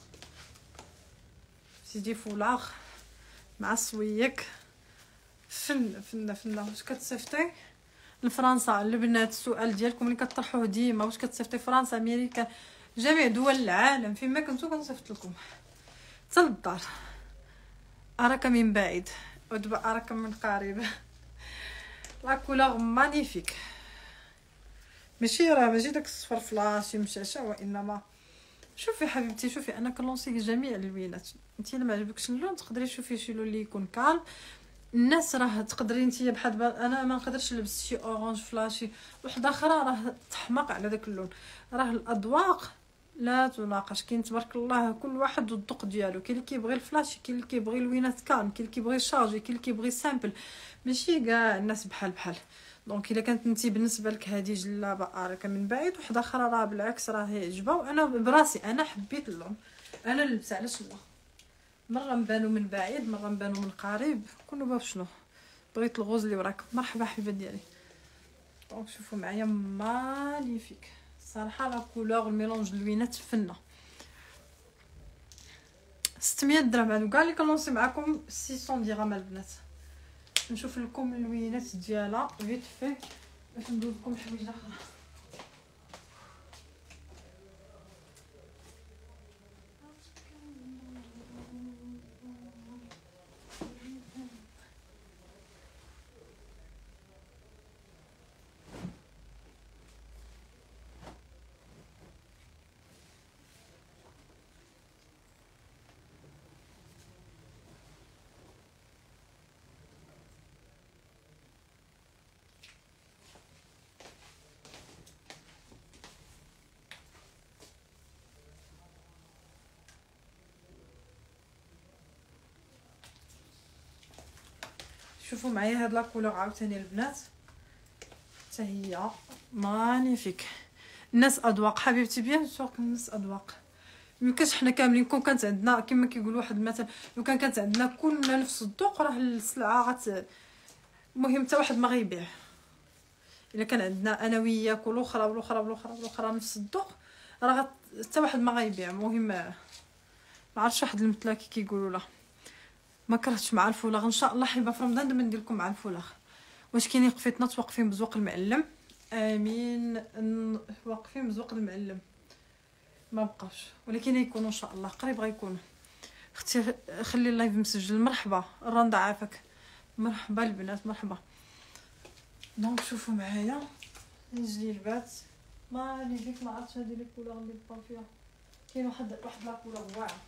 سيدي فولاغ مع السويك. فن واش كتصيفطي لفرنسا؟ البنات السؤال ديالكم اللي كطرحوه ديما، واش كتصيفطي فرنسا، امريكا، جميع دول العالم فين ما كنتو كنصيفط لكم حتى للدار. اراك من بعيد ودابا اراك من قريب. لا كولور مانيفيك، ماشي داك الصفر فلاشي مشاشه، وانما شوفي حبيبتي، شوفي انا كنلونسي جميع اللوينات. انت الا ما عجبكش اللون تقدري تشوفي شي لون اللي يكون كالم. الناس راه تقدري انت بحال انا ما نقدرش نلبس شي اورانج فلاشي، وحده اخرى راه تحمق على داك اللون. راه الاذواق لا تناقش. كاين تبارك الله كل واحد والذوق ديالو. كاين اللي كيبغي الفلاشي، كاين اللي كيبغي لوينات كالم، كاين اللي كيبغي شارجي، كاين اللي كيبغي سامبل. ماشي كاع الناس بحال. دونك الا كانت انت بالنسبه لك هذه جلابه اراك من بعيد، وحده اخرى راه بالعكس راه عجبه. وانا براسي انا حبيت اللون، انا لبس علاش لا. مره نبانو من بعيد، مره نبانو من قريب، كل باب شنو بغيت الغوز اللي وراك. مرحبا حبيبه ديالي. دونك شوفوا معايا ماليفيك صراحه. لا كولور الميلونج اللوينات فنه. 600 درهم. هادو كاع اللي كنلونسي معكم 600 درهم البنات. نشوف لكم اللوينات ديالها فيت في باش ندوز لكم حوايج اخرى. شوفوا معايا هاد لا كولور عاوتاني البنات حتى هي مانيفيك. الناس اذواق حبيبتي، بيان سور الناس اذواق. ميمكنش حنا كاملين كون كانت عندنا كما كيقول واحد مثلا، لو كانت عندنا كلنا نفس الذوق راه السلعه المهم حتى واحد ما غيبيع. الا كان عندنا انا وياك والاخرى نفس الذوق راه حتى واحد ما غيبيع. المهم ما عرفتش واحد المتلاكي كيقولوا لا ما كرهتش مع الفولاغ. ان شاء الله حيبه في رمضان دابا ندير لكم مع الفولاغ. واش كاينين قفيتنا واقفين بزوق المعلم؟ امين. واقفين بزوق المعلم ما بقاش، ولكن يكونوا ان شاء الله قريب غيكونوا. اختي خلي اللايف مسجل. مرحبا الرندا عافاك. مرحبا البنات مرحبا. دونك شوفوا معايا الجلبات ماليفيك. ما عرفتش هذه لي كولور اللي بقاو فيها كاين واحد لاكولور واعره.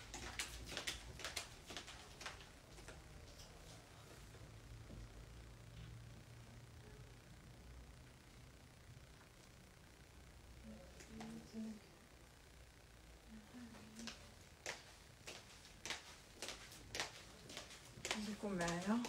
خليكم معايا.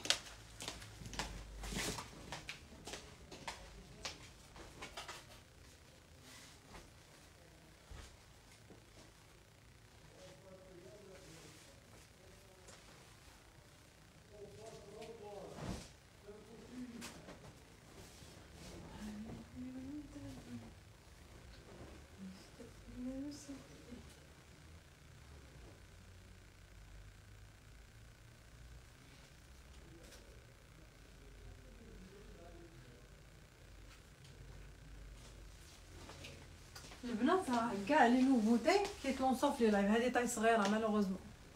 البنات راه كاع لي نوفوتي كيتلونسو في لي لايف. هذه طاي صغيره مالوغوزمون،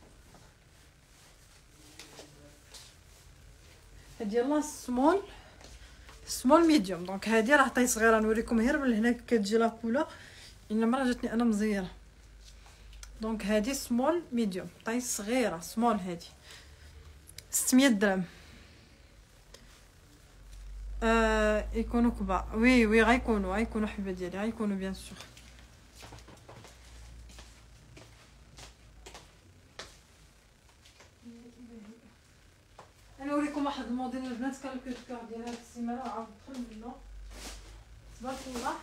هادي يلاه سمول ميديوم. دونك هادي راه طاي صغيره، نوريكم غير من هنا كتجي لا كولا، انما راه جاتني انا مزيره. دونك هادي سمول ميديوم طاي صغيره سمول، هادي 600 درهم. يكونوا كبار. وي غيكونوا حبه ديالي، غيكونوا بيان سور. انا نوريكم واحد الموديل البنات كان الكود كار ديال هاد السيمانه عاود دخل منه تبارك الله.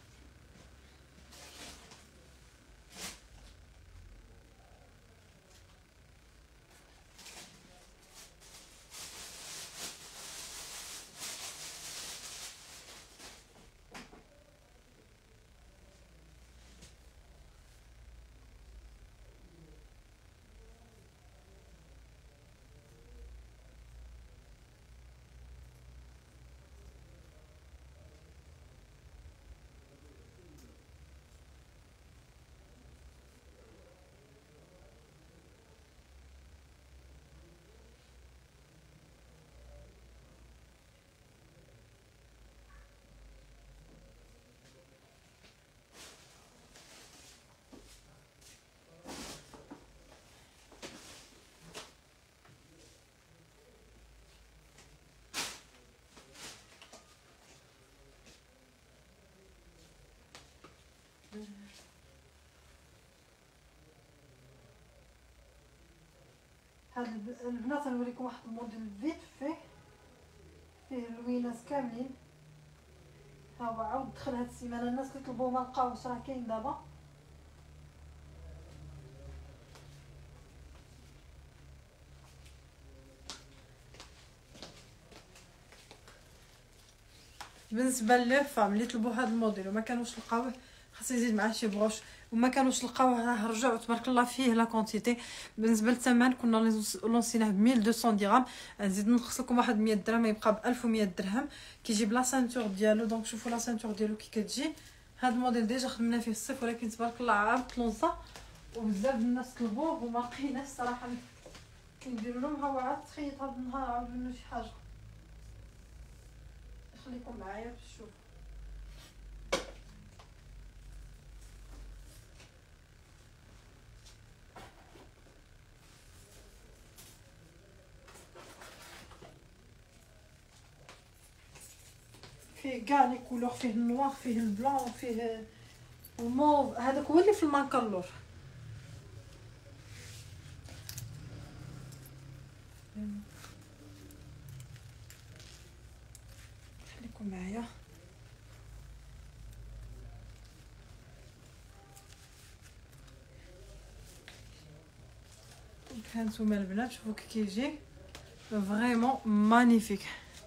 هاد البنات نوريكم واحد الموديل فيت فيه اللوينات كاملين. ها هو عاود دخل هاد السيمانه، الناس كيطلبوه ما لقاوش، راه كاين دابا. بالنسبه لي فام اللي طلبوا هاد الموديل وما كانوش لقاوه، خاص يزيد معاه شي بروش، وما كانوش لقاوه راه رجعوا تبارك الله فيه لا كونتيتي. بالنسبه للثمن كنا لونسيناه ب 1200 درهم، نزيد نخص لكم واحد 100 درهم يبقى ب 1100 درهم. كيجيب لا سانتور ديالو. دونك شوفوا لا سانتور ديالو كي كتجي. هاد الموديل ديجا خدمنا فيه الصيف، ولكن تبارك الله عاود تلونصا وبزاف الناس طلبوه وما لقيناش صراحه. كنديروا لهم ها هو عاد تخيط هاد النهار عاود منه شي حاجه. خليكم معايا باش تشوفوا. فيه كاع لي كولور، فيه النوار، فيه البلون، فيه الموف. هذاك هو اللي في المانكالور. خليكم معايا. هانتوما البنات شوفوا كي كيجي فريمون مانيفيك.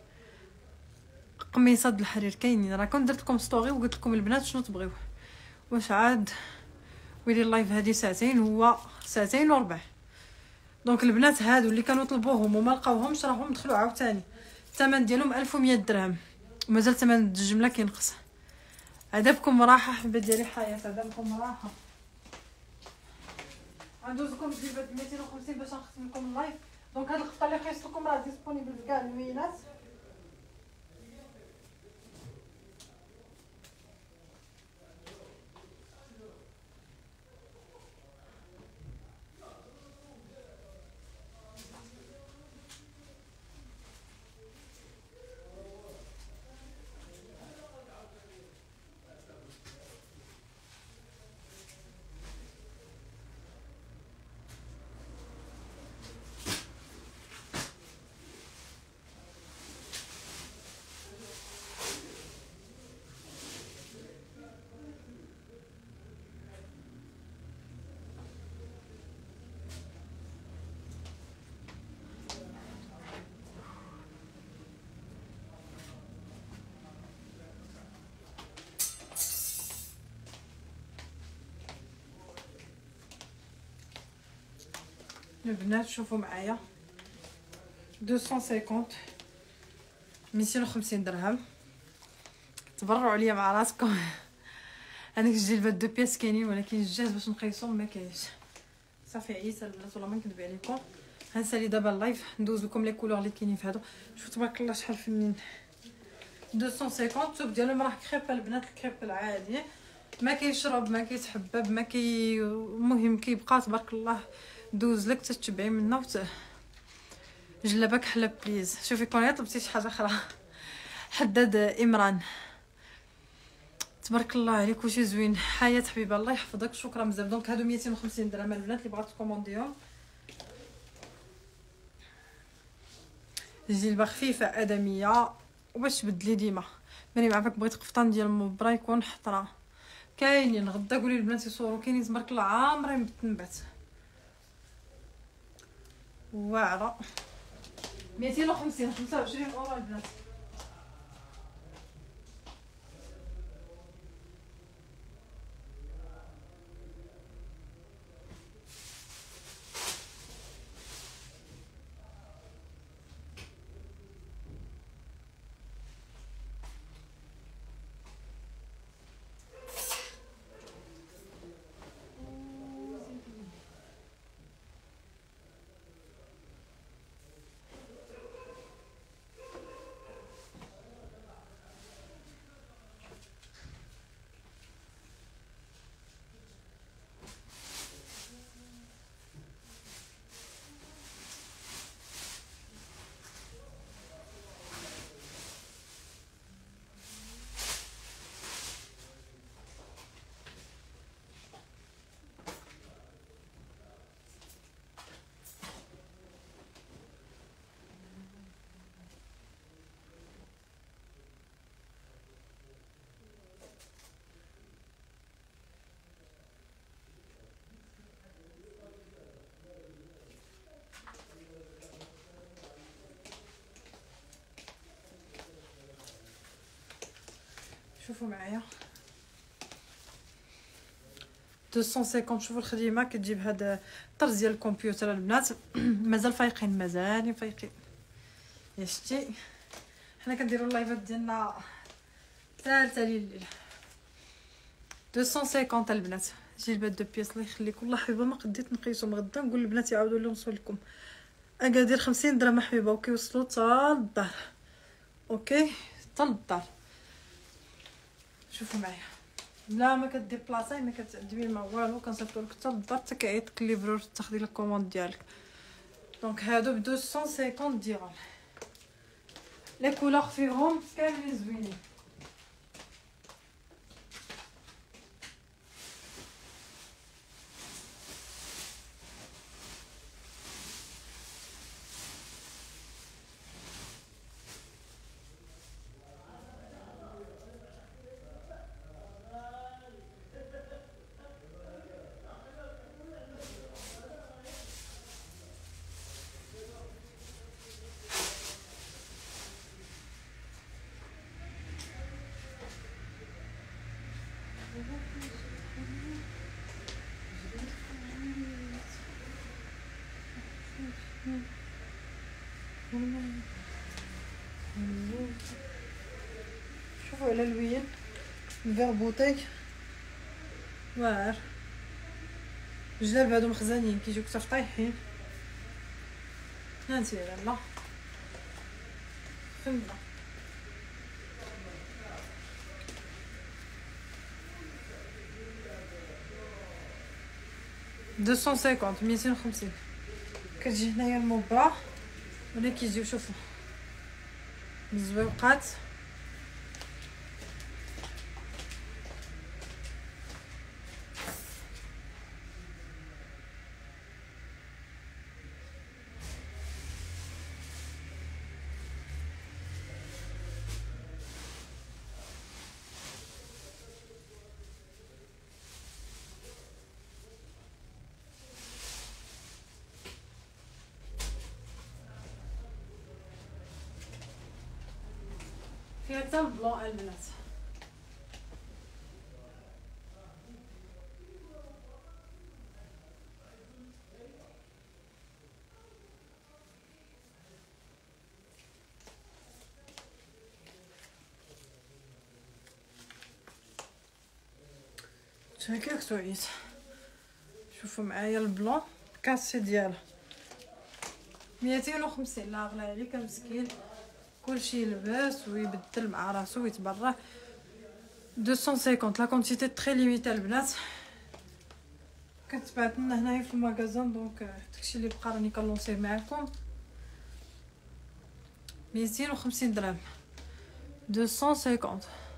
قميصات الحرير كاينين، راه كنت درت لكم ستوري وقلت لكم البنات شنو تبغيو. واش عاد ويلي اللايف هادي ساعتين، هو ساعتين وربع. دونك البنات هادو اللي كانوا طلبوهم وما لقاوهمش راهم دخلوا عاوتاني. الثمن ديالهم 1100 درهم، ومازال ثمن الجمله كينقص. عذابكم راحه حبه ديالي حياه، عذابكم راحه. غندوزكم جيبات 250 باش نختم لكم اللايف. دونك هاد الخطه اللي خيصت لكم راه ديسپونيبل في كاع الوينات. البنات شوفوا معايا 250 250 درهم. تبرعوا عليا مع راسكم. هذيك الجلبات دو بياس كاينين ولكن الجهاز باش نقيسهم ما كاينش. صافي عييت البنات والله ما نكذب عليكم. غنسالي دابا اللايف ندوز لكم لي كولور اللي كاينين في هادو. شوفوا تبارك الله شحال فنين. 250 الثوب ديالهم راه كريب البنات، الكريب العادي ما كيشرب ما كيتحبب ما كي المهم كيبقى تبارك الله دوز لك تتبعي منه جلابه كحله بليز. شوفي كون طلبتي شي حاجه اخرى. حداد امران تبارك الله عليك وشي زوين. حياه حبيبه الله يحفظك شكرا بزاف. دونك هادو 250 درهم البنات اللي بغات تكومونديهم. جلبه خفيفه ادميه وباش تبدلي ديما. مريم عافاك بغيت قفطان ديال مبرا يكون حطره. كاينين غدا قولي البنات يصوروا كاينين تبارك الله عامرين بالتنبات واعره. 250 25 اورو البنات. شوفوا معايا 250. شوفوا الخديمه كتجيب هذا الطرز ديال الكمبيوتر البنات. مازال فايقين مازال فايقين يا شتي. حنا كنديروا اللايفات ديالنا ثالثه الليل. 250 البنات جلبات دو بياس. الله يخليك والله حبيبه ما قديت نقيسهم. غدا نقول البنات يعاودوا لي نوصل لكم. اكادير 50 درهم حبيبه وكيوصلوا حتى للدار. اوكي حتى للدار. شوفوا معايا لا ما كديبلاصاي ما كتعدمي ما والو كنصيفطوا لك حتى للدار حتى كيعيطك ليبرور تاخدي لك الكوموند ديالك. دونك هادو ب 250 درهم. لي كولور فيهم كاملين زوينين. شوفوا على الوين الفيغ بوتيك واعر. الجلاب هادو مخزانين كيجيوك حتى طايحين. هانتي لالا فهمنا. دوسون سيكونت 250 كتجي هنايا المبرة ولا كيجيو شوفوا الزويقات. فيها حتى البلون البنات. هكاك سويت. شوفوا معايا البلون كاسي ديالها 250. لا غلا عليك مسكين، كلشي يلبس ويبدل مع راسو ويتبرع. 250 لا كونتيتي تري ليميتي البنات. كنت بعت لنا هنايا في المغازان، دونك داكشي اللي بقى راني كنلونسيه معكم. 250 درهم 250.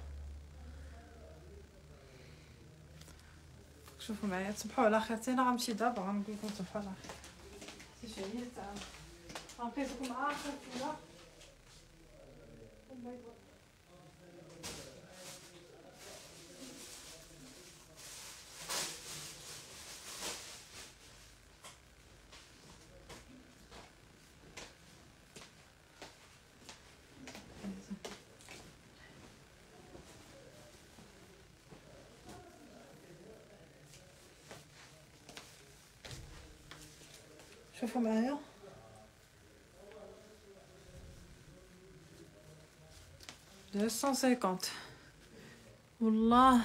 شوفوا معايا، تصبحوا على خير. انا غنمشي دابا غنقول لكم تصبحوا على خير. شي شويه تاع غنبقيكم اخر كذا. شوفوا معايا، والله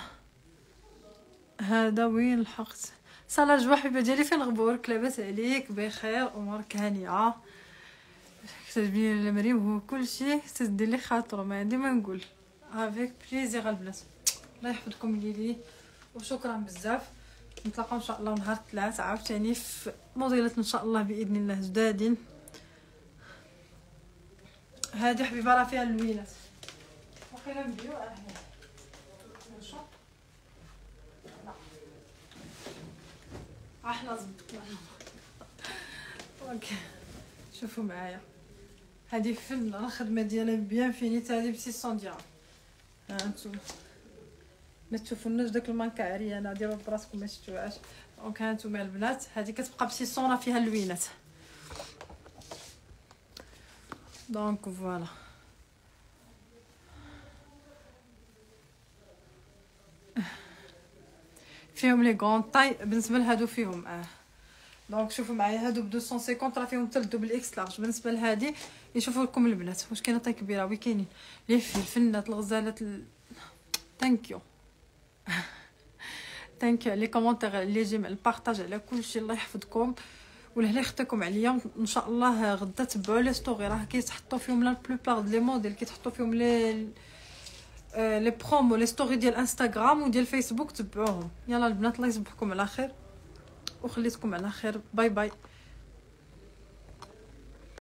هذا وين لحقت. صلاح حبيبه ديالي، فين غبورك؟ لاباس عليك؟ بخير، امورك هانيه؟ كتعجبني المريم هو كلشي تدير لي خاطرو، ما عندي ما نقول. افيك بليزير البنات، الله يحفظكم ليلي وشكرا بزاف. نتلاقاو ان شاء الله نهار الثلاث عاوتاني في موديلات ان شاء الله باذن الله جدادين. هذه حبيبه راه فيها اللوينات، واخيرا نبيو هنا نشوف. لا احنا زبطنا. اوكي شوفوا معايا، هذه فن الخدمه ديالها بيان فينيت. هذه ب 600 درهم. ها انتم ما تشوفوناش داك المانكا عريانه، ديروا براسكم ما شفتوهاش. دونك ها نتوما البنات، هذه كتبقى ب 600 فيها اللوينات. دونك فوالا فيهم لي غون طاي. بالنسبه لهادو فيهم دونك شوفوا معايا، هادو ب 250 راه فيهم حتى الدوبل اكس لارج. بالنسبه لهادي يشوفوا لكم البنات واش كاينه طاي كبيره. وي كاينين لي في الفنات الغزالات ثانك يو لي كومونتير اللي يجي مع البارطاج على كلشي. الله يحفظكم ولهلا يخطيكم عليا. ان شاء الله غدا تبعوا لي ستوري، راه كيتحطوا فيهم لا بلوبار لي موديل، كيتحطوا فيهم لي برومو لي ستوري ديال انستغرام وديال فيسبوك، تبعوهم. يلا البنات الله يصبحكم على خير وخليتكم على خير. باي باي.